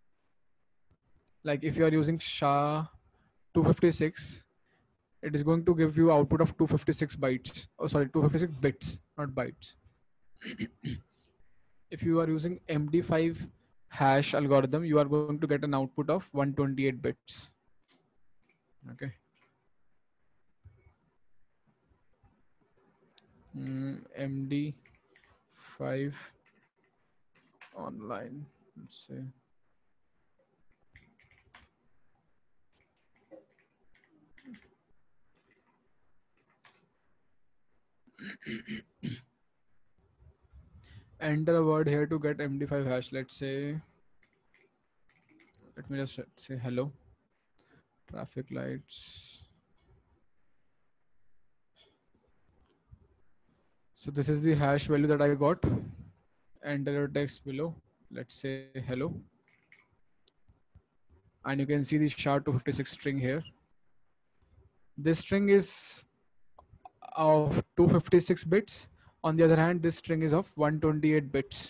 Like if you are using S H A two fifty-six, it is going to give you output of two fifty-six bytes. Oh, sorry, two fifty-six bits, not bytes. If you are using M D five hash algorithm, you are going to get an output of one twenty-eight bits. Okay. Mm, M D five online, let's say. Enter a word here to get M D five hash. Let's say, let me just say hello. Traffic lights. So this is the hash value that I got. Enter your text below. Let's say hello. And you can see the S H A two fifty-six string here. This string is of two fifty-six bits. On the other hand, this string is of one twenty-eight bits.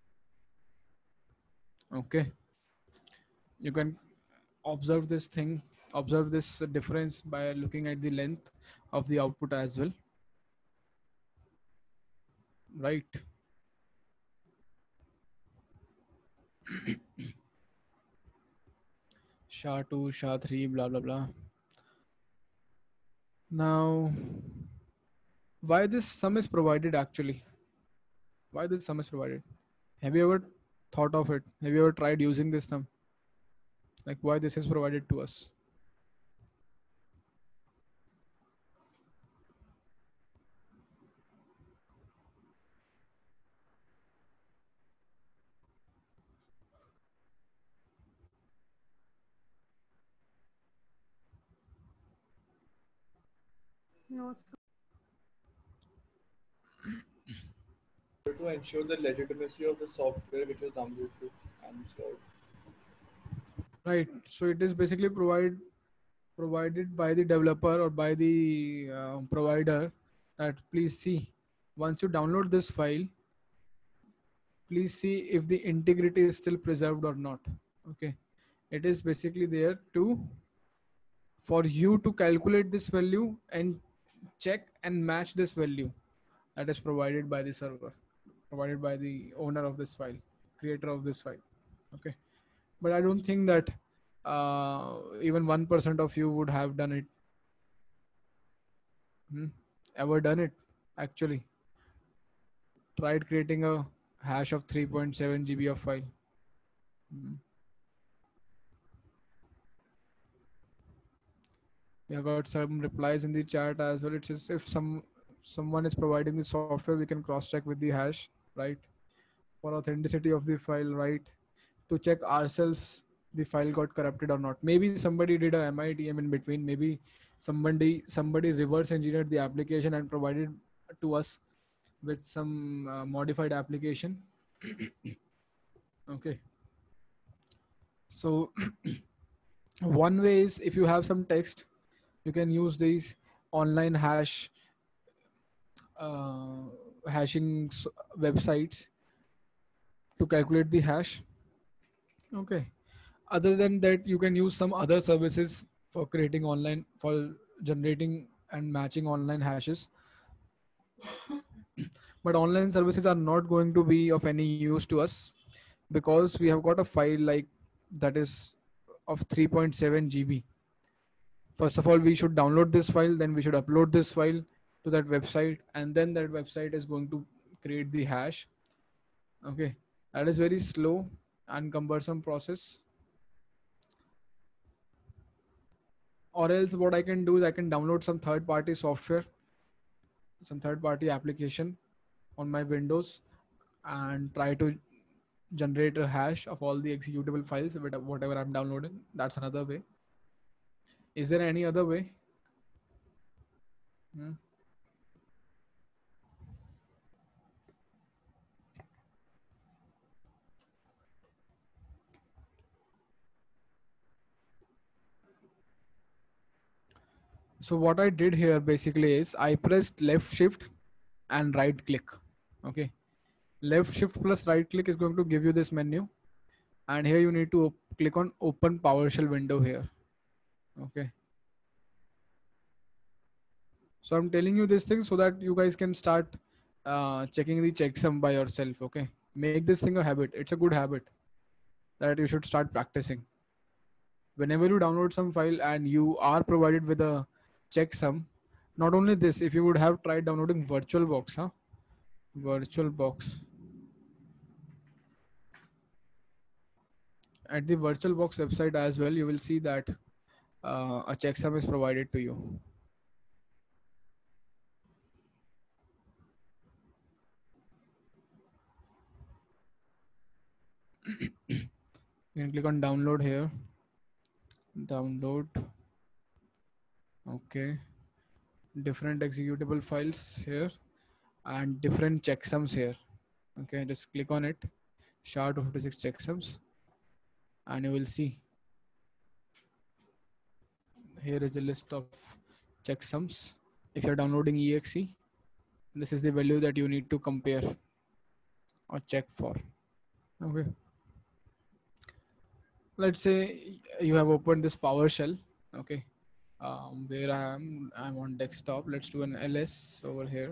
Okay. You can observe this thing, observe this difference by looking at the length of the output as well. Right. S H A two, S H A three, blah, blah, blah. Now, why this sum is provided actually? Why this sum is provided? Have you ever thought of it? Have you ever tried using this sum? Like why this is provided to us? No, sir. To ensure the legitimacy of the software which is downloaded and installed. Right. So it is basically provided provided by the developer or by the uh, provider that please see, once you download this file, please see if the integrity is still preserved or not. Okay. It is basically there to, for you to calculate this value and check and match this value that is provided by the server, provided by the owner of this file, creator of this file. Okay, but I don't think that uh, even one percent of you would have done it. Hmm? Ever done it? Actually, tried creating a hash of three point seven G B of file. Hmm. We have got some replies in the chat as well. It says if some someone is providing the software, we can cross check with the hash, right? For authenticity of the file, right? To check ourselves the file got corrupted or not. Maybe somebody did a M I T M in between. Maybe somebody somebody reverse engineered the application and provided to us with some uh, modified application. Okay. So one way is if you have some text, you can use these online hash uh, hashing s- websites to calculate the hash. Okay. Other than that, you can use some other services for creating online, for generating and matching online hashes. But online services are not going to be of any use to us because we have got a file like that is of three point seven G B. First of all, we should download this file, then we should upload this file to that website, and then that website is going to create the hash. Okay, that is very slow and cumbersome process. Or else what I can do is I can download some third party software, some third party application on my Windows and try to generate a hash of all the executable files, whatever I'm downloading. That's another way. Is there any other way? Hmm? So what I did here basically is I pressed left shift and right click. Okay. Left shift plus right click is going to give you this menu. And here you need to op- click on open PowerShell window here. Okay. So I'm telling you this thing so that you guys can start uh, checking the checksum by yourself. Okay. Make this thing a habit. It's a good habit that you should start practicing. Whenever you download some file and you are provided with a checksum, not only this, if you would have tried downloading VirtualBox, huh? VirtualBox. At the VirtualBox website as well, you will see that uh, a checksum is provided to you. You can click on download here. Download. Okay. Different executable files here and different checksums here. Okay, just click on it. S H A two fifty-six checksums, and you will see here is a list of checksums. If you're downloading E X E, this is the value that you need to compare or check for. Okay. Let's say you have opened this PowerShell. Okay. Um, where I am, I'm on desktop. Let's do an L S over here.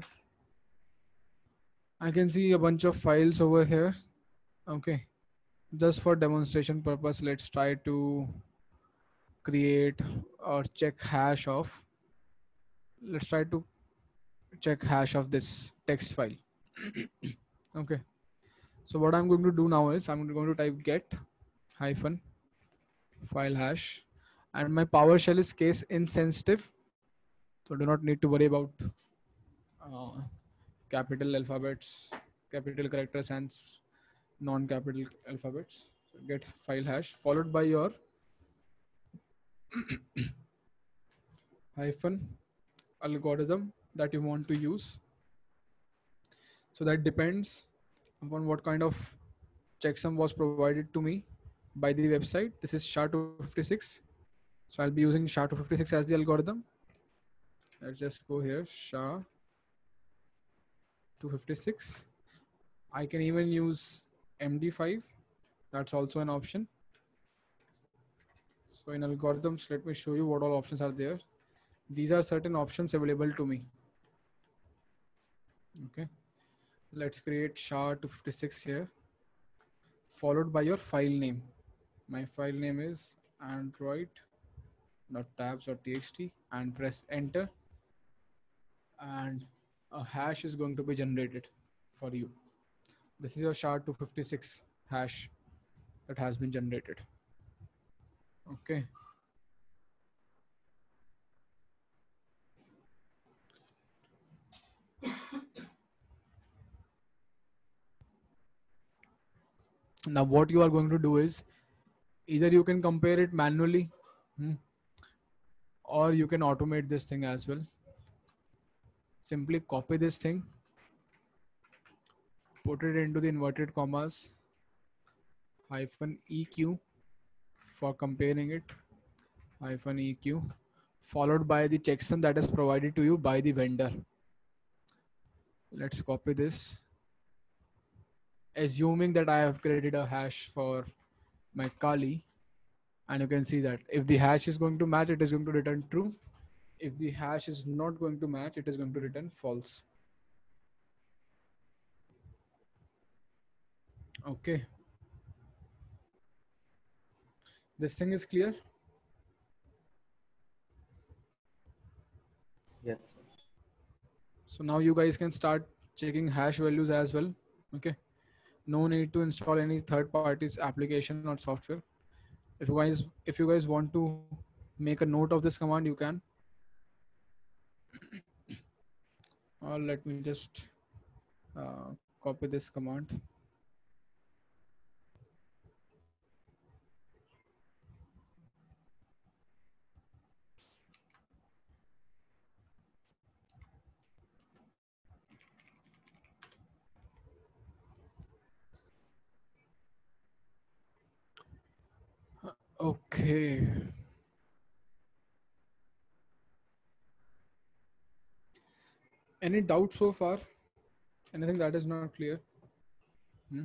I can see a bunch of files over here. Okay. Just for demonstration purpose, let's try to create or check hash of. Let's try to check hash of this text file. Okay. So what I'm going to do now is I'm going to type get hyphen file hash, and my PowerShell is case insensitive. So do not need to worry about uh, capital alphabets, capital characters and non-capital alphabets. So get file hash followed by your hyphen algorithm that you want to use. So that depends upon what kind of checksum was provided to me by the website. This is S H A two fifty-six. So I'll be using S H A two fifty-six as the algorithm. Let's just go here, S H A two fifty-six. I can even use M D five. That's also an option. So in algorithms, let me show you what all options are there. These are certain options available to me. Okay. Let's create S H A two fifty-six here. followed by your file name. My file name is android.tabs.txt and press enter, and a hash is going to be generated for you. This is your S H A R two fifty-six hash that has been generated. Okay. Now what you are going to do is either you can compare it manually, hmm, or you can automate this thing as well. Simply copy this thing, put it into the inverted commas, hyphen E Q for comparing it, hyphen E Q, followed by the checksum that is provided to you by the vendor. Let's copy this, assuming that I have created a hash for my Kali, and you can see that if the hash is going to match, it is going to return true. If the hash is not going to match, it is going to return false. Okay. This thing is clear? Yes. So now you guys can start checking hash values as well. Okay. No need to install any third party's application or software. If you guys, if you guys want to make a note of this command, you can. Or let me just uh, copy this command. Okay. Any doubt so far? Anything that is not clear? Hmm?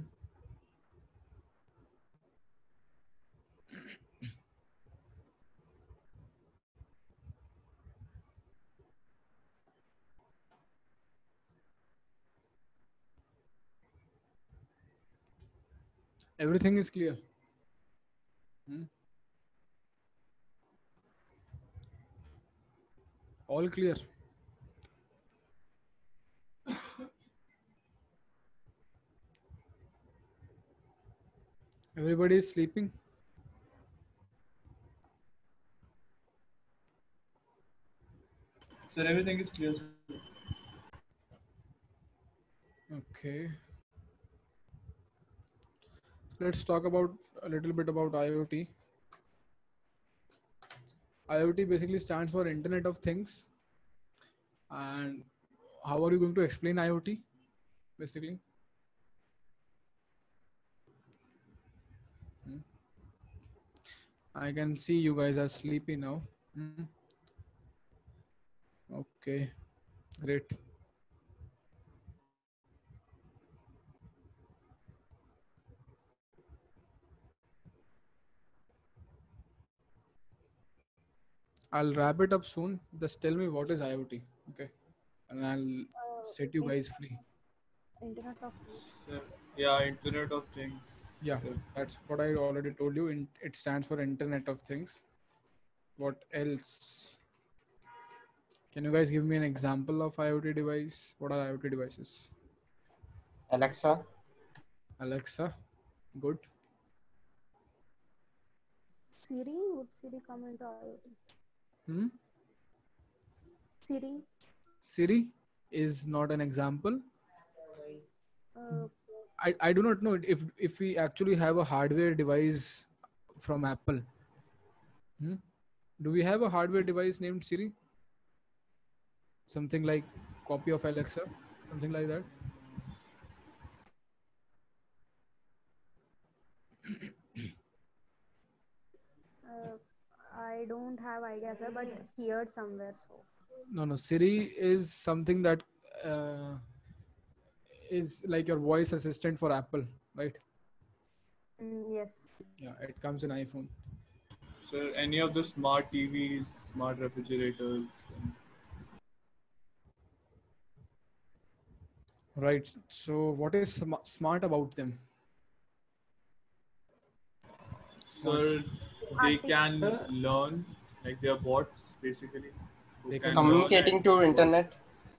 Everything is clear. Hmm? All clear. Everybody is sleeping. Sir, everything is clear, sir. Okay. Let's talk about a little bit about IoT. IoT basically stands for Internet of Things. And how are you going to explain IoT basically? Hmm. I can see you guys are sleepy now. Hmm. Okay, great. I'll wrap it up soon. Just tell me what is IoT, okay? And I'll Uh, set you it, guys free. Internet of Things. Sir, yeah, Internet of Things. Yeah, Sir. that's what I already told you. In, it stands for Internet of Things. What else? Can you guys give me an example of IoT device? What are IoT devices? Alexa. Alexa, good. Siri, would Siri come into IoT? Hmm? Siri. Siri is not an example. Uh, I, I do not know if if we actually have a hardware device from Apple. Hmm? Do we have a hardware device named Siri? Something like copy of Alexa, something like that. uh, I don't have idea, sir, but heard somewhere. So No, no. Siri is something that uh, is like your voice assistant for Apple, right? mm, yes. Yeah, it comes in iPhone. Sir, any of the smart T Vs, smart refrigerators. And Right. So what is sm- smart about them? Sir, they can Sir, learn, like they are bots basically who They can can learn Communicating and to work. internet.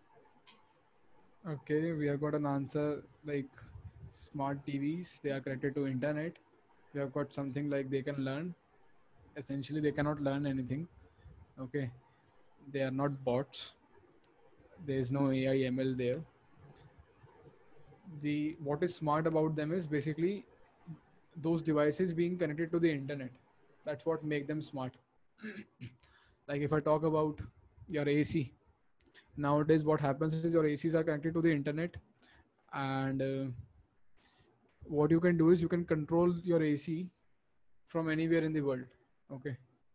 Okay, we have got an answer like smart T Vs. They are connected to internet. We have got something like they can learn. Essentially, they cannot learn anything. Okay, they are not bots. There is no A I M L there. The what is smart about them is basically those devices being connected to the internet. That's what make them smart. Like if I talk about your A C, nowadays what happens is your A Cs are connected to the internet, and uh, what you can do is you can control your A C from anywhere in the world. Okay,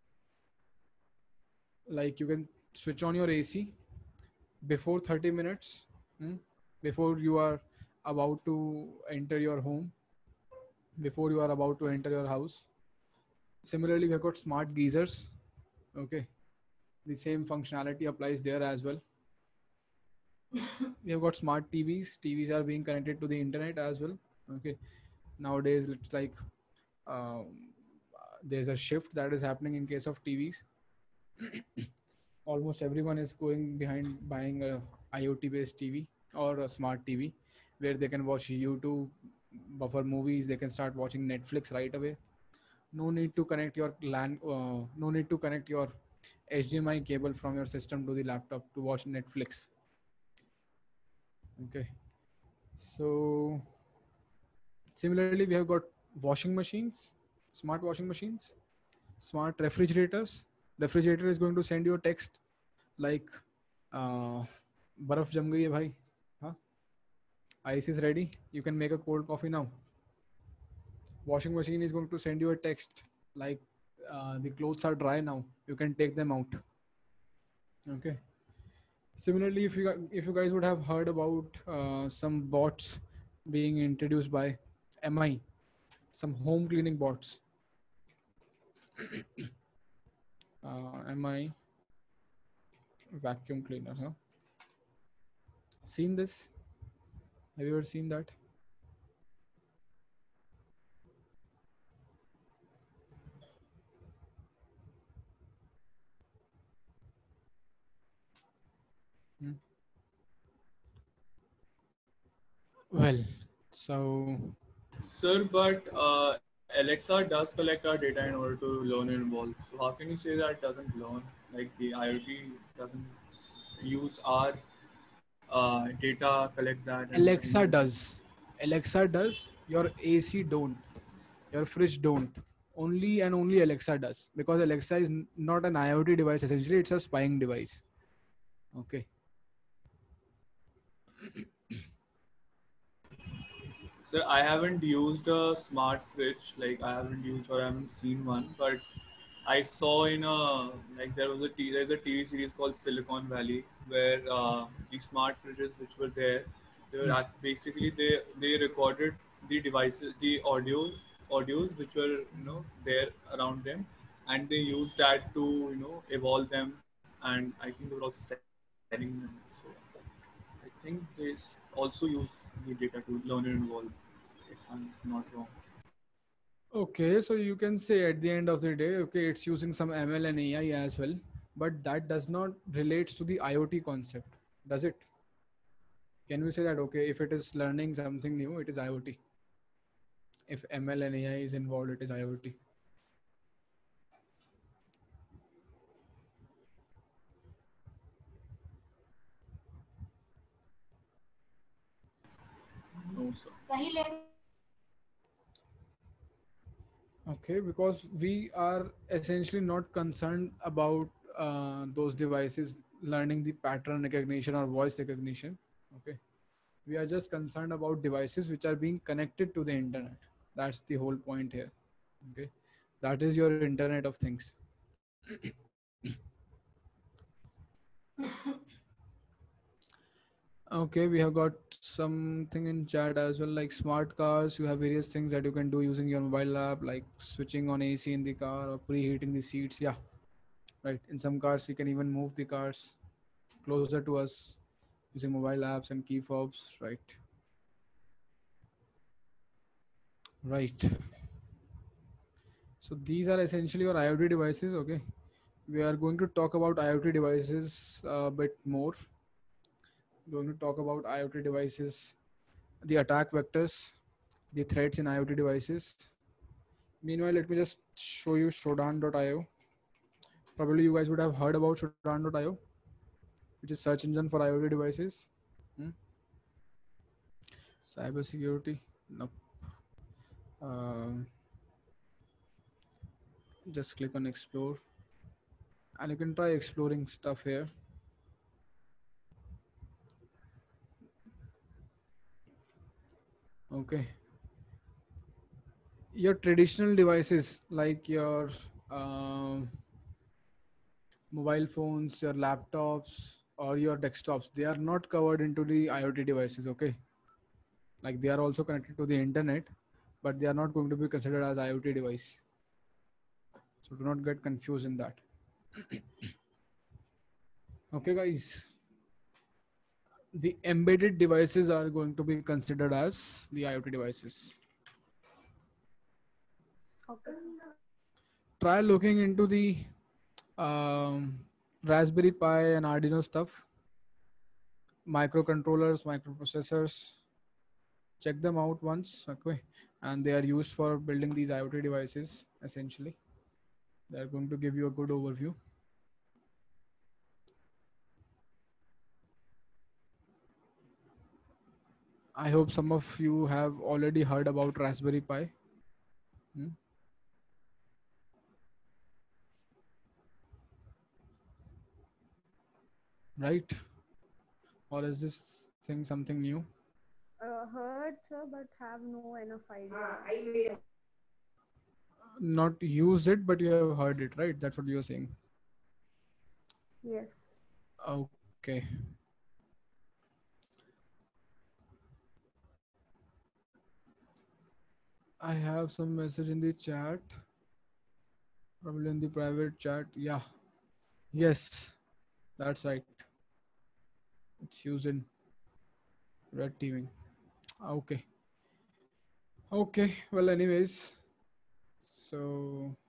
like you can switch on your A C before thirty minutes, hmm, before you are about to enter your home, before you are about to enter your house. Similarly, we have got smart geysers. Okay, the same functionality applies there as well. We have got smart T Vs. T Vs are being connected to the internet as well. Okay, nowadays it's like um, there's a shift that is happening in case of T Vs. Almost everyone is going behind buying a IoT based T V or a smart T V where they can watch YouTube, buffer movies, they can start watching Netflix right away. No need to connect your LAN, uh, no need to connect your H D M I cable from your system to the laptop to watch Netflix. Okay, so similarly, we have got washing machines, smart washing machines, smart refrigerators. Refrigerator is going to send you a text like uh, बर्फ जम गई है भाई, हाँ, ice is ready, you can make a cold coffee now. Washing machine is going to send you a text like uh, the clothes are dry now, you can take them out. Okay, similarly, if you gu- if you guys would have heard about uh, some bots being introduced by M I, some home cleaning bots. uh, M I vacuum cleaner, huh? Seen this? Have you ever seen that? Hmm. Well, so Sir, but uh, Alexa does collect our data in order to learn and evolve. So how can you say that it doesn't learn? Like the IoT doesn't use our uh, data, collect that, and you Alexa know. does. Alexa does. Your A C don't. Your fridge don't. Only and only Alexa does, because Alexa is n- not an IoT device. Essentially, it's a spying device. Okay. Sir, I haven't used a smart fridge. Like I haven't used or I haven't seen one, but I saw in a like there was a t- there's a T V series called Silicon Valley where uh, the smart fridges which were there, they were Hmm. act- basically they they recorded the devices, the audio audios which were you know there around them, and they used that to you know evolve them, and I think they were also selling them. So I think they s- also use the data to learn and evolve, if I'm not wrong. Okay, so you can say at the end of the day, okay, it's using some M L and A I as well, but that does not relate to the IoT concept, does it? Can we say that okay, if it is learning something new, it is IoT? If M L and A I is involved, it is IoT. No, sir. Okay, because we are essentially not concerned about uh, those devices learning the pattern recognition or voice recognition. Okay, we are just concerned about devices which are being connected to the internet. That's the whole point here. Okay, that is your Internet of Things. Okay, we have got something in chat as well, like smart cars. You have various things that you can do using your mobile app, like switching on A C in the car or preheating the seats. Yeah, right. In some cars, you can even move the cars closer to us using mobile apps and key fobs. Right, right. So these are essentially your IoT devices. Okay, we are going to talk about IoT devices a bit more. Going to talk about IoT devices, the attack vectors, the threats in IoT devices. Meanwhile, let me just show you Shodan dot i o. Probably you guys would have heard about Shodan dot i o, which is search engine for IoT devices. Hmm? Cyber security, nope. Um, just click on explore, and you can try exploring stuff here. Okay. Your traditional devices like your um, mobile phones, your laptops, or your desktops, they are not covered into the IoT devices. Okay. Like they are also connected to the internet, but they are not going to be considered as IoT device. So do not get confused in that. Okay, guys. The embedded devices are going to be considered as the IoT devices. Okay. Try looking into the um, Raspberry Pi and Arduino stuff, microcontrollers, microprocessors. Check them out once, okay? And they are used for building these IoT devices. Essentially, they are going to give you a good overview. I hope some of you have already heard about Raspberry Pi. Hmm? Right? Or is this thing something new? Uh, heard, sir, but have no enough idea. Not used it, but you have heard it, right? That's what you're saying. Yes. Okay. I have some message in the chat. Probably in the private chat. Yeah. Yes. That's right. It's used in red teaming. Okay. Okay. Well, anyways. So